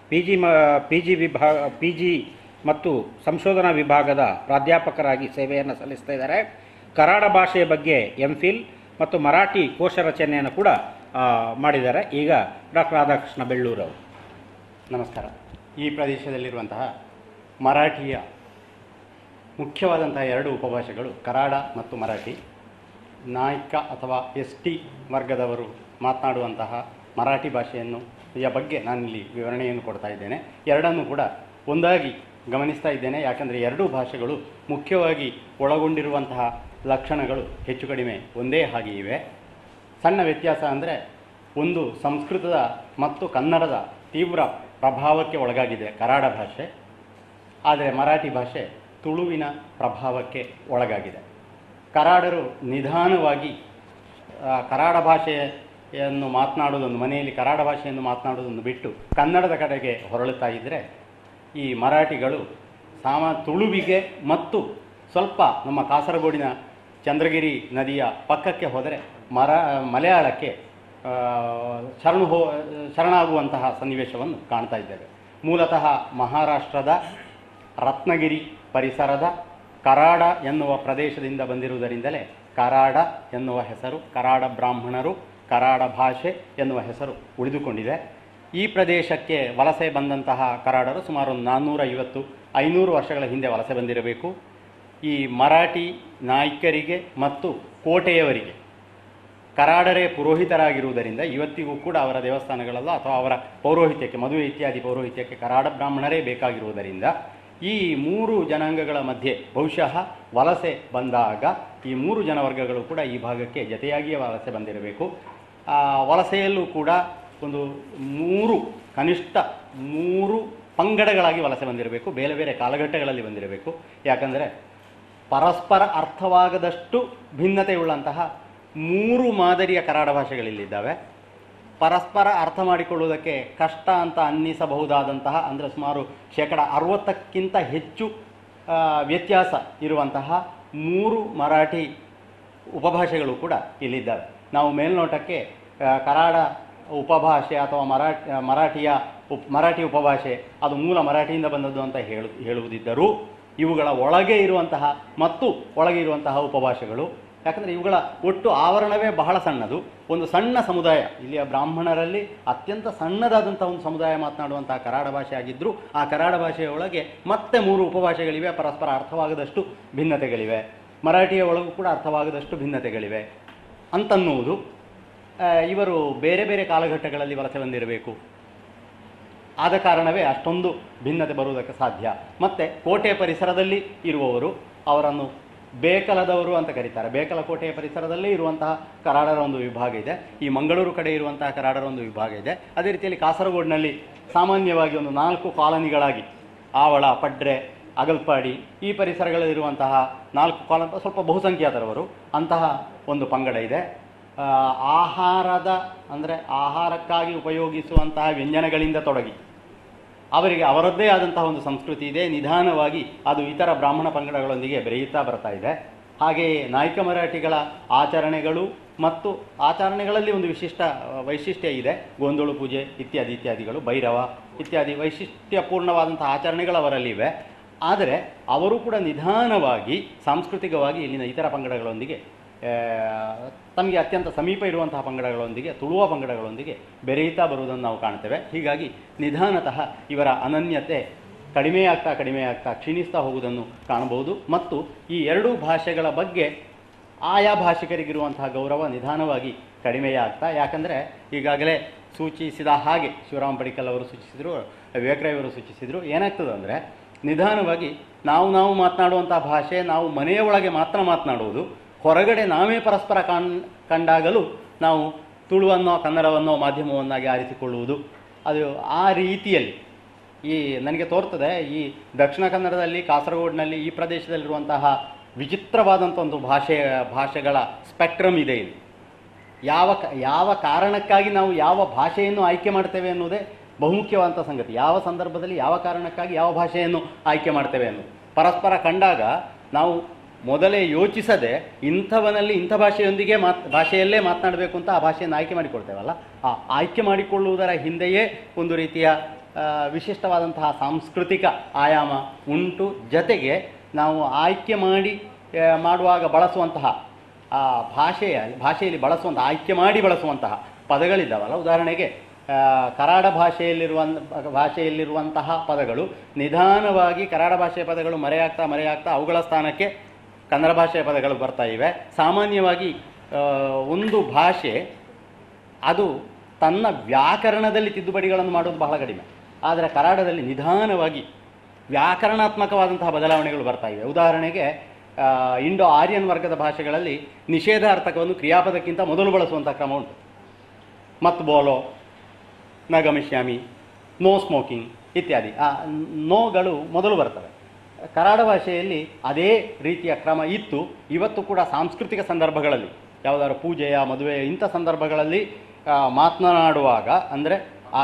ಪಿ ಜಿ ಮತ್ತು ಸಂಶೋಧನಾ ವಿಭಾಗದ ಪ್ರಾಧ್ಯಾಪಕರಾಗಿ ಸೇವೆಯನ್ನು ಸಲ್ಲಿಸ್ತಾ ಇದ್ದಾರೆ. ಕರಾಡ ಭಾಷೆಯ ಬಗ್ಗೆ MPhil ಮತ್ತು ಮರಾಠಿ ಕೋಶ ರಚನೆಯನ್ನು ಕೂಡ ಮಾಡಿದ್ದಾರೆ. ಈಗ ಡಾಕ್ಟರ್ ರಾಧಾಕೃಷ್ಣ ಬೆಳ್ಳೂರು ಅವರು. ನಮಸ್ಕಾರ. ಈ ಪ್ರದೇಶದಲ್ಲಿರುವಂತಹ ಮರಾಠಿಯ ಮುಖ್ಯವಾದಂತಹ 2 ಉಪಭಾಷೆಗಳು ಕರಾಡ ಮತ್ತು ಮರಾಠಿ. ನಾಯ್ಕ ಅಥವಾ ST ವರ್ಗದವರು ಮಾತನಾಡುವಂತಹ ಮರಾಠಿ ಭಾಷೆಯನ್ನು ಬಗ್ಗೆ ನಾನಿಲ್ಲಿ ವಿವರಣೆಯನ್ನು ಕೊಡ್ತಾ ಇದ್ದೇನೆ. ಎರಡನ್ನೂ ಕೂಡ ಒಂದಾಗಿ ಗಮನಿಸ್ತಾ ಇದ್ದೇನೆ. ಯಾಕಂದರೆ 2 ಭಾಷೆಗಳು ಮುಖ್ಯವಾಗಿ ಒಳಗೊಂಡಿರುವಂತಹ ಲಕ್ಷಣಗಳು ಹೆಚ್ಚು ಕಡಿಮೆ ಒಂದೇ ಹಾಗೆ ಇವೆ. ಸಣ್ಣ ವ್ಯತ್ಯಾಸ ಅಂದರೆ ಒಂದು ಸಂಸ್ಕೃತದ ಮತ್ತು ಕನ್ನಡದ ತೀವ್ರ ಪ್ರಭಾವಕ್ಕೆ ಒಳಗಾಗಿದೆ ಕರಾಡ ಭಾಷೆ. ಆದರೆ ಮರಾಠಿ ಭಾಷೆ ತುಳುವಿನ ಪ್ರಭಾವಕ್ಕೆ ಒಳಗಾಗಿದೆ. ಕರಾಡರು ನಿಧಾನವಾಗಿ ಕರಾಡ ಭಾಷೆಯನ್ನು ಮಾತನಾಡುವುದನ್ನು, ಮನೆಯಲ್ಲಿ ಕರಾಡ ಭಾಷೆಯನ್ನು ಮಾತನಾಡುವುದನ್ನು ಬಿಟ್ಟು ಕನ್ನಡದ ಕಡೆಗೆ ಹೊರಳುತ್ತಾ ಇದ್ದರೆ, ಈ ಮರಾಠಿಗಳು ತುಳುವಿಗೆ ಮತ್ತು ಸ್ವಲ್ಪ ನಮ್ಮ ಕಾಸರಗೋಡಿನ ಚಂದ್ರಗಿರಿ ನದಿಯ ಪಕ್ಕಕ್ಕೆ ಹೋದರೆ ಮಲಯಾಳಕ್ಕೆ ಶರಣಾಗುವಂತಹ ಸನ್ನಿವೇಶವನ್ನು ಕಾಣ್ತಾ ಇದ್ದೇವೆ. ಮೂಲತಃ ಮಹಾರಾಷ್ಟ್ರದ ರತ್ನಗಿರಿ ಪರಿಸರದ ಕರಾಡ ಎನ್ನುವ ಪ್ರದೇಶದಿಂದ ಬಂದಿರುವುದರಿಂದಲೇ ಕರಾಡ ಎನ್ನುವ ಹೆಸರು, ಕರಾಡ ಬ್ರಾಹ್ಮಣರು, ಕರಾಡ ಭಾಷೆ ಎನ್ನುವ ಹೆಸರು ಉಳಿದುಕೊಂಡಿದೆ. ಈ ಪ್ರದೇಶಕ್ಕೆ ವಲಸೆ ಬಂದಂತಹ ಕರಾಡರು ಸುಮಾರು 450-500 ವರ್ಷಗಳ ಹಿಂದೆ ವಲಸೆ ಬಂದಿರಬೇಕು. ಈ ಮರಾಠಿ ನಾಯ್ಕರಿಗೆ ಮತ್ತು ಕೋಟೆಯವರಿಗೆ ಕರಾಡರೇ ಪುರೋಹಿತರಾಗಿರುವುದರಿಂದ ಇವತ್ತಿಗೂ ಕೂಡ ಅವರ ದೇವಸ್ಥಾನಗಳಲ್ಲ ಅಥವಾ ಅವರ ಪೌರೋಹಿತ್ಯಕ್ಕೆ, ಮದುವೆ ಇತ್ಯಾದಿ ಪೌರೋಹಿತ್ಯಕ್ಕೆ ಕರಾಡ ಬ್ರಾಹ್ಮಣರೇ ಬೇಕಾಗಿರುವುದರಿಂದ ಈ 3 ಜನಾಂಗಗಳ ಮಧ್ಯೆ ಬಹುಶಃ ವಲಸೆ ಬಂದಾಗ ಈ 3 ಜನವರ್ಗಗಳು ಕೂಡ ಈ ಭಾಗಕ್ಕೆ ಜತೆಯಾಗಿಯೇ ವಲಸೆ ಬಂದಿರಬೇಕು. ವಲಸೆಯಲ್ಲೂ ಕೂಡ ಕನಿಷ್ಠ 3 ಪಂಗಡಗಳಾಗಿ ವಲಸೆ ಬಂದಿರಬೇಕು. ಬೇರೆ ಬೇರೆ ಕಾಲಘಟ್ಟಗಳಲ್ಲಿ ಬಂದಿರಬೇಕು. ಯಾಕಂದರೆ ಪರಸ್ಪರ ಅರ್ಥವಾಗದಷ್ಟು ಭಿನ್ನತೆಯುಳ್ಳಂತಹ 3 ಮಾದರಿಯ ಕರಾಡ ಭಾಷೆಗಳಿಲ್ಲಿದ್ದಾವೆ. ಪರಸ್ಪರ ಅರ್ಥ ಮಾಡಿಕೊಳ್ಳುವುದಕ್ಕೆ ಕಷ್ಟ ಅಂತ ಅನ್ನಿಸಬಹುದಾದಂತಹ, ಅಂದರೆ ಸುಮಾರು 60%ಕ್ಕಿಂತ ಹೆಚ್ಚು ವ್ಯತ್ಯಾಸ ಇರುವಂತಹ 3 ಮರಾಠಿ ಉಪಭಾಷೆಗಳು ಕೂಡ ಇಲ್ಲಿದ್ದಾವೆ. ನಾವು ಮೇಲ್ನೋಟಕ್ಕೆ ಕರಾಡ ಉಪಭಾಷೆ ಅಥವಾ ಮರಾಠಿ ಉಪಭಾಷೆ ಅದು ಮೂಲ ಮರಾಠಿಯಿಂದ ಬಂದದ್ದು ಅಂತ ಹೇಳುವುದಿದ್ದರೂ ಇವುಗಳ ಒಳಗೆ ಇರುವಂತಹ ಮತ್ತು ಒಳಗೆ ಇರುವಂತಹ ಉಪಭಾಷೆಗಳು, ಯಾಕಂದರೆ ಇವುಗಳ ಒಟ್ಟು ಆವರಣವೇ ಬಹಳ ಸಣ್ಣದು. ಒಂದು ಸಣ್ಣ ಸಮುದಾಯ, ಇಲ್ಲಿಯ ಬ್ರಾಹ್ಮಣರಲ್ಲಿ ಅತ್ಯಂತ ಸಣ್ಣದಾದಂಥ ಒಂದು ಸಮುದಾಯ ಮಾತನಾಡುವಂತಹ ಕರಾಡ ಭಾಷೆ ಆಗಿದ್ದರೂ ಆ ಕರಾಡ ಭಾಷೆಯ ಒಳಗೆ ಮತ್ತೆ 3 ಉಪಭಾಷೆಗಳಿವೆ. ಪರಸ್ಪರ ಅರ್ಥವಾಗದಷ್ಟು ಭಿನ್ನತೆಗಳಿವೆ. ಮರಾಠಿಯ ಒಳಗೂ ಕೂಡ ಅರ್ಥವಾಗದಷ್ಟು ಭಿನ್ನತೆಗಳಿವೆ ಅಂತನ್ನುವುದು. ಇವರು ಬೇರೆ ಬೇರೆ ಕಾಲಘಟ್ಟಗಳಲ್ಲಿ ವಲಸೆ ಬಂದಿರಬೇಕು. ಆದ ಕಾರಣವೇ ಅಷ್ಟೊಂದು ಭಿನ್ನತೆ ಬರುವುದಕ್ಕೆ ಸಾಧ್ಯ. ಮತ್ತು ಕೋಟೆ ಪರಿಸರದಲ್ಲಿ ಇರುವವರು ಅವರನ್ನು ಬೇಕಲದವರು ಅಂತ ಕರೀತಾರೆ. ಬೇಕಲ ಕೋಟೆಯ ಪರಿಸರದಲ್ಲೇ ಇರುವಂತಹ ಕರಾಡರ ಒಂದು ವಿಭಾಗ ಇದೆ. ಈ ಮಂಗಳೂರು ಕಡೆ ಇರುವಂತಹ ಕರಾಡರ ಒಂದು ವಿಭಾಗ ಇದೆ. ಅದೇ ರೀತಿಯಲ್ಲಿ ಕಾಸರಗೋಡಿನಲ್ಲಿ ಸಾಮಾನ್ಯವಾಗಿ ಒಂದು 4 ಕಾಲನಿಗಳಾಗಿ ಆವಳ, ಪಡ್ರೆ, ಅಗಲ್ಪಾಡಿ ಈ ಪರಿಸರಗಳಲ್ಲಿರುವಂತಹ 4 ಕಾಲನಿ, ಸ್ವಲ್ಪ ಬಹುಸಂಖ್ಯಾತರವರು ಅಂತಹ ಒಂದು ಪಂಗಡ ಇದೆ. ಆಹಾರಕ್ಕಾಗಿ ಉಪಯೋಗಿಸುವಂತಹ ವ್ಯಂಜನಗಳಿಂದ ತೊಡಗಿ ಅವರಿಗೆ ಅವರದ್ದೇ ಆದಂತಹ ಒಂದು ಸಂಸ್ಕೃತಿ ಇದೆ. ನಿಧಾನವಾಗಿ ಅದು ಇತರ ಬ್ರಾಹ್ಮಣ ಪಂಗಡಗಳೊಂದಿಗೆ ಬೆರೆಯುತ್ತಾ ಬರ್ತಾ ಇದೆ. ಹಾಗೆಯೇ ನಾಯ್ಕ ಮರಾಠಿಗಳ ಆಚರಣೆಗಳು ಮತ್ತು ಆಚರಣೆಗಳಲ್ಲಿ ಒಂದು ವೈಶಿಷ್ಟ್ಯ ಇದೆ. ಗೋಂದೋಳು ಪೂಜೆ ಇತ್ಯಾದಿಗಳು, ಭೈರವ ಇತ್ಯಾದಿ ವೈಶಿಷ್ಟ್ಯಪೂರ್ಣವಾದಂತಹ ಆಚರಣೆಗಳು ಅವರಲ್ಲಿವೆ. ಆದರೆ ಅವರು ಕೂಡ ನಿಧಾನವಾಗಿ ಸಾಂಸ್ಕೃತಿಕವಾಗಿ ಇಲ್ಲಿನ ಇತರ ಪಂಗಡಗಳೊಂದಿಗೆ ತಮಗೆ ಅತ್ಯಂತ ಸಮೀಪ ಇರುವಂತಹ ಪಂಗಡಗಳೊಂದಿಗೆ ತುಳುವ ಪಂಗಡಗಳೊಂದಿಗೆ ಬೆರೆಯುತ್ತಾ ಬರುವುದನ್ನು ನಾವು ಕಾಣ್ತೇವೆ. ಹೀಗಾಗಿ ನಿಧಾನತಃ ಇವರ ಅನನ್ಯತೆ ಕಡಿಮೆಯಾಗ್ತಾ ಕ್ಷೀಣಿಸ್ತಾ ಹೋಗುವುದನ್ನು ಕಾಣಬಹುದು. ಮತ್ತು ಈ ಎರಡೂ ಭಾಷೆಗಳ ಬಗ್ಗೆ ಆಯಾ ಭಾಷಿಕರಿಗಿರುವಂತಹ ಗೌರವ ನಿಧಾನವಾಗಿ ಕಡಿಮೆಯಾಗ್ತಾ, ಯಾಕಂದರೆ ಈಗಾಗಲೇ ಸೂಚಿಸಿದ ಹಾಗೆ ಶಿವರಾಮ್ ಪಡಿಕ್ಕಲ್ ಅವರು ಸೂಚಿಸಿದರು, ವಿವೇಕರಾಯವರು ಸೂಚಿಸಿದರು, ಏನಾಗ್ತದೆ ಅಂದರೆ ನಿಧಾನವಾಗಿ ನಾವು ಮಾತನಾಡುವಂಥ ಭಾಷೆ ನಾವು ಮನೆಯ ಒಳಗೆ ಮಾತ್ರ ಮಾತನಾಡುವುದು, ಹೊರಗಡೆ ನಾವೇ ಪರಸ್ಪರ ಕಂಡಾಗಲೂ ನಾವು ತುಳುವನ್ನೋ ಕನ್ನಡವನ್ನೋ ಮಾಧ್ಯಮವನ್ನಾಗಿ ಆರಿಸಿಕೊಳ್ಳುವುದು. ಅದು ಆ ರೀತಿಯಲ್ಲಿ ನನಗೆ ತೋರ್ತದೆ ಈ ದಕ್ಷಿಣ ಕನ್ನಡದಲ್ಲಿ, ಕಾಸರಗೋಡಿನಲ್ಲಿ, ಈ ಪ್ರದೇಶದಲ್ಲಿರುವಂತಹ ವಿಚಿತ್ರವಾದಂಥ ಒಂದು ಭಾಷೆಗಳ ಸ್ಪೆಕ್ಟ್ರಮ್ ಇದೆ ಇಲ್ಲಿ. ಯಾವ ಕಾರಣಕ್ಕಾಗಿ ನಾವು ಯಾವ ಭಾಷೆಯನ್ನು ಆಯ್ಕೆ ಮಾಡ್ತೇವೆ ಅನ್ನೋದೇ ಬಹುಮುಖ್ಯವಾದಂಥ ಸಂಗತಿ. ಯಾವ ಸಂದರ್ಭದಲ್ಲಿ ಯಾವ ಕಾರಣಕ್ಕಾಗಿ ಯಾವ ಭಾಷೆಯನ್ನು ಆಯ್ಕೆ ಮಾಡ್ತೇವೆ ಅನ್ನೋದು ಪರಸ್ಪರ ಕಂಡಾಗ ನಾವು ಮೊದಲೇ ಯೋಚಿಸದೆ ಇಂಥವನಲ್ಲಿ ಇಂಥ ಭಾಷೆಯೊಂದಿಗೆ ಭಾಷೆಯಲ್ಲೇ ಮಾತನಾಡಬೇಕು ಅಂತ ಆ ಭಾಷೆಯನ್ನು ಆಯ್ಕೆ ಮಾಡಿಕೊಳ್ತೇವಲ್ಲ, ಆ ಆಯ್ಕೆ ಮಾಡಿಕೊಳ್ಳುವುದರ ಹಿಂದೆಯೇ ಒಂದು ರೀತಿಯ ವಿಶಿಷ್ಟವಾದಂತಹ ಸಾಂಸ್ಕೃತಿಕ ಆಯಾಮ ಉಂಟು. ಜತೆಗೆ ನಾವು ಆಯ್ಕೆ ಮಾಡುವಾಗ ಬಳಸುವಂತಹ ಆ ಭಾಷೆಯಲ್ಲಿ ಆಯ್ಕೆ ಮಾಡಿ ಬಳಸುವಂತಹ ಪದಗಳಿದ್ದಾವಲ್ಲ, ಉದಾಹರಣೆಗೆ ಕರಾಡ ಭಾಷೆಯಲ್ಲಿರುವಂತಹ ಪದಗಳು ನಿಧಾನವಾಗಿ ಕರಾಡ ಭಾಷೆಯ ಪದಗಳು ಮರೆಯಾಗ್ತಾ ಅವುಗಳ ಸ್ಥಾನಕ್ಕೆ ಕನ್ನಡ ಭಾಷೆಯ ಪದಗಳು ಬರ್ತಾ ಇವೆ. ಸಾಮಾನ್ಯವಾಗಿ ಒಂದು ಭಾಷೆ ಅದು ತನ್ನ ವ್ಯಾಕರಣದಲ್ಲಿ ತಿದ್ದುಪಡಿಗಳನ್ನು ಮಾಡೋದು ಬಹಳ ಕಡಿಮೆ, ಆದರೆ ಕರಾಡದಲ್ಲಿ ನಿಧಾನವಾಗಿ ವ್ಯಾಕರಣಾತ್ಮಕವಾದಂತಹ ಬದಲಾವಣೆಗಳು ಬರ್ತಾ ಇವೆ. ಉದಾಹರಣೆಗೆ ಇಂಡೋ ಆರ್ಯನ್ ವರ್ಗದ ಭಾಷೆಗಳಲ್ಲಿ ನಿಷೇಧಾರ್ಥಕವನ್ನು ಕ್ರಿಯಾಪದಕ್ಕಿಂತ ಮೊದಲು ಬಳಸುವಂಥ ಕ್ರಮ ಉಂಟು. ಮತ್ ಬೋಲೋ, ನ ಗಮಿಷ್ಯಾಮಿ, ನೋ ಸ್ಮೋಕಿಂಗ್ ಇತ್ಯಾದಿ ಆ ನೋಗಳು ಮೊದಲು ಬರ್ತವೆ. ಕರಾಡ ಭಾಷೆಯಲ್ಲಿ ಅದೇ ರೀತಿಯ ಕ್ರಮ ಇತ್ತು. ಇವತ್ತು ಕೂಡ ಸಾಂಸ್ಕೃತಿಕ ಸಂದರ್ಭಗಳಲ್ಲಿ, ಯಾವುದಾದ್ರು ಪೂಜೆಯ ಮದುವೆ ಇಂಥ ಸಂದರ್ಭಗಳಲ್ಲಿ ಮಾತನಾಡುವಾಗ, ಅಂದರೆ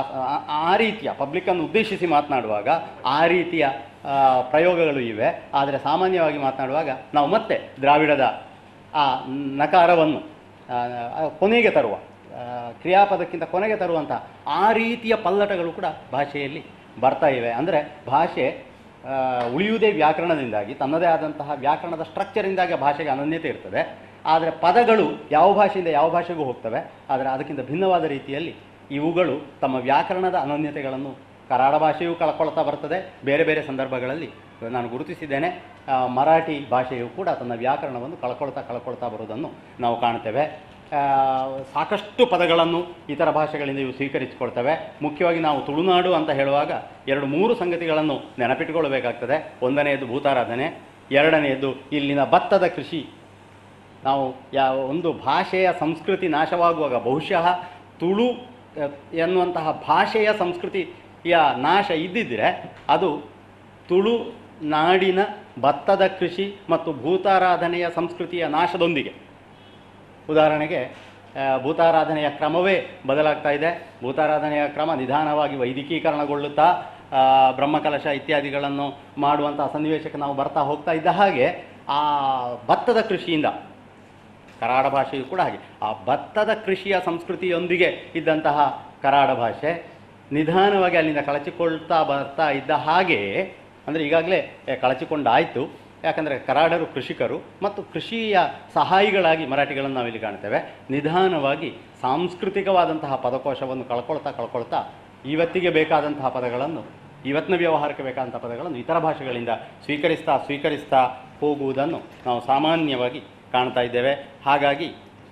ಆ ರೀತಿಯ ಪಬ್ಲಿಕ್ಕನ್ನು ಉದ್ದೇಶಿಸಿ ಮಾತನಾಡುವಾಗ ಆ ರೀತಿಯ ಪ್ರಯೋಗಗಳು ಇವೆ. ಆದರೆ ಸಾಮಾನ್ಯವಾಗಿ ಮಾತನಾಡುವಾಗ ನಾವು ಮತ್ತೆ ದ್ರಾವಿಡದ ಆ ನಕಾರವನ್ನು ಕೊನೆಗೆ ತರುವ, ಕ್ರಿಯಾಪದಕ್ಕಿಂತ ಕೊನೆಗೆ ತರುವಂಥ ಆ ರೀತಿಯ ಪಲ್ಲಟಗಳು ಕೂಡ ಭಾಷೆಯಲ್ಲಿ ಬರ್ತಾ ಇವೆ. ಅಂದರೆ ಭಾಷೆ ಉಳಿಯುವುದೇ ವ್ಯಾಕರಣದಿಂದಾಗಿ, ತನ್ನದೇ ಆದಂತಹ ವ್ಯಾಕರಣದ ಸ್ಟ್ರಕ್ಚರಿಂದಾಗಿ ಭಾಷೆಗೆ ಅನನ್ಯತೆ ಇರ್ತದೆ. ಆದರೆ ಪದಗಳು ಯಾವ ಭಾಷೆಯಿಂದ ಯಾವ ಭಾಷೆಗೂ ಹೋಗ್ತವೆ. ಆದರೆ ಅದಕ್ಕಿಂತ ಭಿನ್ನವಾದ ರೀತಿಯಲ್ಲಿ ಇವುಗಳು ತಮ್ಮ ವ್ಯಾಕರಣದ ಅನನ್ಯತೆಗಳನ್ನು ಕರಾಡ ಭಾಷೆಯೂ ಕಳ್ಕೊಳ್ತಾ ಬರ್ತದೆ. ಬೇರೆ ಬೇರೆ ಸಂದರ್ಭಗಳಲ್ಲಿ ನಾನು ಗುರುತಿಸಿದ್ದೇನೆ, ಮರಾಠಿ ಭಾಷೆಯು ಕೂಡ ತನ್ನ ವ್ಯಾಕರಣವನ್ನು ಕಳ್ಕೊಳ್ತಾ ಬರುವುದನ್ನು ನಾವು ಕಾಣ್ತೇವೆ. ಸಾಕಷ್ಟು ಪದಗಳನ್ನು ಇತರ ಭಾಷೆಗಳಿಂದ ಇವು ಸ್ವೀಕರಿಸಿಕೊಳ್ತವೆ. ಮುಖ್ಯವಾಗಿ ನಾವು ತುಳುನಾಡು ಅಂತ ಹೇಳುವಾಗ 2-3 ಸಂಗತಿಗಳನ್ನು ನೆನಪಿಟ್ಟುಕೊಳ್ಳಬೇಕಾಗ್ತದೆ. ಒಂದನೆಯದು ಭೂತಾರಾಧನೆ, ಎರಡನೆಯದು ಇಲ್ಲಿನ ಭತ್ತದ ಕೃಷಿ. ನಾವು ಒಂದು ಭಾಷೆಯ ಸಂಸ್ಕೃತಿ ನಾಶವಾಗುವಾಗ ಬಹುಶಃ ತುಳು ಎನ್ನುವಂತಹ ಭಾಷೆಯ ಸಂಸ್ಕೃತಿಯ ನಾಶ ಇದ್ದಿದ್ದರೆ ಅದು ತುಳು ನಾಡಿನ ಭತ್ತದ ಕೃಷಿ ಮತ್ತು ಭೂತಾರಾಧನೆಯ ಸಂಸ್ಕೃತಿಯ ನಾಶದೊಂದಿಗೆ. ಉದಾಹರಣೆಗೆ ಭೂತಾರಾಧನೆಯ ಕ್ರಮವೇ ಬದಲಾಗ್ತಾ ಇದೆ. ಭೂತಾರಾಧನೆಯ ಕ್ರಮ ನಿಧಾನವಾಗಿ ವೈದಿಕೀಕರಣಗೊಳ್ಳುತ್ತಾ ಬ್ರಹ್ಮಕಲಶ ಇತ್ಯಾದಿಗಳನ್ನು ಮಾಡುವಂತಹ ಸನ್ನಿವೇಶಕ್ಕೆ ನಾವು ಬರ್ತಾ ಹೋಗ್ತಾ ಇದ್ದ ಹಾಗೆ ಆ ಭತ್ತದ ಕೃಷಿಯಿಂದ, ಕರಾಡ ಭಾಷೆಯು ಕೂಡ ಹಾಗೆ, ಆ ಭತ್ತದ ಕೃಷಿಯ ಸಂಸ್ಕೃತಿಯೊಂದಿಗೆ ಇದ್ದಂತಹ ಕರಾಡ ಭಾಷೆ ನಿಧಾನವಾಗಿ ಅಲ್ಲಿಂದ ಕಳಚಿಕೊಳ್ತಾ ಬರ್ತಾ ಇದ್ದ ಹಾಗೆಯೇ, ಅಂದರೆ ಈಗಾಗಲೇ ಕಳಚಿಕೊಂಡಾಯಿತು. ಯಾಕಂದರೆ ಕರಾಡರು ಕೃಷಿಕರು ಮತ್ತು ಕೃಷಿಯ ಸಹಾಯಿಗಳಾಗಿ ಮರಾಠಿಗಳನ್ನು ನಾವಿಲ್ಲಿ ಕಾಣ್ತೇವೆ. ನಿಧಾನವಾಗಿ ಸಾಂಸ್ಕೃತಿಕವಾದಂತಹ ಪದಕೋಶವನ್ನು ಕಳ್ಕೊಳ್ತಾ ಇವತ್ತಿಗೆ ಬೇಕಾದಂತಹ ಪದಗಳನ್ನು, ಇವತ್ತಿನ ವ್ಯವಹಾರಕ್ಕೆ ಬೇಕಾದಂಥ ಪದಗಳನ್ನು ಇತರ ಭಾಷೆಗಳಿಂದ ಸ್ವೀಕರಿಸ್ತಾ ಹೋಗುವುದನ್ನು ನಾವು ಸಾಮಾನ್ಯವಾಗಿ ಕಾಣ್ತಾ ಇದ್ದೇವೆ. ಹಾಗಾಗಿ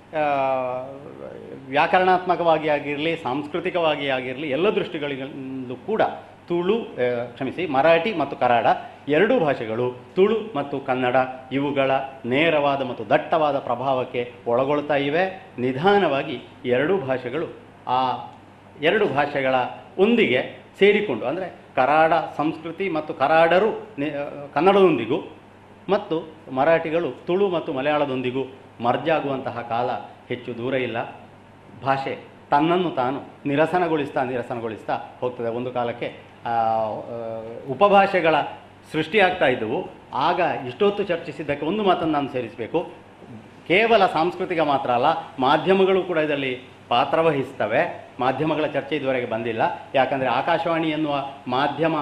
ವ್ಯಾಕರಣಾತ್ಮಕವಾಗಿ ಆಗಿರಲಿ, ಸಾಂಸ್ಕೃತಿಕವಾಗಿ ಆಗಿರಲಿ, ಎಲ್ಲ ದೃಷ್ಟಿಗಳಿಂದಲೂ ಕೂಡ ಮರಾಠಿ ಮತ್ತು ಕರಾಡ ಎರಡೂ ಭಾಷೆಗಳು ತುಳು ಮತ್ತು ಕನ್ನಡ ಇವುಗಳ ನೇರವಾದ ಮತ್ತು ದಟ್ಟವಾದ ಪ್ರಭಾವಕ್ಕೆ ಒಳಗೊಳ್ತಾ ಇವೆ. ನಿಧಾನವಾಗಿ ಎರಡೂ ಭಾಷೆಗಳು ಆ ಎರಡು ಭಾಷೆಗಳ ಒಂದಿಗೆ ಸೇರಿಕೊಂಡು, ಅಂದರೆ ಕರಾಡ ಸಂಸ್ಕೃತಿ ಮತ್ತು ಕರಾಡರು ಕನ್ನಡದೊಂದಿಗೂ ಮತ್ತು ಮರಾಠಿಗಳು ತುಳು ಮತ್ತು ಮಲಯಾಳದೊಂದಿಗೂ ಮರ್ಜಾಗುವಂತಹ ಕಾಲ ಹೆಚ್ಚು ದೂರ ಇಲ್ಲ. ಭಾಷೆ ತನ್ನನ್ನು ತಾನು ನಿರಸನಗೊಳಿಸ್ತಾ ಹೋಗ್ತದೆ. ಒಂದು ಕಾಲಕ್ಕೆ ಉಪಭಾಷೆಗಳ ಸೃಷ್ಟಿಯಾಗ್ತಾ ಇದ್ದವು. ಆಗ ಇಷ್ಟೊತ್ತು ಚರ್ಚಿಸಿದ್ದಕ್ಕೆ ಒಂದು ಮಾತನ್ನು ನಾನು ಸೇರಿಸಬೇಕು. ಕೇವಲ ಸಾಂಸ್ಕೃತಿಕ ಮಾತ್ರ ಅಲ್ಲ, ಮಾಧ್ಯಮಗಳು ಕೂಡ ಇದರಲ್ಲಿ ಪಾತ್ರವಹಿಸ್ತವೆ. ಮಾಧ್ಯಮಗಳ ಚರ್ಚೆ ಇದುವರೆಗೆ ಬಂದಿಲ್ಲ. ಯಾಕಂದರೆ ಆಕಾಶವಾಣಿ ಎನ್ನುವ ಮಾಧ್ಯಮ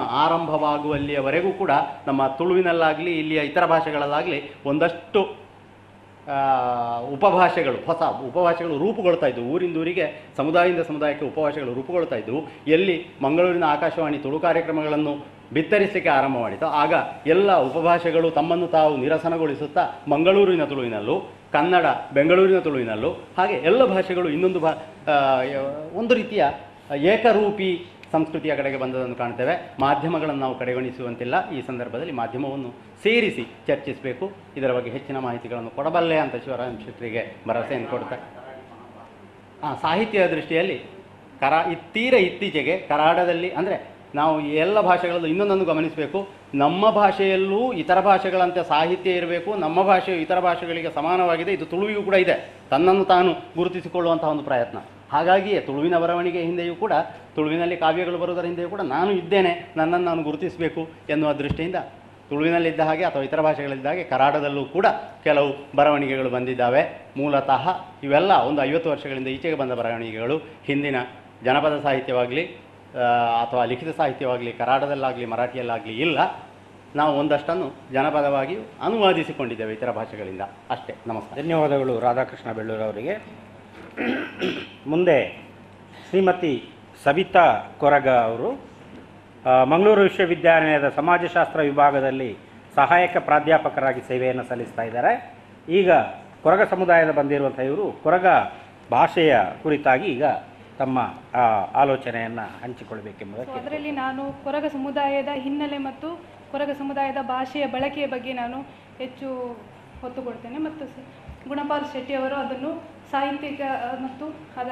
ಆರಂಭವಾಗುವಲ್ಲಿಯವರೆಗೂ ಕೂಡ ನಮ್ಮ ತುಳುವಿನಲ್ಲಾಗಲಿ ಇಲ್ಲಿಯ ಇತರ ಭಾಷೆಗಳಲ್ಲಾಗಲಿ ಒಂದಷ್ಟು ಉಪಭಾಷೆಗಳು, ಹೊಸ ಉಪಭಾಷೆಗಳು ರೂಪುಗೊಳ್ತಾ ಇದ್ದವು. ಊರಿಂದ ಊರಿಗೆ, ಸಮುದಾಯದಿಂದ ಸಮುದಾಯಕ್ಕೆ ಉಪಭಾಷೆಗಳು ರೂಪುಗೊಳ್ತಾ ಇದ್ದವು. ಎಲ್ಲಿ ಮಂಗಳೂರಿನ ಆಕಾಶವಾಣಿ ತುಳು ಕಾರ್ಯಕ್ರಮಗಳನ್ನು ಬಿತ್ತರಿಸಲಿಕ್ಕೆ ಆರಂಭ ಮಾಡಿತು, ಆಗ ಎಲ್ಲ ಉಪಭಾಷೆಗಳು ತಮ್ಮನ್ನು ತಾವು ನಿರಸನಗೊಳಿಸುತ್ತಾ ಮಂಗಳೂರಿನ ತುಳುವಿನಲ್ಲೂ, ಕನ್ನಡ ಬೆಂಗಳೂರಿನ ತುಳುವಿನಲ್ಲೂ, ಹಾಗೆ ಎಲ್ಲ ಭಾಷೆಗಳು ಇನ್ನೊಂದು ಒಂದು ರೀತಿಯ ಏಕರೂಪಿ ಸಂಸ್ಕೃತಿಯ ಕಡೆಗೆ ಬಂದದನ್ನು ಕಾಣ್ತೇವೆ. ಮಾಧ್ಯಮಗಳನ್ನು ನಾವು ಕಡೆಗಣಿಸುವಂತಿಲ್ಲ. ಈ ಸಂದರ್ಭದಲ್ಲಿ ಮಾಧ್ಯಮವನ್ನು ಸೇರಿಸಿ ಚರ್ಚಿಸಬೇಕು. ಇದರ ಬಗ್ಗೆ ಹೆಚ್ಚಿನ ಮಾಹಿತಿಗಳನ್ನು ಕೊಡಬಲ್ಲೆ ಅಂತ ಶಿವರಾಮ್ ಶೆಟ್ಟರಿಗೆ ಭರವಸೆಯನ್ನು ಕೊಡ್ತಾರೆ. ಸಾಹಿತ್ಯ ದೃಷ್ಟಿಯಲ್ಲಿ ತೀರ ಇತ್ತೀಚೆಗೆ ಕರಾಡದಲ್ಲಿ, ಅಂದರೆ ನಾವು ಎಲ್ಲ ಭಾಷೆಗಳಲ್ಲೂ ಇನ್ನೊಂದನ್ನು ಗಮನಿಸಬೇಕು. ನಮ್ಮ ಭಾಷೆಯಲ್ಲೂ ಇತರ ಭಾಷೆಗಳಂತೆ ಸಾಹಿತ್ಯ ಇರಬೇಕು. ನಮ್ಮ ಭಾಷೆಯು ಇತರ ಭಾಷೆಗಳಿಗೆ ಸಮಾನವಾಗಿದೆ. ಇದು ತುಳುವಿಗೂ ಕೂಡ ಇದೆ, ತನ್ನನ್ನು ತಾನು ಗುರುತಿಸಿಕೊಳ್ಳುವಂತಹ ಒಂದು ಪ್ರಯತ್ನ. ಹಾಗಾಗಿಯೇ ತುಳುವಿನ ಬರವಣಿಗೆ ಹಿಂದೆಯೂ ಕೂಡ, ತುಳುವಿನಲ್ಲಿ ಕಾವ್ಯಗಳು ಬರುವುದರ ಹಿಂದೆಯೂ ಕೂಡ ನಾನು ಇದ್ದೇನೆ, ನನ್ನನ್ನು ನಾನು ಗುರುತಿಸಬೇಕು ಎನ್ನುವ ದೃಷ್ಟಿಯಿಂದ ತುಳುವಿನಲ್ಲಿದ್ದ ಹಾಗೆ ಅಥವಾ ಇತರ ಭಾಷೆಗಳಿದ್ದ ಹಾಗೆ ಕರಾಡದಲ್ಲೂ ಕೂಡ ಕೆಲವು ಬರವಣಿಗೆಗಳು ಬಂದಿದ್ದಾವೆ. ಮೂಲತಃ ಇವೆಲ್ಲ ಒಂದು 50 ವರ್ಷಗಳಿಂದ ಈಚೆಗೆ ಬಂದ ಬರವಣಿಗೆಗಳು. ಹಿಂದಿನ ಜನಪದ ಸಾಹಿತ್ಯವಾಗಲಿ ಅಥವಾ ಲಿಖಿತ ಸಾಹಿತ್ಯವಾಗಲಿ ಕರಾಡದಲ್ಲಾಗಲಿ ಮರಾಠಿಯಲ್ಲಾಗಲಿ ಇಲ್ಲ. ನಾವು ಒಂದಷ್ಟನ್ನು ಜನಪದವಾಗಿ ಅನುವಾದಿಸಿಕೊಂಡಿದ್ದೇವೆ ಇತರ ಭಾಷೆಗಳಿಂದ ಅಷ್ಟೇ. ನಮಸ್ಕಾರ. ಧನ್ಯವಾದಗಳು ರಾಧಾಕೃಷ್ಣ ಬೆಳ್ಳೂರವರಿಗೆ. ಮುಂದೆ ಶ್ರೀಮತಿ ಸವಿತಾ ಕೊರಗ ಅವರು ಮಂಗಳೂರು ವಿಶ್ವವಿದ್ಯಾನಿಲಯದ ಸಮಾಜಶಾಸ್ತ್ರ ವಿಭಾಗದಲ್ಲಿ ಸಹಾಯಕ ಪ್ರಾಧ್ಯಾಪಕರಾಗಿ ಸೇವೆಯನ್ನು ಸಲ್ಲಿಸ್ತಾ ಇದ್ದಾರೆ. ಈಗ ಕೊರಗ ಸಮುದಾಯದ ಬಂದಿರುವಂಥ ಇವರು ಕೊರಗ ಭಾಷೆಯ ಕುರಿತಾಗಿ ಈಗ ತಮ್ಮ ಆಲೋಚನೆಯನ್ನು ಹಂಚಿಕೊಳ್ಬೇಕೆಂಬುದಕ್ಕೆ. ಅದರಲ್ಲಿ ನಾನು ಕೊರಗ ಸಮುದಾಯದ ಹಿನ್ನೆಲೆ ಮತ್ತು ಕೊರಗ ಸಮುದಾಯದ ಭಾಷೆಯ ಬಳಕೆಯ ಬಗ್ಗೆ ನಾನು ಹೆಚ್ಚು ಒತ್ತು ಕೊಡ್ತೇನೆ. ಮತ್ತು ಗುಣಪಾಲ್ ಶೆಟ್ಟಿಯವರು ಅದನ್ನು ಸಾಹಿತ್ಯಿಕ ಮತ್ತು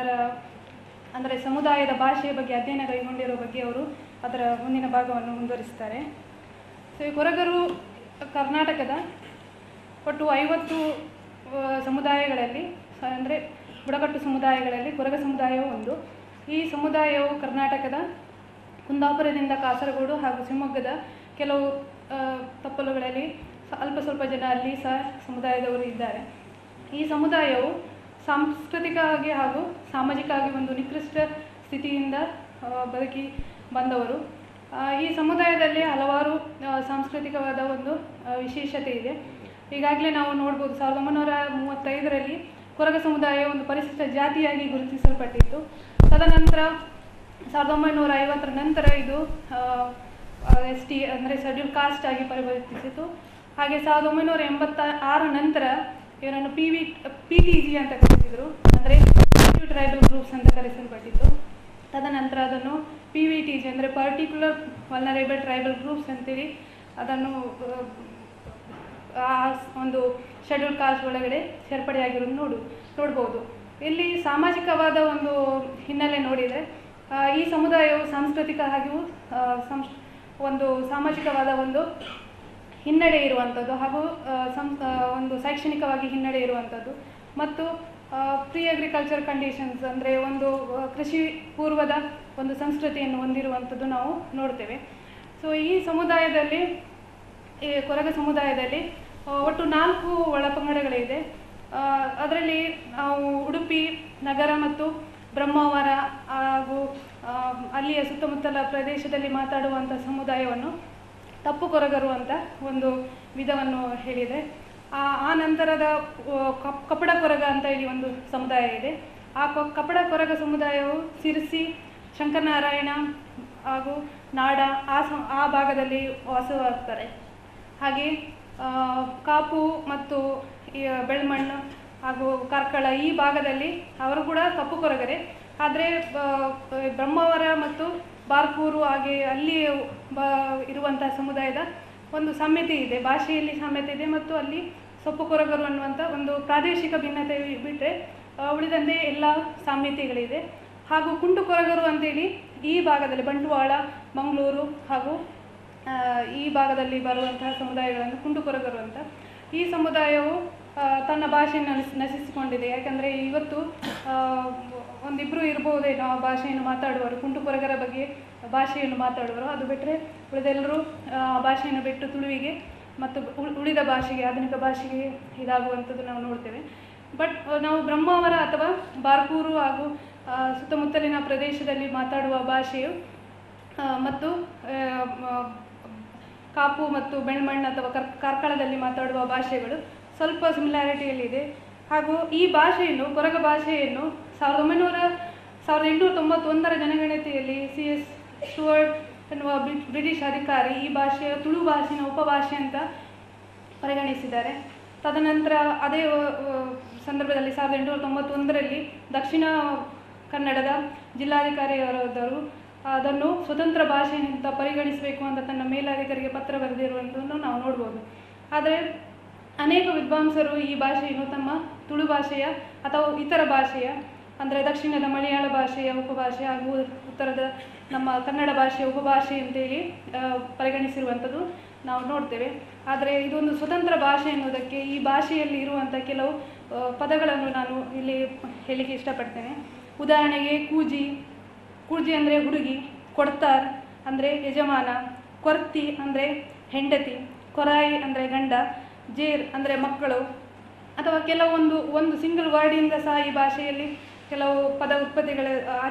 ಅಂದರೆ ಸಮುದಾಯದ ಭಾಷೆಯ ಬಗ್ಗೆ ಅಧ್ಯಯನ ಕೈಗೊಂಡಿರೋ ಬಗ್ಗೆ ಅವರು ಅದರ ಮುಂದಿನ ಭಾಗವನ್ನು ಮುಂದುವರಿಸ್ತಾರೆ. ಸೊ ಈ ಕೊರಗರು ಕರ್ನಾಟಕದ ಒಟ್ಟು 50 ಸಮುದಾಯಗಳಲ್ಲಿ, ಅಂದರೆ ಬುಡಕಟ್ಟು ಸಮುದಾಯಗಳಲ್ಲಿ ಕೊರಗ ಸಮುದಾಯವು ಒಂದು. ಈ ಸಮುದಾಯವು ಕರ್ನಾಟಕದ ಕುಂದಾಪುರದಿಂದ ಕಾಸರಗೋಡು ಹಾಗೂ ಶಿವಮೊಗ್ಗದ ಕೆಲವು ತಪ್ಪಲುಗಳಲ್ಲಿ ಅಲ್ಪ ಸ್ವಲ್ಪ ಜನ ಅಲ್ಲಿ ಸಹ ಸಮುದಾಯದವರು ಇದ್ದಾರೆ. ಈ ಸಮುದಾಯವು ಸಾಂಸ್ಕೃತಿಕವಾಗಿ ಹಾಗೂ ಸಾಮಾಜಿಕವಾಗಿ ಒಂದು ನಿಕೃಷ್ಟ ಸ್ಥಿತಿಯಿಂದ ಬದುಕಿ ಬಂದವರು. ಈ ಸಮುದಾಯದಲ್ಲಿ ಹಲವಾರು ಸಾಂಸ್ಕೃತಿಕವಾದ ಒಂದು ವಿಶೇಷತೆ ಇದೆ. ಈಗಾಗಲೇ ನಾವು ನೋಡ್ಬೋದು, 1935ರಲ್ಲಿ ಕೊರಗ ಸಮುದಾಯ ಒಂದು ಪರಿಶಿಷ್ಟ ಜಾತಿಯಾಗಿ ಗುರುತಿಸಲ್ಪಟ್ಟಿತ್ತು. ತದನಂತರ 1950ರ ನಂತರ ಇದು ST ಅಂದರೆ ಶೆಡ್ಯೂಲ್ ಕಾಸ್ಟ್ ಆಗಿ ಪರಿವರ್ತಿಸಿತು. ಹಾಗೆ 1986 ನಂತರ ಇವರನ್ನು PTG ಅಂತ ಕರೆಸಿದರು, ಅಂದರೆ ಟ್ರೈಬಲ್ ಗ್ರೂಪ್ಸ್ ಅಂತ ಕರೆಸಲ್ಪಟ್ಟಿತ್ತು. ತದನಂತರ ಅದನ್ನು PVTG ಅಂದರೆ ಪರ್ಟಿಕ್ಯುಲರ್ ವಲ್ನರೇಬಲ್ ಟ್ರೈಬಲ್ ಗ್ರೂಪ್ಸ್ ಅಂತೇಳಿ ಅದನ್ನು ಒಂದು ಶೆಡ್ಯೂಲ್ ಕಾಸ್ಟ್ ಒಳಗಡೆ ಸೇರ್ಪಡೆಯಾಗಿರೋದು ನೋಡ್ಬೋದು. ಇಲ್ಲಿ ಸಾಮಾಜಿಕವಾದ ಒಂದು ಹಿನ್ನೆಲೆ ನೋಡಿದರೆ ಈ ಸಮುದಾಯವು ಸಾಂಸ್ಕೃತಿಕ ಹಾಗೂ ಒಂದು ಸಾಮಾಜಿಕವಾದ ಒಂದು ಹಿನ್ನಡೆ ಇರುವಂಥದ್ದು ಹಾಗೂ ಒಂದು ಶೈಕ್ಷಣಿಕವಾಗಿ ಹಿನ್ನಡೆ ಇರುವಂಥದ್ದು ಮತ್ತು ಪ್ರೀ ಅಗ್ರಿಕಲ್ಚರ್ ಕಂಡೀಷನ್ಸ್ ಅಂದರೆ ಒಂದು ಕೃಷಿ ಪೂರ್ವದ ಒಂದು ಸಂಸ್ಕೃತಿಯನ್ನು ಹೊಂದಿರುವಂಥದ್ದು ನಾವು ನೋಡ್ತೇವೆ. ಸೊ ಈ ಸಮುದಾಯದಲ್ಲಿ, ಈ ಕೊರಗ ಸಮುದಾಯದಲ್ಲಿ ಒಟ್ಟು 4 ಒಳಪಂಗಡಗಳಿದೆ. ಅದರಲ್ಲಿ ನಾವು ಉಡುಪಿ ನಗರ ಮತ್ತು ಬ್ರಹ್ಮಾವರ ಹಾಗೂ ಅಲ್ಲಿಯ ಸುತ್ತಮುತ್ತಲ ಪ್ರದೇಶದಲ್ಲಿ ಮಾತಾಡುವಂಥ ಸಮುದಾಯವನ್ನು ತಪ್ಪು ಕೊರಗರು ಅಂತ ಒಂದು ವಿಧವನ್ನು ಹೇಳಿದೆ. ಆ ನಂತರದ ಕಪಡ ಕೊರಗ ಅಂತ ಹೇಳಿ ಒಂದು ಸಮುದಾಯ ಇದೆ. ಆ ಕಪಡ ಕೊರಗ ಸಮುದಾಯವು ಸಿರ್ಸಿ, ಶಂಕರನಾರಾಯಣ ಹಾಗೂ ನಾಡ ಆ ಭಾಗದಲ್ಲಿ ವಾಸವಾಗ್ತಾರೆ. ಹಾಗೆ ಕಾಪು ಮತ್ತು ಬೆಳ್ಮಣ್ಣು ಹಾಗೂ ಕಾರ್ಕಳ ಈ ಭಾಗದಲ್ಲಿ ಅವರು ಕೂಡ ಕಪ್ಪು ಕೊರಗರೆ. ಆದರೆ ಬ್ರಹ್ಮಾವರ ಮತ್ತು ಬಾರ್ಕೂರು ಹಾಗೆ ಅಲ್ಲಿ ಇರುವಂತಹ ಸಮುದಾಯದ ಒಂದು ಸಾಮ್ಯತೆ ಇದೆ, ಭಾಷೆಯಲ್ಲಿ ಸಾಮ್ಯತೆ ಇದೆ ಮತ್ತು ಅಲ್ಲಿ ಸೊಪ್ಪು ಕೊರಗರು ಅನ್ನುವಂಥ ಒಂದು ಪ್ರಾದೇಶಿಕ ಭಿನ್ನತೆ ಬಿಟ್ಟರೆ ಉಳಿದಂತೆ ಎಲ್ಲ ಸಾಮ್ಯತೆಗಳಿದೆ. ಹಾಗೂ ಕುಂಟು ಕೊರಗರು ಅಂತೇಳಿ ಈ ಭಾಗದಲ್ಲಿ ಬಂಟ್ವಾಳ, ಮಂಗಳೂರು ಹಾಗೂ ಈ ಭಾಗದಲ್ಲಿ ಬರುವಂತಹ ಸಮುದಾಯಗಳನ್ನು ಕುಂಟು ಕೊರಗರು ಅಂತ. ಈ ಸಮುದಾಯವು ತನ್ನ ಭಾಷೆಯನ್ನು ನಶಿಸಿಕೊಂಡಿದೆ. ಯಾಕಂದರೆ ಇವತ್ತು ಒಂದಿಬ್ಬರು ಇರ್ಬೋದೇನೋ ಆ ಭಾಷೆಯನ್ನು ಮಾತಾಡುವರು, ಕುಂಟು ಕೊರಗರ ಬಗ್ಗೆ ಭಾಷೆಯನ್ನು ಮಾತಾಡುವರು. ಅದು ಬಿಟ್ಟರೆ ಉಳಿದೆಲ್ಲರೂ ಆ ಭಾಷೆಯನ್ನು ಬಿಟ್ಟು ತುಳುವಿಗೆ ಮತ್ತು ಉಳಿದ ಭಾಷೆಗೆ, ಆಧುನಿಕ ಭಾಷೆಗೆ ಇದಾಗುವಂಥದ್ದು ನಾವು ನೋಡ್ತೇವೆ. ಬಟ್ ನಾವು ಬ್ರಹ್ಮಾವರ ಅಥವಾ ಬಾರ್ಕೂರು ಹಾಗೂ ಸುತ್ತಮುತ್ತಲಿನ ಪ್ರದೇಶದಲ್ಲಿ ಮಾತಾಡುವ ಭಾಷೆಯು ಮತ್ತು ಕಾಪು ಮತ್ತು ಬೆಳ್ಮಣ್ಣು ಅಥವಾ ಕಾರ್ಕಳದಲ್ಲಿ ಮಾತಾಡುವ ಭಾಷೆಗಳು ಸ್ವಲ್ಪ ಸಿಮಿಲಾರಿಟಿಯಲ್ಲಿದೆ. ಹಾಗೂ ಈ ಭಾಷೆಯನ್ನು, ಕೊರಗ ಭಾಷೆಯನ್ನು 1891 ಜನಗಣತಿಯಲ್ಲಿ CS ಸ್ಟುವರ್ಟ್ ಎನ್ನುವ ಬ್ರಿಟಿಷ್ ಅಧಿಕಾರಿ ಈ ಭಾಷೆಯ ತುಳು ಭಾಷೆಯ ಉಪಭಾಷೆ ಅಂತ ಪರಿಗಣಿಸಿದ್ದಾರೆ. ತದನಂತರ ಅದೇ ಸಂದರ್ಭದಲ್ಲಿ 1891ರಲ್ಲಿ ದಕ್ಷಿಣ ಕನ್ನಡದ ಜಿಲ್ಲಾಧಿಕಾರಿಯವರಾದರು ಅದನ್ನು ಸ್ವತಂತ್ರ ಭಾಷೆ ಅಂತ ಪರಿಗಣಿಸಬೇಕು ಅಂತ ತನ್ನ ಮೇಲಾಧಿಕಾರಿಗೆ ಪತ್ರ ಬರೆದಿರುವುದನ್ನು ನಾವು ನೋಡ್ಬೋದು. ಆದರೆ ಅನೇಕ ವಿದ್ವಾಂಸರು ಈ ಭಾಷೆಯನ್ನು ತಮ್ಮ ತುಳು ಭಾಷೆಯ ಅಥವಾ ಇತರ ಭಾಷೆಯ, ಅಂದರೆ ದಕ್ಷಿಣದ ಮಲಯಾಳ ಭಾಷೆಯ ಉಪಭಾಷೆ ಹಾಗೂ ಉತ್ತರದ ನಮ್ಮ ಕನ್ನಡ ಭಾಷೆಯ ಉಪಭಾಷೆ ಅಂತೇಳಿ ಪರಿಗಣಿಸಿರುವಂಥದ್ದು ನಾವು ನೋಡ್ತೇವೆ. ಆದರೆ ಇದೊಂದು ಸ್ವತಂತ್ರ ಭಾಷೆ ಎನ್ನುವುದಕ್ಕೆ ಈ ಭಾಷೆಯಲ್ಲಿ ಇರುವಂಥ ಕೆಲವು ಪದಗಳನ್ನು ನಾನು ಇಲ್ಲಿ ಹೇಳಲಿಕ್ಕೆ ಇಷ್ಟಪಡ್ತೇನೆ. ಉದಾಹರಣೆಗೆ ಕೂಜಿ ಅಂದರೆ ಹುಡುಗಿ, ಕೊಡ್ತಾರ್ ಅಂದರೆ ಯಜಮಾನ, ಕೊರ್ತಿ ಅಂದರೆ ಹೆಂಡತಿ, ಕೊರಾಯಿ ಅಂದರೆ ಗಂಡ, ಜೇರ್ ಅಂದರೆ ಮಕ್ಕಳು, ಅಥವಾ ಒಂದು ಸಿಂಗಲ್ ವರ್ಡಿಂದ ಸಹ ಈ ಭಾಷೆಯಲ್ಲಿ ಕೆಲವು ಪದ ಉತ್ಪತ್ತಿಗಳ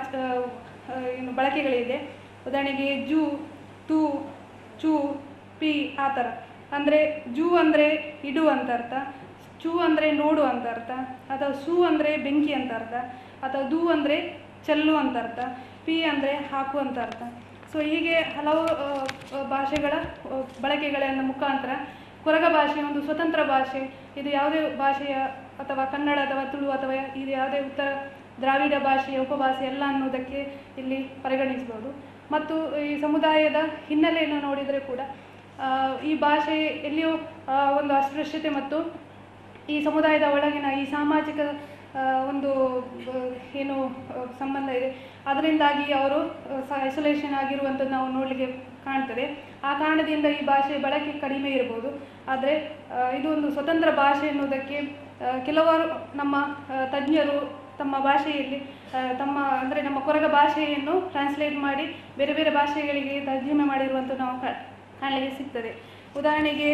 ಬಳಕೆಗಳಿದೆ. ಉದಾಹರಣೆಗೆ ಜೂ, ತು, ಚೂ, ಪಿ ಆ ಥರ. ಅಂದರೆ ಜೂ ಅಂದರೆ ಇಡು ಅಂತ ಅರ್ಥ, ಚೂ ಅಂದರೆ ನೋಡು ಅಂತ ಅರ್ಥ, ಅಥವಾ ಸೂ ಅಂದರೆ ಬೆಂಕಿ ಅಂತ ಅರ್ಥ, ಅಥವಾ ದೂ ಅಂದರೆ ಚೆಲ್ಲು ಅಂತ ಅರ್ಥ, ಪಿ ಅಂದರೆ ಹಾಕು ಅಂತ ಅರ್ಥ. ಸೊ ಹೀಗೆ ಹಲವು ಭಾಷೆಗಳ ಬಳಕೆಗಳ ಮುಖಾಂತರ ಕೊರಗ ಭಾಷೆ ಒಂದು ಸ್ವತಂತ್ರ ಭಾಷೆ, ಇದು ಯಾವುದೇ ಭಾಷೆಯ ಅಥವಾ ಕನ್ನಡ ಅಥವಾ ತುಳು ಅಥವಾ ಇದು ಯಾವುದೇ ಉತ್ತರ ದ್ರಾವಿಡ ಭಾಷೆಯ ಉಪಭಾಷೆ ಎಲ್ಲ ಅನ್ನೋದಕ್ಕೆ ಇಲ್ಲಿ ಪರಿಗಣಿಸ್ಬೋದು. ಮತ್ತು ಈ ಸಮುದಾಯದ ಹಿನ್ನೆಲೆಯನ್ನು ನೋಡಿದರೆ ಕೂಡ ಈ ಭಾಷೆ ಎಲ್ಲಿಯೂ ಒಂದು ಅಸ್ಪೃಶ್ಯತೆ ಮತ್ತು ಈ ಸಮುದಾಯದ ಒಳಗಿನ ಈ ಸಾಮಾಜಿಕ ಒಂದು ಏನು ಸಂಬಂಧ ಇದೆ, ಅದರಿಂದಾಗಿ ಅವರು ಐಸೋಲೇಷನ್ ಆಗಿರುವಂಥದ್ದು ನಾವು ನೋಡಲಿಕ್ಕೆ ಕಾಣ್ತದೆ. ಆ ಕಾರಣದಿಂದ ಈ ಭಾಷೆ ಬಳಕೆ ಕಡಿಮೆ ಇರ್ಬೋದು. ಆದರೆ ಇದು ಒಂದು ಸ್ವತಂತ್ರ ಭಾಷೆ ಎನ್ನುವುದಕ್ಕೆ ಕೆಲವರು ನಮ್ಮ ತಜ್ಞರು ತಮ್ಮ ಭಾಷೆಯಲ್ಲಿ ನಮ್ಮ ಕೊರಗ ಭಾಷೆಯನ್ನು ಟ್ರಾನ್ಸ್ಲೇಟ್ ಮಾಡಿ ಬೇರೆ ಬೇರೆ ಭಾಷೆಗಳಿಗೆ ತರ್ಜುಮೆ ಮಾಡಿರುವಂಥದ್ದು ನಾವು ಕಾಣಲಿಕ್ಕೆ ಸಿಗ್ತದೆ. ಉದಾಹರಣೆಗೆ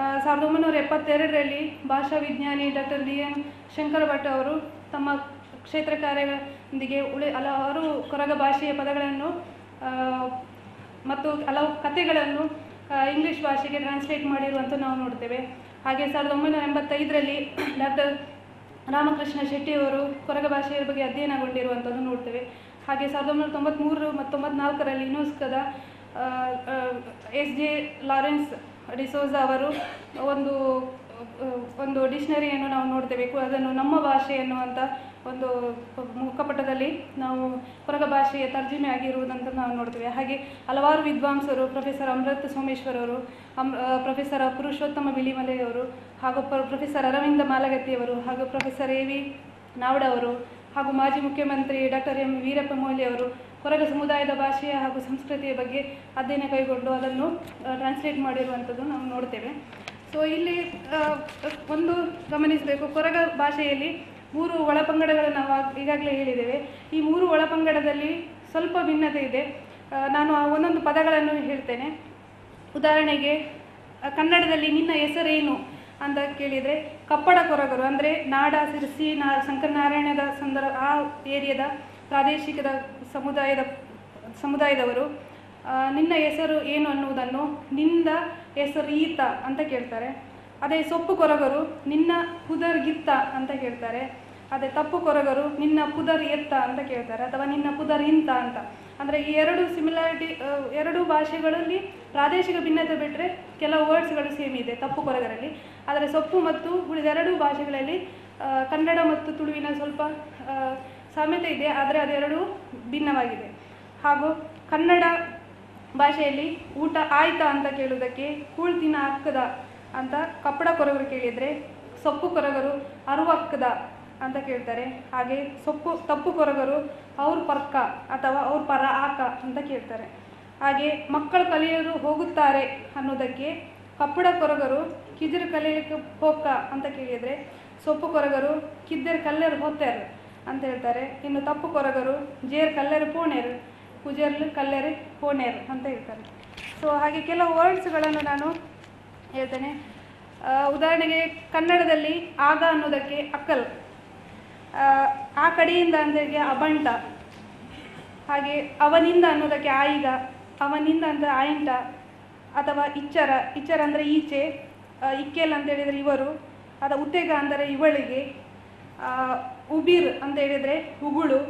1972ರಲ್ಲಿ ಭಾಷಾ ವಿಜ್ಞಾನಿ ಡಾಕ್ಟರ್ D.N. ಶಂಕರ ಭಟ್ ಅವರು ತಮ್ಮ ಕ್ಷೇತ್ರ ಕಾರ್ಯದೊಂದಿಗೆ ಹಲವಾರು ಕೊರಗ ಭಾಷೆಯ ಪದಗಳನ್ನು ಮತ್ತು ಹಲವು ಕಥೆಗಳನ್ನು ಇಂಗ್ಲೀಷ್ ಭಾಷೆಗೆ ಟ್ರಾನ್ಸ್ಲೇಟ್ ಮಾಡಿರುವಂಥ ನಾವು ನೋಡ್ತೇವೆ. ಹಾಗೆ 1985ರಲ್ಲಿ ಡಾಕ್ಟರ್ ರಾಮಕೃಷ್ಣ ಶೆಟ್ಟಿಯವರು ಕೊರಗ ಭಾಷೆಯ ಬಗ್ಗೆ ಅಧ್ಯಯನಗೊಂಡಿರುವಂಥದ್ದು ನೋಡ್ತೇವೆ. ಹಾಗೆ 1993 ಮತ್ತು 1994ರಲ್ಲಿ ಯುನೆಸ್ಕೋದ S.J. ಲಾರೆನ್ಸ್ ಡಿಸೋಜ ಅವರು ಒಂದು ಡಿಕ್ಷನರಿಯನ್ನು ನಾವು ನೋಡ್ತೇವೆ. ಅದನ್ನು ನಮ್ಮ ಭಾಷೆ ಎನ್ನುವಂಥ ಒಂದು ಮುಖಪಟದಲ್ಲಿ ನಾವು ಕೊರಗ ಭಾಷೆಯ ತರ್ಜುಮೆ ಆಗಿರುವುದಂತ ನಾವು ನೋಡ್ತೇವೆ. ಹಾಗೆ ಹಲವಾರು ವಿದ್ವಾಂಸರು, ಪ್ರೊಫೆಸರ್ ಅಮೃತ್ ಸೋಮೇಶ್ವರ್ ಅವರು, ಪ್ರೊಫೆಸರ್ ಪುರುಷೋತ್ತಮ ಬಿಳಿಮಲೆಯವರು, ಹಾಗೂ ಪ್ರೊಫೆಸರ್ ಅರವಿಂದ ಮಾಲಗತ್ತಿಯವರು, ಹಾಗೂ ಪ್ರೊಫೆಸರ್ A.V. ನಾವ್ಡ ಅವರು, ಹಾಗೂ ಮಾಜಿ ಮುಖ್ಯಮಂತ್ರಿ ಡಾಕ್ಟರ್ M. ವೀರಪ್ಪ ಮೊಯ್ಲಿ ಅವರು ಕೊರಗ ಸಮುದಾಯದ ಭಾಷೆಯ ಹಾಗೂ ಸಂಸ್ಕೃತಿಯ ಬಗ್ಗೆ ಅಧ್ಯಯನ ಕೈಗೊಂಡು ಅದನ್ನು ಟ್ರಾನ್ಸ್ಲೇಟ್ ಮಾಡಿರುವಂಥದ್ದು ನಾವು ನೋಡ್ತೇವೆ. ಸೊ ಇಲ್ಲಿ ಒಂದು ಗಮನಿಸಬೇಕು, ಕೊರಗ ಭಾಷೆಯಲ್ಲಿ 3 ಒಳಪಂಗಡಗಳನ್ನು ನಾವು ಈಗಾಗಲೇ ಹೇಳಿದ್ದೇವೆ. ಈ 3 ಒಳಪಂಗಡದಲ್ಲಿ ಸ್ವಲ್ಪ ಭಿನ್ನತೆ ಇದೆ. ನಾನು ಒಂದೊಂದು ಪದಗಳನ್ನು ಹೇಳ್ತೇನೆ. ಉದಾಹರಣೆಗೆ ಕನ್ನಡದಲ್ಲಿ ನಿನ್ನ ಹೆಸರೇನು ಅಂತ ಕೇಳಿದರೆ ಕಪ್ಪಡ ಕೊರಗರು ಅಂದರೆ ನಾಡ, ಸಿರ್ಸಿ, ಶಂಕರನಾರಾಯಣದ ಆ ಏರಿಯಾದ ಪ್ರಾದೇಶಿಕದ ಸಮುದಾಯದವರು ನಿನ್ನ ಹೆಸರು ಏನು ಅನ್ನುವುದನ್ನು ನಿಂದ ಹೆಸರು ಈತ ಅಂತ ಕೇಳ್ತಾರೆ. ಅದೇ ಸೊಪ್ಪು ಕೊರಗರು ನಿನ್ನ ಪುದರ್ ಗಿತ್ತ ಅಂತ ಕೇಳ್ತಾರೆ. ಅದೇ ತಪ್ಪು ಕೊರಗರು ನಿನ್ನ ಪುದರ್ ಎತ್ತ ಅಂತ ಕೇಳ್ತಾರೆ, ಅಥವಾ ನಿನ್ನ ಪುದರ್ ಇಂತ ಅಂತ. ಅಂದರೆ ಈ ಎರಡು ಭಾಷೆಗಳಲ್ಲಿ ಪ್ರಾದೇಶಿಕ ಭಿನ್ನತೆ ಬಿಟ್ಟರೆ ಕೆಲವು ವರ್ಡ್ಸ್ಗಳು ಸೇಮ್ ಇದೆ ತಪ್ಪು ಕೊರಗರಲ್ಲಿ. ಆದರೆ ಸೊಪ್ಪು ಮತ್ತು ಉಳಿದೆರಡು ಭಾಷೆಗಳಲ್ಲಿ ಕನ್ನಡ ಮತ್ತು ತುಳುವಿನ ಸ್ವಲ್ಪ ಸಾಮ್ಯತೆ ಇದೆ, ಆದರೆ ಅದೆರಡೂ ಭಿನ್ನವಾಗಿದೆ. ಹಾಗೂ ಕನ್ನಡ ಭಾಷೆಯಲ್ಲಿ ಊಟ ಆಯ್ತಾ ಅಂತ ಕೇಳುವುದಕ್ಕೆ ಕೂಳ್ತಿನ ಅಕ್ಕದ ಅಂತ ಕಪ್ಪಡ ಕೊರಗರು ಕೇಳಿದರೆ, ಸೊಪ್ಪು ಕೊರಗರು ಅರುವಕ್ಕದ ಅಂತ ಕೇಳ್ತಾರೆ. ಹಾಗೆ ತಪ್ಪು ಕೊರಗರು ಅವ್ರ ಪರ್ಕ ಅಥವಾ ಅವ್ರ ಪರ ಆಕ ಅಂತ ಕೇಳ್ತಾರೆ. ಹಾಗೆ ಮಕ್ಕಳು ಕಲಿಯಲು ಹೋಗುತ್ತಾರೆ ಅನ್ನೋದಕ್ಕೆ ಕಪ್ಪಡ ಕೊರಗರು ಕಿದಿರು ಕಲಿಯಲಿಕ್ಕೆ ಹೋಕ್ಕ ಅಂತ ಕೇಳಿದರೆ, ಸೊಪ್ಪು ಕೊರಗರು ಕಿದ್ದೆರು ಕಲ್ಲೆರು ಹೋಗ್ತಾರೆ ಅಂತ ಹೇಳ್ತಾರೆ. ಇನ್ನು ತಪ್ಪು ಕೊರಗರು ಜೇರ್ ಕಲ್ಲೆರು ಪೋಣೇರು, ಕುಜರ್ಲು ಕಲ್ಲೆರು ಪೋಣೇರು ಅಂತ ಹೇಳ್ತಾರೆ. ಸೊ ಹಾಗೆ ಕೆಲವು ವರ್ಡ್ಸ್ಗಳನ್ನು ನಾನು ಹೇಳ್ತೇನೆ. ಉದಾಹರಣೆಗೆ ಕನ್ನಡದಲ್ಲಿ ಆಗ ಅನ್ನೋದಕ್ಕೆ ಅಕ್ಕಲ್, ಆ ಕಡೆಯಿಂದ ಅಂದರೆ ಅಬಂಟ, ಹಾಗೆ ಅವನಿಂದ ಅನ್ನೋದಕ್ಕೆ ಆಯಿಗ, ಅವನಿಂದ ಅಂದರೆ ಆಯಿಂಟ, ಅಥವಾ ಇಚ್ಚರ ಅಂದರೆ ಈಚೆ, ಇಕ್ಕೆಲ್ ಅಂತ ಹೇಳಿದರೆ ಇವರು, ಉತ್ತೇಗ ಅಂದರೆ ಇವಳಿಗೆ, ಉಬಿರ್ ಅಂತ ಹೇಳಿದರೆ ಉಗುಳು,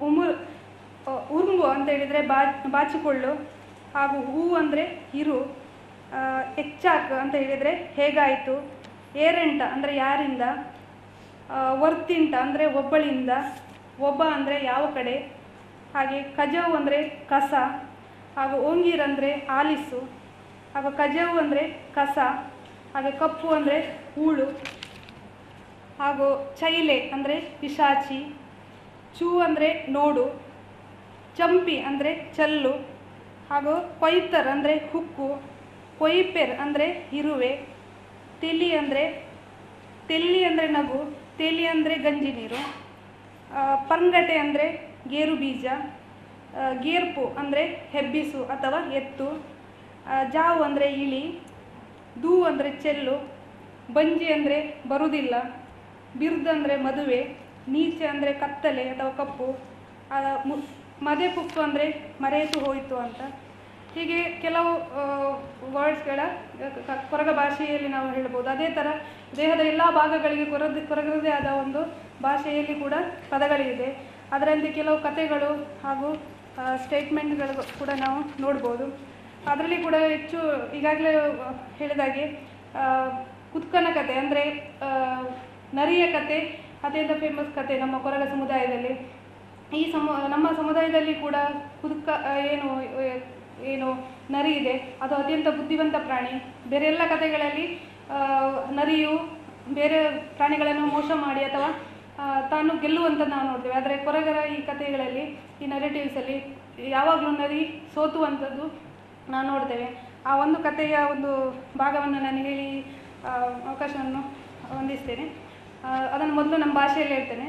ಉರ್ಮು ಅಂತ ಹೇಳಿದರೆ ಬಾಚಿಕೊಳ್ಳು, ಹಾಗೂ ಹೂ ಅಂದರೆ ಇರು, ಎಚ್ಚಾಕ್ ಅಂತ ಹೇಳಿದರೆ ಹೇಗಾಯಿತು, ಏರೆಂಟ ಅಂದರೆ ಯಾರಿಂದ, ವರ್ತಿಂಟ ಅಂದರೆ ಒಬ್ಬಳಿಂದ, ಒಬ್ಬ ಅಂದರೆ ಯಾವ ಕಡೆ, ಹಾಗೆ ಕಜವು ಅಂದರೆ ಕಸ, ಹಾಗೂ ಓಂಗೀರ್ ಅಂದರೆ ಆಲಿಸು, ಹಾಗೂ ಕಜವು ಅಂದರೆ ಕಸ, ಹಾಗೆ ಕಪ್ಪು ಅಂದರೆ ಹೂಳು, ಹಾಗೂ ಚೈಲೆ ಅಂದರೆ ಪಿಶಾಚಿ, ಚೂ ಅಂದರೆ ನೋಡು, ಚಂಪಿ ಅಂದರೆ ಚಲ್ಲು, ಹಾಗೂ ಕೊಯ್ತರ್ ಅಂದರೆ ಹುಕ್ಕು, ಕೊಯ್ಪೆರ್ ಅಂದರೆ ಇರುವೆ, ತೆಲ್ಲಿ ಅಂದರೆ ನಗು, ತೆಲಿ ಅಂದರೆ ಗಂಜಿ ನೀರು, ಪಂಗಟೆ ಅಂದರೆ ಗೇರು ಬೀಜ, ಗೇರ್ಪು ಅಂದರೆ ಹೆಬ್ಬಿಸು ಅಥವಾ ಎತ್ತು, ಜಾವು ಅಂದರೆ ಇಳಿ, ದೂ ಅಂದರೆ ಚೆಲ್ಲು, ಬಂಜಿ ಅಂದರೆ ಬರುವುದಿಲ್ಲ, ಬಿರ್ದ್ ಅಂದರೆ ಮದುವೆ, ನೀಚೆ ಅಂದರೆ ಕತ್ತಲೆ ಅಥವಾ ಕಪ್ಪು, ಮದೆ ಪುಕ್ಕು ಅಂದರೆ ಮರೆತು ಹೋಯಿತು ಅಂತ. ಹೀಗೆ ಕೆಲವು ವರ್ಡ್ಸ್ಗಳ ಕೊರಗ ಭಾಷೆಯಲ್ಲಿ ನಾವು ಹೇಳ್ಬೋದು. ಅದೇ ಥರ ದೇಹದ ಎಲ್ಲ ಭಾಗಗಳಿಗೆ ಕೊರಗದೇ ಆದ ಒಂದು ಭಾಷೆಯಲ್ಲಿ ಕೂಡ ಪದಗಳಿದೆ. ಅದರಂತೆ ಕೆಲವು ಕಥೆಗಳು ಹಾಗೂ ಸ್ಟೇಟ್ಮೆಂಟ್ಗಳು ಕೂಡ ನಾವು ನೋಡ್ಬೋದು. ಅದರಲ್ಲಿ ಕೂಡ ಹೆಚ್ಚು ಈಗಾಗಲೇ ಹೇಳಿದಾಗೆ ಕುತ್ಕನ ಕತೆ ಅಂದರೆ ನರಿಯ ಕತೆ ಅತ್ಯಂತ ಫೇಮಸ್ ಕತೆ ನಮ್ಮ ಕೊರಗ ಸಮುದಾಯದಲ್ಲಿ. ಈ ನಮ್ಮ ಸಮುದಾಯದಲ್ಲಿ ಕೂಡ ಕುದುಕ ಏನು ನರಿ ಇದೆ, ಅದು ಅತ್ಯಂತ ಬುದ್ಧಿವಂತ ಪ್ರಾಣಿ. ಬೇರೆ ಎಲ್ಲ ಕಥೆಗಳಲ್ಲಿ ನರಿಯು ಬೇರೆ ಪ್ರಾಣಿಗಳನ್ನು ಮೋಸ ಮಾಡಿ ಅಥವಾ ತಾನು ಗೆಲ್ಲುವಂತ ನಾವು ನೋಡ್ತೇವೆ. ಆದರೆ ಕೊರಗರ ಈ ಕಥೆಗಳಲ್ಲಿ, ಈ ನರೇಟಿವ್ಸಲ್ಲಿ ಯಾವಾಗಲೂ ನರಿ ಸೋತುವಂಥದ್ದು ನಾವು ನೋಡ್ತೇವೆ. ಆ ಒಂದು ಕಥೆಯ ಒಂದು ಭಾಗವನ್ನು ನಾನು ಹೇಳಿ ಅವಕಾಶವನ್ನು ಹೊಂದಿಸ್ತೇನೆ. ಅದನ್ನು ಮೊದಲು ನಮ್ಮ ಭಾಷೆಯಲ್ಲಿ ಹೇಳ್ತೇನೆ.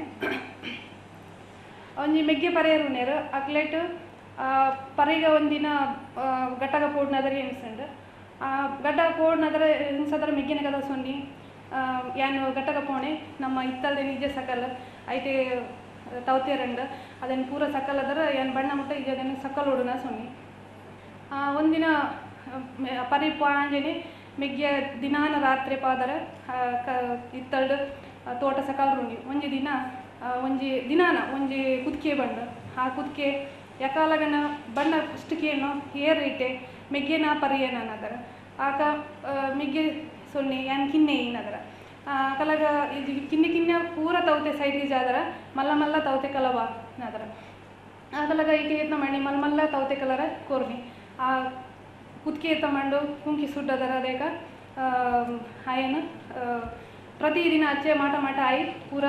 ಒಂಜಿ ಮೆಗ್ಗೆ ಪರೆಯರು ನೇರು ಅಕ್ಲೆಟ್ ಪರೆಗ ಒಂದಿನ ಗಟ್ಟಗ ಪೋಡ್ನದರ ಎಣಿಸಂಡು ಗಡ್ಡ ಪೋಡ್ನದರ ಎಣಿಸದರ ಮೆಗ್ಗಿನ ಕದ ಸೊನ್ನಿ ಯಾನು ಗಟ್ಟಗ ಪೋಣೆ ನಮ್ಮ ಇತ್ತಲ್ದೆ ನಿಜ ಸಕಲ್ ಐತೆ ತವತೇರಂಡು ಅದನ್ನು ಪೂರ ಸಕಲ್ ಅದರ ಏನು ಬಣ್ಣ ಮುಟ್ಟ ಈಗ ಅದನ್ನು ಸಕಲ್ ಓಡನ ಸೊನ್ನಿ ಒಂದಿನ ಪರಿ ಪಾಂಜನೆ ಮೆಗ್ಗಿಯ ದಿನಾನ ರಾತ್ರಿ ಪಾದರ ಇತ್ತಲ್ಡು ತೋಟ ಸಕಲ್ ರುಂಡಿ ಒಂಜಿ ದಿನಾನ ಒಂಜಿ ಕುದ್ಕೆ ಬಂಡು ಆ ಕುದ್ಕೆ ಯಕಾಲಗನ ಬಣ್ಣ ಪುಷ್ಟಕೇನು ಏರಿಟ್ಟೆ ಮೆಗ್ಗೆನ ಪರಿಯೇನದರ ಆಕ ಮೆಗ್ಗೆ ಸೊನ್ನೆ ಯಾನ್ ಕಿನ್ನೆ ಏನದರ ಕಲಗ ಇದು ಕಿನ್ನೆ ಪೂರ ತವತೆ ಸೈಡ್ಗೆ ಜಾದರ ಮಲ್ಲ ಮಲ್ಲ ತವತೆ ಕಲವ ಅದರ ಆ ಕಲಗ ಈಕೆ ಯತ್ನ ಮಾಡಿ ಮಲ್ಲ ತವತೆ ಕಲರ ಕೋರ್ನಿ ಆ ಕುದ್ಕೆ ಎತ್ತಮಂಡು ಕುಂಕಿ ಸುಡ್ಡದರ ಅದೇಕ ಆಯನ ಪ್ರತಿದಿನ ಅಚ್ಚೆ ಮಾಟ ಆಯಿ ಪೂರ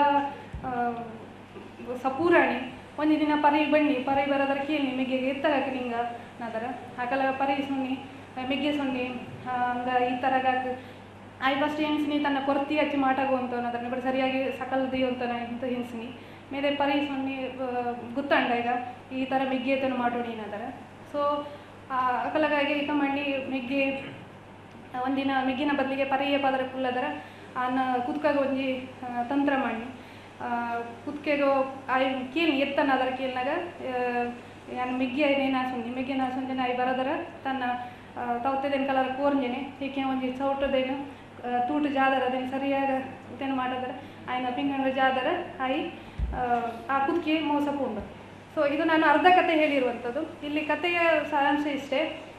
ಸಪೂರಾಣಿ ಒಂದು ದಿನ ಪರಿ ಬಣ್ಣಿ ಪರಿ ಬರೋದರ ಕೇಳಿ ಮೆಗ್ಗೆಗೆ ಎತ್ತಗಾಕ ನಿಂಗ ನಾದರ ಆಕಲ ಪರಿ ಸುಣ್ಣಿ ಮೆಗ್ಗೆ ಸೊನ್ನಿ ಹಂಗ ಈ ಥರಗಾಕ ಆಯ್ ಫಸ್ಟ್ ಎಣ್ಸಿನಿ ತನ್ನ ಕೊರತಿ ಹಚ್ಚಿ ಮಾಟಾಗು ಅಂತ ಅನ್ನೋದನ್ನ ಬಟ್ ಸರಿಯಾಗಿ ಸಕಲ್ದಿ ಅಂತ ಇಂತ ಎಣ್ಸಿನಿ ಮೇಲೆ ಪರಿ ಸೊನ್ನಿ ಗುತ್ತಂಡ ಈಗ ಈ ಥರ ಮೆಗ್ಗೆ ಎತ್ತನ್ನು ಮಾಡೋಣ ಏನದರ ಸೊ ಅಕಲಗಾಗಿ ಇಕ ಮಾಡಿ ಮೆಗ್ಗೆ ಒಂದಿನ ಮೆಗ್ಗಿನ ಬದಲಿಗೆ ಪರಿಯ ಪದರ ಫುಲ್ಲದರ ಅನ್ನ ಕುದ್ಕಾಗ ಒಂಜಿ ತಂತ್ರ ಮಾಡಿ ಕುದ್ಕೆಗೋ ಆಯ್ ಕೇಳಿ ಎತ್ತನ ಅದರ ಕೇಳಿನಾಗ ಯಾನು ಮೆಗ್ಗೆ ಮೆಗ್ಗೆ ನಾಸುಂಜನೆ ಆಯ್ ಬರೋದರ ತನ್ನ ತವತೆದೇನು ಕಲರ್ ಕೋರ್ಂಜನೆ ಏಕೆ ಒಂಜಿ ಚೌಟದೇನು ತೂಟು ಜಾದರ ಅದನ್ನು ಸರಿಯಾದ ಇದೇನು ಮಾಡಿದ್ರೆ ಆಯ್ನ ಪಿಂಗಂಗ ಜಾದರ ಆಯ್ ಆ ಕುದ್ಕೆ ಮೋಸ ಪೂಂಡು. ಸೊ ಇದು ನಾನು ಅರ್ಧ ಕತೆ ಹೇಳಿರುವಂಥದ್ದು. ಇಲ್ಲಿ ಕಥೆಯ ಸಾರಾಂಶ ಇಷ್ಟೇ.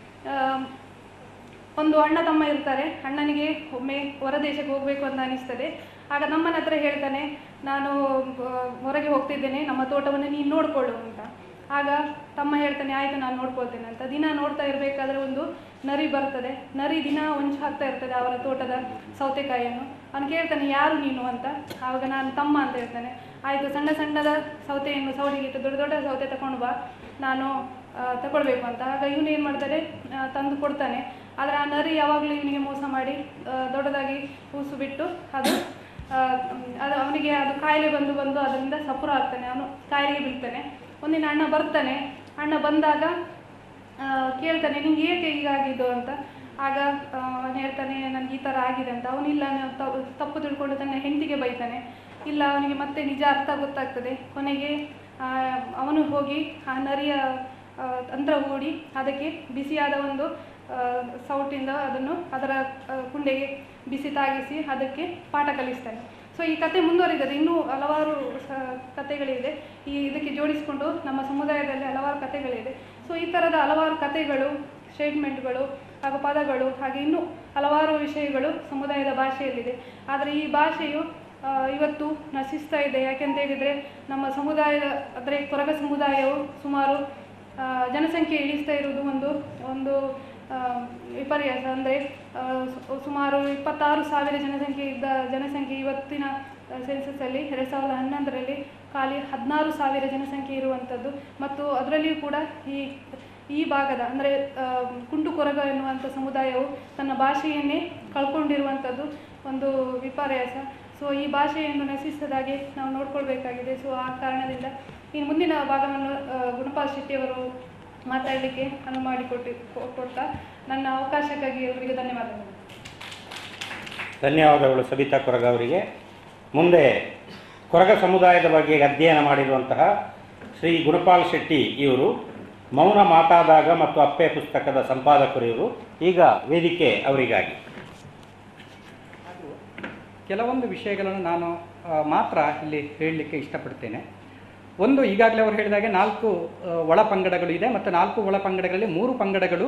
ಒಂದು ಅಣ್ಣ ತಮ್ಮ ಇರ್ತಾರೆ. ಅಣ್ಣನಿಗೆ ಒಮ್ಮೆ ಹೊರದೇಶಕ್ಕೆ ಹೋಗಬೇಕು ಅಂತ ಅನಿಸ್ತದೆ. ಆಗ ನಮ್ಮನ ಹತ್ರ ಹೇಳ್ತಾನೆ, ನಾನು ಹೊರಗೆ ಹೋಗ್ತಿದ್ದೇನೆ, ನಮ್ಮ ತೋಟವನ್ನು ನೀನು ನೋಡ್ಕೊಳ್ಳು ಅಂತ. ಆಗ ತಮ್ಮ ಹೇಳ್ತಾನೆ, ಆಯಿತು ನಾನು ನೋಡ್ಕೊಳ್ತೇನೆ ಅಂತ. ದಿನ ನೋಡ್ತಾ ಇರಬೇಕಾದ್ರೆ ಒಂದು ನರಿ ಬರ್ತದೆ. ನರಿ ದಿನ ಹೊಂಚು ಹಾಕ್ತಾ ಇರ್ತದೆ ಅವರ ತೋಟದ ಸೌತೆಕಾಯಿಯನ್ನು. ಅವನು ಕೇಳ್ತಾನೆ, ಯಾರು ನೀನು ಅಂತ. ಆವಾಗ ನಾನು ತಮ್ಮ ಅಂತ ಹೇಳ್ತಾನೆ. ಆಯಿತು, ಸಣ್ಣ ಸಣ್ಣದ ಸೌತೆಯನ್ನು ಸೌಡಿಗಿಟ್ಟು ದೊಡ್ಡ ದೊಡ್ಡ ಸೌತೆ ತಗೊಂಡು ಬಾ, ನಾನು ತಗೊಳ್ಬೇಕು ಅಂತ. ಆಗ ಇವನು ಏನು ಮಾಡ್ತಾರೆ, ತಂದು ಕೊಡ್ತಾನೆ. ಆದರೆ ಆ ನರಿ ಯಾವಾಗಲೂ ಇವನಿಗೆ ಮೋಸ ಮಾಡಿ ದೊಡ್ಡದಾಗಿ ಕೂಸು ಬಿಟ್ಟು ಅದು ಅವನಿಗೆ ಅದು ಕಾಯಿಲೆ ಬಂದು ಅದರಿಂದ ಸಪುರ ಆಗ್ತಾನೆ. ಅವನು ಕಾಯಿಲೆಗೆ ಬೀಳ್ತಾನೆ. ಒಂದಿನ ಅಣ್ಣ ಬರ್ತಾನೆ. ಅಣ್ಣ ಬಂದಾಗ ಕೇಳ್ತಾನೆ, ನಿಂಗೆ ಏಕೆ ಹೀಗಾಗಿದ್ದು ಅಂತ. ಆಗ ಅವನು ಹೇಳ್ತಾನೆ, ನನಗೆ ಈ ಥರ ಆಗಿದೆ ಅಂತ. ಅವನಿಲ್ಲ, ತಪ್ಪು ತಿಳ್ಕೊಂಡು ತನ್ನ ಹೆಂಡತಿಗೆ ಬೈತಾನೆ. ಇಲ್ಲ, ಅವನಿಗೆ ಮತ್ತೆ ನಿಜ ಅರ್ಥ ಗೊತ್ತಾಗ್ತದೆ. ಕೊನೆಗೆ ಅವನು ಹೋಗಿ ಆ ನರಿಯ ತಂತ್ರ ಹೂಡಿ ಅದಕ್ಕೆ ಬಿಸಿಯಾದ ಒಂದು ಸೌಟಿಂದ ಅದರ ಕುಂಡೆಗೆ ಬಿಸಿ ತಾಗಿಸಿ ಅದಕ್ಕೆ ಪಾಠ ಕಲಿಸ್ತಾನೆ. ಸೊ ಈ ಕತೆ ಮುಂದುವರಿತದೆ, ಇನ್ನೂ ಹಲವಾರು ಕಥೆಗಳಿದೆ. ಇದಕ್ಕೆ ಜೋಡಿಸಿಕೊಂಡು ನಮ್ಮ ಸಮುದಾಯದಲ್ಲಿ ಹಲವಾರು ಕಥೆಗಳಿದೆ. ಸೊ ಈ ಥರದ ಹಲವಾರು ಕಥೆಗಳು, ಸ್ಟೇಟ್ಮೆಂಟ್ಗಳು ಹಾಗೂ ಪದಗಳು, ಹಾಗೆ ಇನ್ನೂ ಹಲವಾರು ವಿಷಯಗಳು ಸಮುದಾಯದ ಭಾಷೆಯಲ್ಲಿದೆ. ಆದರೆ ಈ ಭಾಷೆಯು ಇವತ್ತು ನಶಿಸ್ತಾ ಇದೆ. ಯಾಕೆಂತ ಹೇಳಿದರೆ ನಮ್ಮ ಸಮುದಾಯದ ಅಂದರೆ ಕೊರಗ ಸಮುದಾಯವು ಸುಮಾರು ಜನಸಂಖ್ಯೆ ಇಳಿಸ್ತಾ ಇರುವುದು ಒಂದು ವಿಪರ್ಯಾಸ. ಅಂದರೆ ಸುಮಾರು 26,000 ಜನಸಂಖ್ಯೆ ಇದ್ದ ಜನಸಂಖ್ಯೆ ಇವತ್ತಿನ ಸೆನ್ಸಸ್ಸಲ್ಲಿ 2011ರಲ್ಲಿ ಖಾಲಿ 16,000 ಜನಸಂಖ್ಯೆ ಇರುವಂಥದ್ದು. ಮತ್ತು ಅದರಲ್ಲಿಯೂ ಕೂಡ ಈ ಭಾಗದ ಅಂದರೆ ಕುಂಟು ಕೊರಗ ಎನ್ನುವಂಥ ಸಮುದಾಯವು ತನ್ನ ಭಾಷೆಯನ್ನೇ ಕಳ್ಕೊಂಡಿರುವಂಥದ್ದು ಒಂದು ವಿಪರ್ಯಾಸ. ಸೊ ಈ ಭಾಷೆಯನ್ನು ನಶಿಸದಾಗೆ ನಾವು ನೋಡ್ಕೊಳ್ಬೇಕಾಗಿದೆ. ಸೊ ಆ ಕಾರಣದಿಂದ ಇನ್ನು ಮುಂದಿನ ಭಾಗವನ್ನು ಗುಣಪಾಲ್ ಶೆಟ್ಟಿಯವರು ಮಾತಾಡಲಿಕ್ಕೆ ಅನುವು ಮಾಡಿಕೊಡ್ತಾ ನನ್ನ ಅವಕಾಶಕ್ಕಾಗಿ ಅವರಿಗೆ ಧನ್ಯವಾದಗಳು. ಧನ್ಯವಾದಗಳು ಸಬಿತಾ ಕೊರಗ ಅವರಿಗೆ. ಮುಂದೆ ಕೊರಗ ಸಮುದಾಯದ ಬಗ್ಗೆ ಅಧ್ಯಯನ ಮಾಡಿರುವಂತಹ ಶ್ರೀ ಗುಣಪಾಲ್ ಶೆಟ್ಟಿ ಇವರು ಮೌನ ಮಾತಾದಾಗ ಮತ್ತು ಅಪ್ಪೆ ಪುಸ್ತಕದ ಸಂಪಾದಕರು ಇವರು. ಈಗ ವೇದಿಕೆ ಅವರಿಗಾಗಿ. ಕೆಲವೊಂದು ವಿಷಯಗಳನ್ನು ನಾನು ಮಾತ್ರ ಇಲ್ಲಿ ಹೇಳಲಿಕ್ಕೆ ಇಷ್ಟಪಡ್ತೇನೆ. ಒಂದು, ಈಗಾಗಲೇ ಅವರು ಹೇಳಿದಾಗೆ 4 ಒಳ ಪಂಗಡಗಳು ಇದೆ ಮತ್ತು 4 ಒಳ ಪಂಗಡಗಳಲ್ಲಿ 3 ಪಂಗಡಗಳು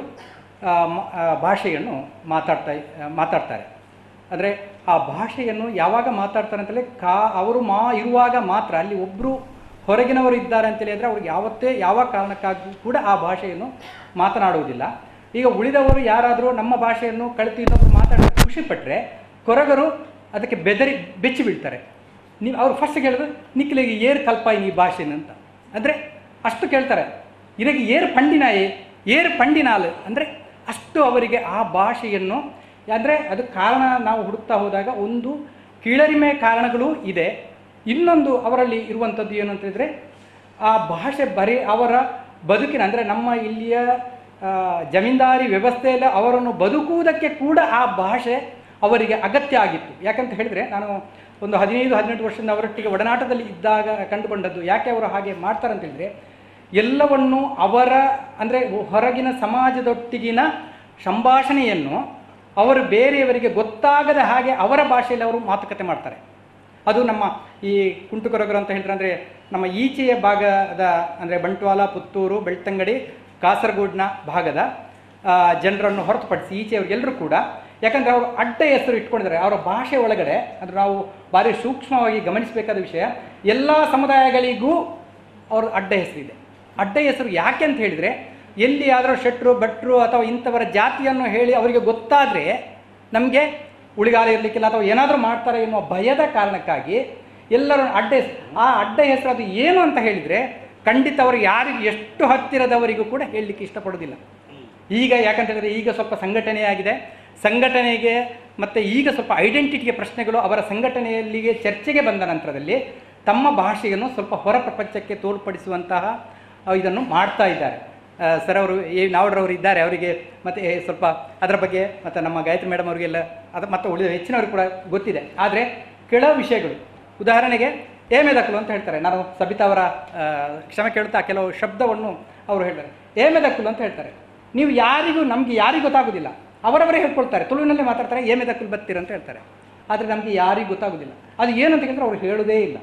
ಭಾಷೆಯನ್ನು ಮಾತಾಡ್ತಾರೆ. ಅಂದರೆ ಆ ಭಾಷೆಯನ್ನು ಯಾವಾಗ ಮಾತಾಡ್ತಾರೆ ಅಂತಲೇ ಅವರು ಇರುವಾಗ ಮಾತ್ರ, ಅಲ್ಲಿ ಒಬ್ಬರು ಹೊರಗಿನವರು ಇದ್ದಾರೆ ಅಂತೇಳಿ ಅಂದರೆ ಅವ್ರಿಗೆ ಯಾವ ಕಾರಣಕ್ಕಾಗಿ ಕೂಡ ಆ ಭಾಷೆಯನ್ನು ಮಾತನಾಡುವುದಿಲ್ಲ. ಈಗ ಉಳಿದವರು ಯಾರಾದರೂ ನಮ್ಮ ಭಾಷೆಯನ್ನು ಕಲಿತು ಇನ್ನೊಬ್ಬರು ಮಾತಾಡೋಕ್ಕೆ ಖುಷಿಪಟ್ಟರೆ ಕೊರಗರು ಅದಕ್ಕೆ ಬೆಚ್ಚಿ ಬೀಳ್ತಾರೆ. ಅವ್ರು ಫಸ್ಟ್ ಕೇಳಿದ್ರು ನಿಖಿಲಿಗೆ ಏರು ಕಲ್ಪಾಯಿ ಈ ಭಾಷೆನ ಅಂತ. ಅಂದರೆ ಅಷ್ಟು ಕೇಳ್ತಾರೆ. ಇದಕ್ಕೆ ಏರು ಪಂಡಿನಾಲ್ ಅಂದರೆ ಅಷ್ಟು ಅವರಿಗೆ ಆ ಭಾಷೆಯನ್ನು, ಅಂದರೆ ಅದು ಕಾರಣ ನಾವು ಹುಡುಕ್ತಾ ಹೋದಾಗ ಒಂದು ಕೀಳರಿಮೆ ಕಾರಣಗಳು ಇದೆ. ಇನ್ನೊಂದು ಅವರಲ್ಲಿ ಇರುವಂಥದ್ದು ಏನು ಅಂತಂದರೆ ಆ ಭಾಷೆ ಬರೀ ಅವರ ಬದುಕಿನ, ಅಂದರೆ ನಮ್ಮ ಇಲ್ಲಿಯ ಜಮೀನ್ದಾರಿ ವ್ಯವಸ್ಥೆಯಲ್ಲಿ ಅವರನ್ನು ಬದುಕುವುದಕ್ಕೆ ಕೂಡ ಆ ಭಾಷೆ ಅವರಿಗೆ ಅಗತ್ಯ ಆಗಿತ್ತು. ಯಾಕಂತ ಹೇಳಿದರೆ ನಾನು ಒಂದು 15-18 ವರ್ಷದಿಂದ ಅವರೊಟ್ಟಿಗೆ ಒಡನಾಟದಲ್ಲಿ ಇದ್ದಾಗ ಕಂಡುಕೊಂಡದ್ದು, ಯಾಕೆ ಅವರು ಹಾಗೆ ಮಾಡ್ತಾರೆ ಅಂತ ಹೇಳಿದರೆ ಎಲ್ಲವನ್ನು ಅವರ, ಅಂದರೆ ಹೊರಗಿನ ಸಮಾಜದೊಟ್ಟಿಗಿನ ಸಂಭಾಷಣೆಯನ್ನು ಅವರು ಬೇರೆಯವರಿಗೆ ಗೊತ್ತಾಗದ ಹಾಗೆ ಅವರ ಭಾಷೆಯಲ್ಲಿ ಅವರು ಮಾತುಕತೆ ಮಾಡ್ತಾರೆ. ಅದು ನಮ್ಮ ಈ ಕುಂಟುಕೊರಗರು ಅಂತ ಹೇಳಿದ್ರೆ ಅಂದರೆ ನಮ್ಮ ಈಚೆಯ ಭಾಗದ, ಅಂದರೆ ಬಂಟ್ವಾಳ, ಪುತ್ತೂರು, ಬೆಳ್ತಂಗಡಿ, ಕಾಸರಗೋಡಿನ ಭಾಗದ ಜನರನ್ನು ಹೊರತುಪಡಿಸಿ ಈಚೆಯವರಿಗೆಲ್ಲರೂ ಕೂಡ, ಯಾಕಂದರೆ ಅವರು ಅಡ್ಡ ಹೆಸರು ಇಟ್ಕೊಂಡಿದ್ದಾರೆ ಅವರ ಭಾಷೆ ಒಳಗಡೆ. ಅಂದರೆ ನಾವು ಭಾರಿ ಸೂಕ್ಷ್ಮವಾಗಿ ಗಮನಿಸಬೇಕಾದ ವಿಷಯ, ಎಲ್ಲ ಸಮುದಾಯಗಳಿಗೂ ಅವ್ರ ಅಡ್ಡ ಹೆಸರಿದೆ. ಅಡ್ಡ ಹೆಸರು ಯಾಕೆ ಅಂತ ಹೇಳಿದರೆ, ಎಲ್ಲಿಯಾದರೂ ಶೆಟ್ರು, ಭಟ್ರು ಅಥವಾ ಇಂಥವರ ಜಾತಿಯನ್ನು ಹೇಳಿ ಅವರಿಗೆ ಗೊತ್ತಾದರೆ ನಮಗೆ ಉಳಿಗಾಲ ಇರಲಿಕ್ಕಿಲ್ಲ ಅಥವಾ ಏನಾದರೂ ಮಾಡ್ತಾರೆ ಎನ್ನುವ ಭಯದ ಕಾರಣಕ್ಕಾಗಿ ಎಲ್ಲರೂ ಅಡ್ಡ ಹೆಸರು. ಆ ಅಡ್ಡ ಹೆಸರು ಅದು ಏನು ಅಂತ ಹೇಳಿದರೆ ಖಂಡಿತ ಅವರು ಯಾರಿಗೆ ಎಷ್ಟು ಹತ್ತಿರದವರಿಗೂ ಕೂಡ ಹೇಳಲಿಕ್ಕೆ ಇಷ್ಟಪಡೋದಿಲ್ಲ. ಈಗ ಯಾಕಂತ ಹೇಳಿದರೆ ಈಗ ಸ್ವಲ್ಪ ಸಂಘಟನೆಯಾಗಿದೆ, ಸಂಘಟನೆಗೆ ಮತ್ತು ಈಗ ಸ್ವಲ್ಪ ಐಡೆಂಟಿಟಿಯ ಪ್ರಶ್ನೆಗಳು ಅವರ ಸಂಘಟನೆಯಲ್ಲಿಗೆ ಚರ್ಚೆಗೆ ಬಂದ ನಂತರದಲ್ಲಿ ತಮ್ಮ ಭಾಷೆಯನ್ನು ಸ್ವಲ್ಪ ಹೊರ ಪ್ರಪಂಚಕ್ಕೆ ತೋರ್ಪಡಿಸುವಂತಹ ಇದನ್ನು ಮಾಡ್ತಾ ಇದ್ದಾರೆ. ಸರ್ ಅವರು ನಾವಡ್ರವರು ಇದ್ದಾರೆ, ಅವರಿಗೆ ಮತ್ತು ಸ್ವಲ್ಪ ಅದರ ಬಗ್ಗೆ ಮತ್ತು ನಮ್ಮ ಗಾಯತ್ರಿ ಮೇಡಮ್ ಅವರಿಗೆಲ್ಲ ಅದು ಮತ್ತು ಉಳಿದ ಹೆಚ್ಚಿನವ್ರಿಗೆ ಕೂಡ ಗೊತ್ತಿದೆ. ಆದರೆ ಕೆಲವು ವಿಷಯಗಳು, ಉದಾಹರಣೆಗೆ ಏಮೆದಕ್ಕಲು ಅಂತ ಹೇಳ್ತಾರೆ. ನಾನು ಸಬಿತಾ ಅವರ ಕ್ಷಮೆ ಕೇಳುತ್ತಾ ಕೆಲವು ಶಬ್ದವನ್ನು ಅವರು ಹೇಳ್ತಾರೆ. ಏಮೆದಕ್ಕಲು ಅಂತ ಹೇಳ್ತಾರೆ. ನೀವು ನಮಗೆ ಯಾರಿಗೂ ಗೊತ್ತಾಗೋದಿಲ್ಲ, ಅವರವರೇ ಹೇಳ್ಕೊಳ್ತಾರೆ, ತುಳುವಿನಲ್ಲೇ ಮಾತಾಡ್ತಾರೆ, ಏಮೆದಕ್ಕಲು ಬತ್ತೀರ ಅಂತ ಹೇಳ್ತಾರೆ. ಆದರೆ ನಮಗೆ ಯಾರಿಗೂ ಗೊತ್ತಾಗೋದಿಲ್ಲ ಅದು ಏನು ಅಂತ ಹೇಳಿದ್ರೆ ಅವರು ಹೇಳೋದೇ ಇಲ್ಲ.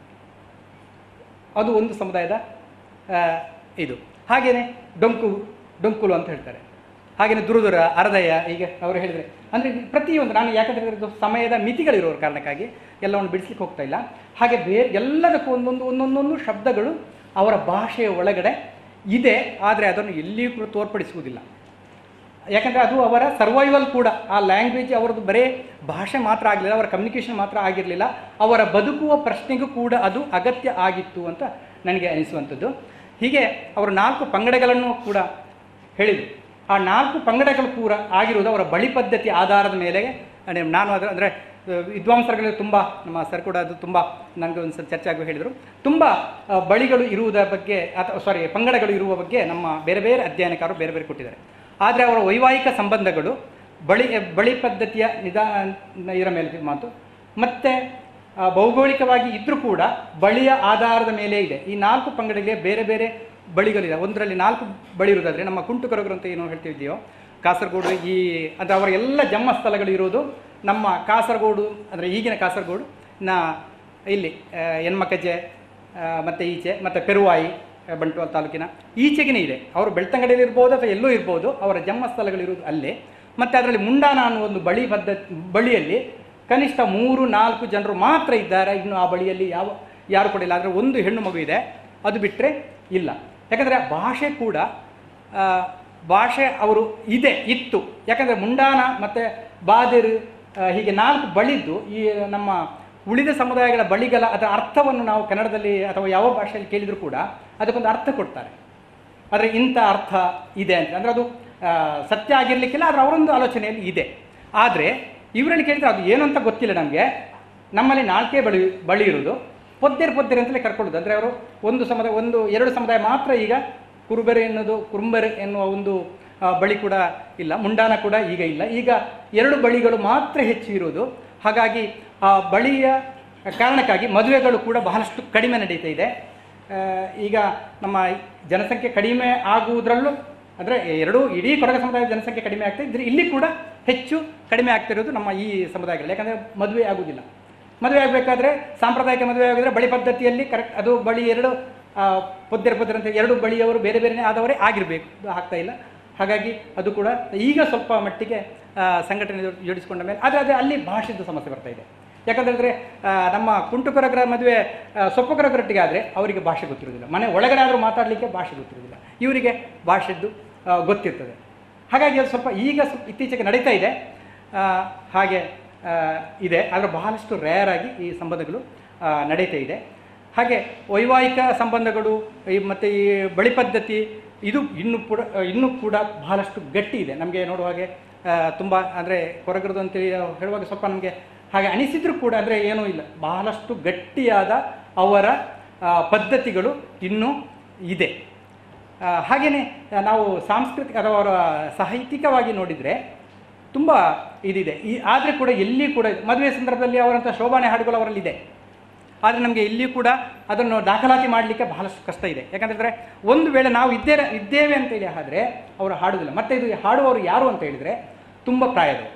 ಅದು ಒಂದು ಸಮುದಾಯದ ಇದು. ಹಾಗೆಯೇ ಡೊಂಕುಲು ಅಂತ ಹೇಳ್ತಾರೆ. ಹಾಗೆಯೇ ದುರುದುರ, ಅರದಯ, ಹೀಗೆ ಅವರು ಹೇಳಿದರೆ ಅಂದರೆ ಪ್ರತಿಯೊಂದು, ನಾನು ಯಾಕಂದರೆ ಇದು ಸಮಯದ ಮಿತಿಗಳಿರೋರ ಕಾರಣಕ್ಕಾಗಿ ಎಲ್ಲವನ್ನು ಬಿಡಿಸ್ಲಿಕ್ಕೆ ಹೋಗ್ತಾ ಇಲ್ಲ. ಹಾಗೆ ಬೇರೆ ಎಲ್ಲದಕ್ಕೂ ಒಂದೊಂದು ಶಬ್ದಗಳು ಅವರ ಭಾಷೆಯ ಒಳಗಡೆ ಇದೆ. ಆದರೆ ಅದನ್ನು ಎಲ್ಲಿಯೂ ಕೂಡ ತೋರ್ಪಡಿಸುವುದಿಲ್ಲ. ಯಾಕಂದರೆ ಅದು ಅವರ ಸರ್ವೈವಲ್ ಕೂಡ. ಆ ಲ್ಯಾಂಗ್ವೇಜ್ ಅವರದ್ದು ಬರೀ ಭಾಷೆ ಮಾತ್ರ ಆಗಲಿಲ್ಲ, ಅವರ ಕಮ್ಯುನಿಕೇಷನ್ ಮಾತ್ರ ಆಗಿರಲಿಲ್ಲ, ಅವರ ಬದುಕುವ ಪ್ರಶ್ನೆಗೂ ಕೂಡ ಅದು ಅಗತ್ಯ ಆಗಿತ್ತು ಅಂತ ನನಗೆ ಅನಿಸುವಂಥದ್ದು. ಹೀಗೆ ಅವರು 4 ಪಂಗಡಗಳನ್ನು ಕೂಡ ಹೇಳಿದರು. ಆ 4 ಪಂಗಡಗಳು ಕೂಡ ಆಗಿರುವುದು ಅವರ ಬಳಿ ಪದ್ಧತಿ ಆಧಾರದ ಮೇಲೆ. ನಾನು ಅಂದರೆ ವಿದ್ವಾಂಸರುಗಳಲ್ಲಿ ತುಂಬ, ನಮ್ಮ ಸರ್ ಕೂಡ ಅದು ತುಂಬ ನನಗೆ ಒಂದು ಸಲ ಚರ್ಚೆ ಆಗುವ ಹೇಳಿದರು, ತುಂಬ ಬಳಿಗಳು ಇರುವುದರ ಬಗ್ಗೆ ಅಥವಾ ಪಂಗಡಗಳು ಇರುವ ಬಗ್ಗೆ ನಮ್ಮ ಬೇರೆ ಬೇರೆ ಅಧ್ಯಯನಕಾರರು ಬೇರೆ ಬೇರೆ ಕೊಟ್ಟಿದ್ದಾರೆ. ಆದರೆ ಅವರ ವೈವಾಹಿಕ ಸಂಬಂಧಗಳು ಬಳಿ ಪದ್ಧತಿಯ ಇದರ ಮೇಲೆ ಮಾತು, ಮತ್ತು ಭೌಗೋಳಿಕವಾಗಿ ಇದ್ದರೂ ಕೂಡ ಬಳಿಯ ಆಧಾರದ ಮೇಲೆ ಇದೆ. ಈ 4 ಪಂಗಡಗಳಿಗೆ ಬೇರೆ ಬೇರೆ ಬಳಿಗಳಿದೆ. ಒಂದರಲ್ಲಿ 4 ಬಳಿ ಇರೋದಾದರೆ ನಮ್ಮ ಕುಂಟುಕೊರಗರು ಅಂತ ಏನು ಹೇಳ್ತಿದ್ದೀವೋ ಕಾಸರಗೋಡು ಅಂದರೆ ಅವರ ಎಲ್ಲ ಜನ್ಮಸ್ಥಳಗಳು ಇರೋದು ನಮ್ಮ ಕಾಸರಗೋಡು, ಅಂದರೆ ಈಗಿನ ಕಾಸರಗೋಡು ಇಲ್ಲಿ ಹೆಣ್ಮಕಜೆ ಮತ್ತು ಈಚೆ ಮತ್ತು ಪೆರುವಾಯಿ ಬಂಟ್ವಾಳ ತಾಲೂಕಿನ ಈಚೆಗಿನೇ ಇದೆ. ಅವರು ಬೆಳ್ತಂಗಡಿಯಲ್ಲಿ ಇರ್ಬೋದು ಅಥವಾ ಎಲ್ಲೂ ಇರ್ಬೋದು, ಅವರ ಜನ್ಮಸ್ಥಳಗಳಿರುವುದು ಅಲ್ಲೇ. ಮತ್ತು ಅದರಲ್ಲಿ ಮುಂಡಾನ ಅನ್ನೋ ಒಂದು ಬಳಿಯಲ್ಲಿ ಕನಿಷ್ಠ 3-4 ಜನರು ಮಾತ್ರ ಇದ್ದಾರೆ. ಇನ್ನು ಆ ಬಳಿಯಲ್ಲಿ ಯಾರು ಕೂಡ ಇಲ್ಲ. ಆದರೆ ಒಂದು ಹೆಣ್ಣು ಮಗು ಇದೆ, ಅದು ಬಿಟ್ಟರೆ ಇಲ್ಲ. ಯಾಕಂದರೆ ಭಾಷೆ ಕೂಡ ಭಾಷೆ ಅವರು ಇತ್ತು. ಯಾಕಂದರೆ ಮುಂಡಾನ ಮತ್ತು ಬಾದಿರು ಹೀಗೆ 4 ಬಳಿದ್ದು ಈ ನಮ್ಮ ಉಳಿದ ಸಮುದಾಯಗಳ ಬಳಿಗಳ ಅದರ ಅರ್ಥವನ್ನು ನಾವು ಕನ್ನಡದಲ್ಲಿ ಅಥವಾ ಯಾವ ಭಾಷೆಯಲ್ಲಿ ಕೇಳಿದರೂ ಕೂಡ ಅದಕ್ಕೊಂದು ಅರ್ಥ ಕೊಡ್ತಾರೆ. ಆದರೆ ಇಂಥ ಅರ್ಥ ಇದೆ ಅಂತ ಅಂದರೆ ಅದು ಸತ್ಯ ಆಗಿರಲಿಕ್ಕಿಲ್ಲ, ಆದರೆ ಅವರೊಂದು ಆಲೋಚನೆಯಲ್ಲಿ ಇದೆ. ಆದರೆ ಇವರಲ್ಲಿ ಕೇಳಿದರೆ ಅದು ಏನು ಅಂತ ಗೊತ್ತಿಲ್ಲ ನಮಗೆ. ನಮ್ಮಲ್ಲಿ 4 ಬಳಿ ಇರೋದು ಪೊದ್ದೆರು ಅಂತಲೇ ಕರ್ಕೊಳ್ಳೋದು. ಅಂದರೆ ಅವರು 1-2 ಸಮುದಾಯ ಮಾತ್ರ ಈಗ ಕುರುಬೆರೆ ಎನ್ನುವ ಒಂದು ಬಳಿ ಕೂಡ ಇಲ್ಲ, ಮುಂಡಾನ ಕೂಡ ಈಗ ಇಲ್ಲ. ಈಗ 2 ಬಳಿಗಳು ಮಾತ್ರ ಹೆಚ್ಚು ಇರೋದು. ಹಾಗಾಗಿ ಆ ಬಳಿಯ ಕಾರಣಕ್ಕಾಗಿ ಮದುವೆಗಳು ಕೂಡ ಬಹಳಷ್ಟು ಕಡಿಮೆ ನಡೀತಾ ಇದೆ. ಈಗ ನಮ್ಮ ಜನಸಂಖ್ಯೆ ಕಡಿಮೆ ಆಗುವುದರಲ್ಲೂ ಅಂದರೆ ಇಡೀ ಕೊರಗ ಸಮುದಾಯದ ಜನಸಂಖ್ಯೆ ಕಡಿಮೆ ಆಗ್ತಾ ಇದ್ದರೆ ಇಲ್ಲಿ ಕೂಡ ಹೆಚ್ಚು ಕಡಿಮೆ ಆಗ್ತಿರೋದು ನಮ್ಮ ಈ ಸಮುದಾಯಗಳು. ಯಾಕಂದರೆ ಮದುವೆ ಆಗುವುದಿಲ್ಲ. ಮದುವೆ ಆಗಬೇಕಾದ್ರೆ ಸಾಂಪ್ರದಾಯಿಕ ಮದುವೆ ಆಗಿದ್ರೆ ಬಳಿ ಪದ್ಧತಿಯಲ್ಲಿ ಕರೆಕ್ಟ್ ಅದು ಬಳಿ 2 ಪೊದ್ದೆರು ಅಂತ 2 ಬಳಿಯವರು ಬೇರೆ ಬೇರೆಯೇ ಆದವರೇ ಆಗಿರಬೇಕು, ಆಗ್ತಾ ಇಲ್ಲ. ಹಾಗಾಗಿ ಅದು ಕೂಡ ಈಗ ಸ್ವಲ್ಪ ಮಟ್ಟಿಗೆ ಸಂಘಟನೆ ಜೋಡಿಸಿಕೊಂಡ ಮೇಲೆ ಆದರೆ ಅಲ್ಲಿ ಭಾಷೆದ್ದು ಸಮಸ್ಯೆ ಬರ್ತಾ ಇದೆ. ಯಾಕಂತೇಳಿದ್ರೆ ನಮ್ಮ ಕುಂಟು ಕೊರಗರ ಮದುವೆ ಸೊಪ್ಪು ಕೊರಗರೊಟ್ಟಿಗೆ ಆದರೆ ಅವರಿಗೆ ಭಾಷೆ ಗೊತ್ತಿರೋದಿಲ್ಲ. ಮನೆ ಒಳಗಡೆ ಆದರೂ ಮಾತಾಡಲಿಕ್ಕೆ ಭಾಷೆ ಗೊತ್ತಿರೋದಿಲ್ಲ, ಇವರಿಗೆ ಭಾಷೆದ್ದು ಗೊತ್ತಿರ್ತದೆ. ಹಾಗಾಗಿ ಅದು ಸ್ವಲ್ಪ ಇತ್ತೀಚೆಗೆ ನಡೀತಾ ಇದೆ. ಹಾಗೆ ಇದೆ, ಆದರೆ ಬಹಳಷ್ಟು ರೇರ್ ಆಗಿ ಈ ಸಂಬಂಧಗಳು ನಡೀತಾ ಇದೆ. ಹಾಗೆ ವೈವಾಹಿಕ ಸಂಬಂಧಗಳು ಮತ್ತು ಈ ಬಳಿ ಪದ್ಧತಿ ಇದು ಇನ್ನೂ ಕೂಡ ಬಹಳಷ್ಟು ಗಟ್ಟಿ ಇದೆ. ನಮಗೆ ನೋಡುವ ಹಾಗೆ ತುಂಬ ಅಂದರೆ ಕೊರಗರದು ಅಂತೇಳಿ ಹೇಳುವಾಗ ಸ್ವಲ್ಪ ನಮಗೆ ಹಾಗೆ ಅನಿಸಿದರೂ ಕೂಡ ಅಂದರೆ ಏನೂ ಇಲ್ಲ, ಬಹಳಷ್ಟು ಗಟ್ಟಿಯಾದ ಅವರ ಪದ್ಧತಿಗಳು ಇನ್ನೂ ಇದೆ. ಹಾಗೆಯೇ ನಾವು ಸಾಂಸ್ಕೃತಿಕ ಅಥವಾ ಅವರ ಸಾಹಿತ್ಯಿಕವಾಗಿ ನೋಡಿದರೆ ತುಂಬ ಇದಿದೆ. ಆದರೆ ಕೂಡ ಎಲ್ಲಿ ಕೂಡ ಮದುವೆ ಸಂದರ್ಭದಲ್ಲಿ ಅವರಂಥ ಶೋಭಾನೆ ಹಾಡುಗಳು ಅವರಲ್ಲಿದೆ. ಆದರೆ ನಮಗೆ ಇಲ್ಲಿಯೂ ಕೂಡ ಅದನ್ನು ದಾಖಲಾತಿ ಮಾಡಲಿಕ್ಕೆ ಬಹಳಷ್ಟು ಕಷ್ಟ ಇದೆ. ಯಾಕಂತಂದರೆ ಒಂದು ವೇಳೆ ನಾವು ಇದ್ದೇವೆ ಅಂತೇಳಿ ಆದರೆ ಅವರು ಹಾಡುವುದಿಲ್ಲ. ಮತ್ತು ಇದು ಹಾಡುವವರು ಯಾರು ಅಂತ ಹೇಳಿದರೆ ತುಂಬ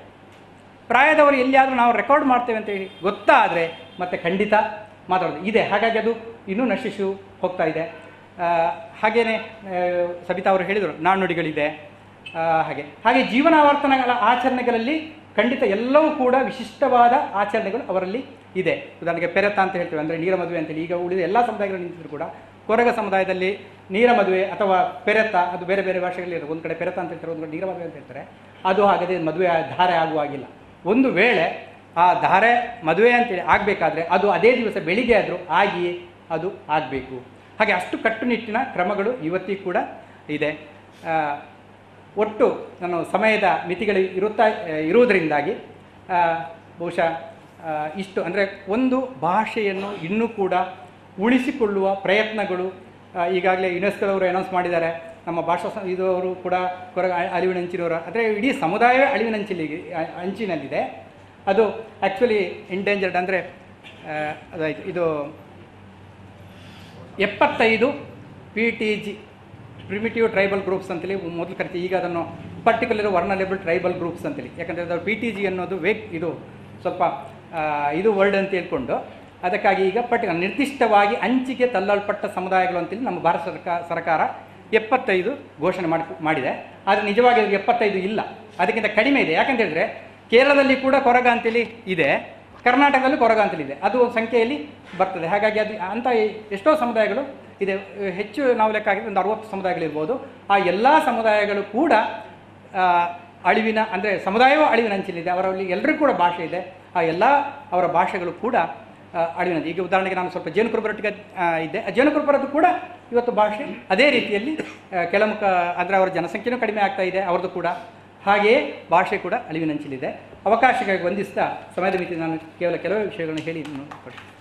ಪ್ರಾಯದವರು ಎಲ್ಲಿಯಾದರೂ ನಾವು ರೆಕಾರ್ಡ್ ಮಾಡ್ತೇವೆ ಅಂತೇಳಿ ಗೊತ್ತಾದರೆ ಮತ್ತೆ ಖಂಡಿತ ಮಾತಾಡೋದು ಇದೆ. ಹಾಗಾಗಿ ಅದು ಇನ್ನೂ ನಶಿಸಿ ಹೋಗ್ತಾ ಇದೆ. ಹಾಗೆಯೇ ಸಬಿತಾ ಅವರು ಹೇಳಿದರು ನಾಣ್ಣುಡಿಗಳಿದೆ. ಹಾಗೆ ಜೀವನಾವರ್ತನಗಳ ಆಚರಣೆಗಳಲ್ಲಿ ಖಂಡಿತ ಎಲ್ಲವೂ ಕೂಡ ವಿಶಿಷ್ಟವಾದ ಆಚರಣೆಗಳು ಅವರಲ್ಲಿ ಇದೆ. ಉದಾಹರಣೆಗೆ ಪೆರೆತ ಅಂತ ಹೇಳ್ತೇವೆ, ಅಂದರೆ ನೀರ ಮದುವೆ ಅಂತೇಳಿ. ಈಗ ಉಳಿದ ಎಲ್ಲ ಸಮುದಾಯಗಳು ನಿಂತಿದ್ರು ಕೂಡ ಕೊರಗ ಸಮುದಾಯದಲ್ಲಿ ನೀರ ಮದುವೆ ಅಥವಾ ಪೆರೆತ ಅದು ಬೇರೆ ಬೇರೆ ಭಾಷೆಗಳಲ್ಲಿ ಇರೋದು. ಒಂದು ಕಡೆ ಪೆರೆತ ಅಂತ ಹೇಳ್ತಾರೆ, ಒಂದು ಕಡೆ ನೀರ ಮದುವೆ ಅಂತ ಹೇಳ್ತಾರೆ. ಅದು ಹಾಗದೆ ಮದುವೆ ಧಾರೆ ಆಗುವಾಗಿಲ್ಲ. ಒಂದು ವೇಳೆ ಆ ಧಾರೆ ಮದುವೆ ಅಂತೇಳಿ ಆಗಬೇಕಾದ್ರೆ ಅದು ಅದೇ ದಿವಸ ಬೆಳಿಗ್ಗೆ ಆದರೂ ಆಗಿಯೇ ಅದು ಆಗಬೇಕು. ಹಾಗೆ ಅಷ್ಟು ಕಟ್ಟುನಿಟ್ಟಿನ ಕ್ರಮಗಳು ಇವತ್ತಿಗೂ ಕೂಡ ಇದೆ. ಒಟ್ಟು ನಾನು ಸಮಯದ ಮಿತಿಗಳು ಇರುವುದರಿಂದಾಗಿ ಬಹುಶಃ ಇಷ್ಟು ಅಂದರೆ ಒಂದು ಭಾಷೆಯನ್ನು ಇನ್ನೂ ಕೂಡ ಉಳಿಸಿಕೊಳ್ಳುವ ಪ್ರಯತ್ನಗಳು ಈಗಾಗಲೇ ಯುನೆಸ್ಕೋದವರು ಅನೌನ್ಸ್ ಮಾಡಿದ್ದಾರೆ. ನಮ್ಮ ಭಾಷಾ ಇದವರು ಕೂಡ ಕೊರಗ ಅಳಿವಿನಂಚಿನವರು, ಅಂದರೆ ಇಡೀ ಸಮುದಾಯವೇ ಅಂಚಿನಲ್ಲಿದೆ. ಅದು ಆ್ಯಕ್ಚುಲಿ ಎಂಡೇಂಜರ್ಡ್ ಅಂದರೆ ಅದಾಯಿತು. ಇದು 75 PTG ಪ್ರಿಮಿಟಿವ್ ಟ್ರೈಬಲ್ ಗ್ರೂಪ್ಸ್ ಅಂತೇಳಿ ಮೊದಲು ಕರಿತೀವಿ. ಈಗ ಅದನ್ನು ಪರ್ಟಿಕ್ಯುಲರ್ ವರ್ನಲೇಬಲ್ ಟ್ರೈಬಲ್ ಗ್ರೂಪ್ಸ್ ಅಂತೇಳಿ, ಯಾಕಂದರೆ ಅದು PTG ಅನ್ನೋದು ಇದು ಸ್ವಲ್ಪ ಇದು ವರ್ಡ್ ಅಂತ ಹೇಳ್ಕೊಂಡು ಅದಕ್ಕಾಗಿ ಈಗ ನಿರ್ದಿಷ್ಟವಾಗಿ ಅಂಚಿಗೆ ತಳ್ಳಲ್ಪಟ್ಟ ಸಮುದಾಯಗಳು ಅಂತೇಳಿ ನಮ್ಮ ಭಾರತ ಸರ್ಕಾರ 75 ಘೋಷಣೆ ಮಾಡಿದೆ. ಆದರೆ ನಿಜವಾಗಿ 75 ಇಲ್ಲ, ಅದಕ್ಕಿಂತ ಕಡಿಮೆ ಇದೆ. ಯಾಕಂತ ಹೇಳಿದ್ರೆ ಕೇರಳದಲ್ಲಿ ಕೂಡ ಕೊರಗ ಅಂತೇಳಿ ಇದೆ, ಕರ್ನಾಟಕದಲ್ಲಿ ಕೊರಗ ಅಂತೇಳಿ ಇದೆ, ಅದು ಸಂಖ್ಯೆಯಲ್ಲಿ ಬರ್ತದೆ. ಹಾಗಾಗಿ ಅದು ಅಂಥ ಎಷ್ಟೋ ಸಮುದಾಯಗಳು ಇದೆ. ಹೆಚ್ಚು ನಾವು ಲೆಕ್ಕ ಹಾಕಿದ್ರೆ ಒಂದು 60 ಸಮುದಾಯಗಳಿರ್ಬೋದು. ಆ ಎಲ್ಲ ಸಮುದಾಯಗಳು ಕೂಡ ಅಳಿವಿನ ಅಂದರೆ ಸಮುದಾಯವೂ ಅಳಿವಿನಂಚಿಲಿದೆ. ಅವರಲ್ಲಿ ಎಲ್ಲರಿಗೂ ಕೂಡ ಭಾಷೆ ಇದೆ. ಆ ಎಲ್ಲ ಅವರ ಭಾಷೆಗಳು ಕೂಡ ಅಳಿವಿನಂಚು. ಈಗ ಉದಾಹರಣೆಗೆ ನಾನು ಸ್ವಲ್ಪ ಜೇನುಕುರುಬರೊಟ್ಟಿಗೆ ಇದ್ದೆ. ಆ ಜೇನುಕುರುಬರದ್ದು ಕೂಡ ಇವತ್ತು ಭಾಷೆ ಅದೇ ರೀತಿಯಲ್ಲಿ ಕೆಳಮುಖ ಅಂದರೆ ಅವರ ಜನಸಂಖ್ಯೆಯೂ ಕಡಿಮೆ ಆಗ್ತಾ ಇದೆ ಅವ್ರದ್ದು ಕೂಡ. ಹಾಗೆಯೇ ಭಾಷೆ ಕೂಡ ಅಳಿವಿನಂಚಿಲಿದೆ. ಅವಕಾಶಕ್ಕಾಗಿ ವಂದಿಸ್ತಾ ಸಮಯದ ಮಿತಿ ನಾನು ಕೇವಲ ಕೆಲವೇ ವಿಷಯಗಳನ್ನು ಹೇಳಿ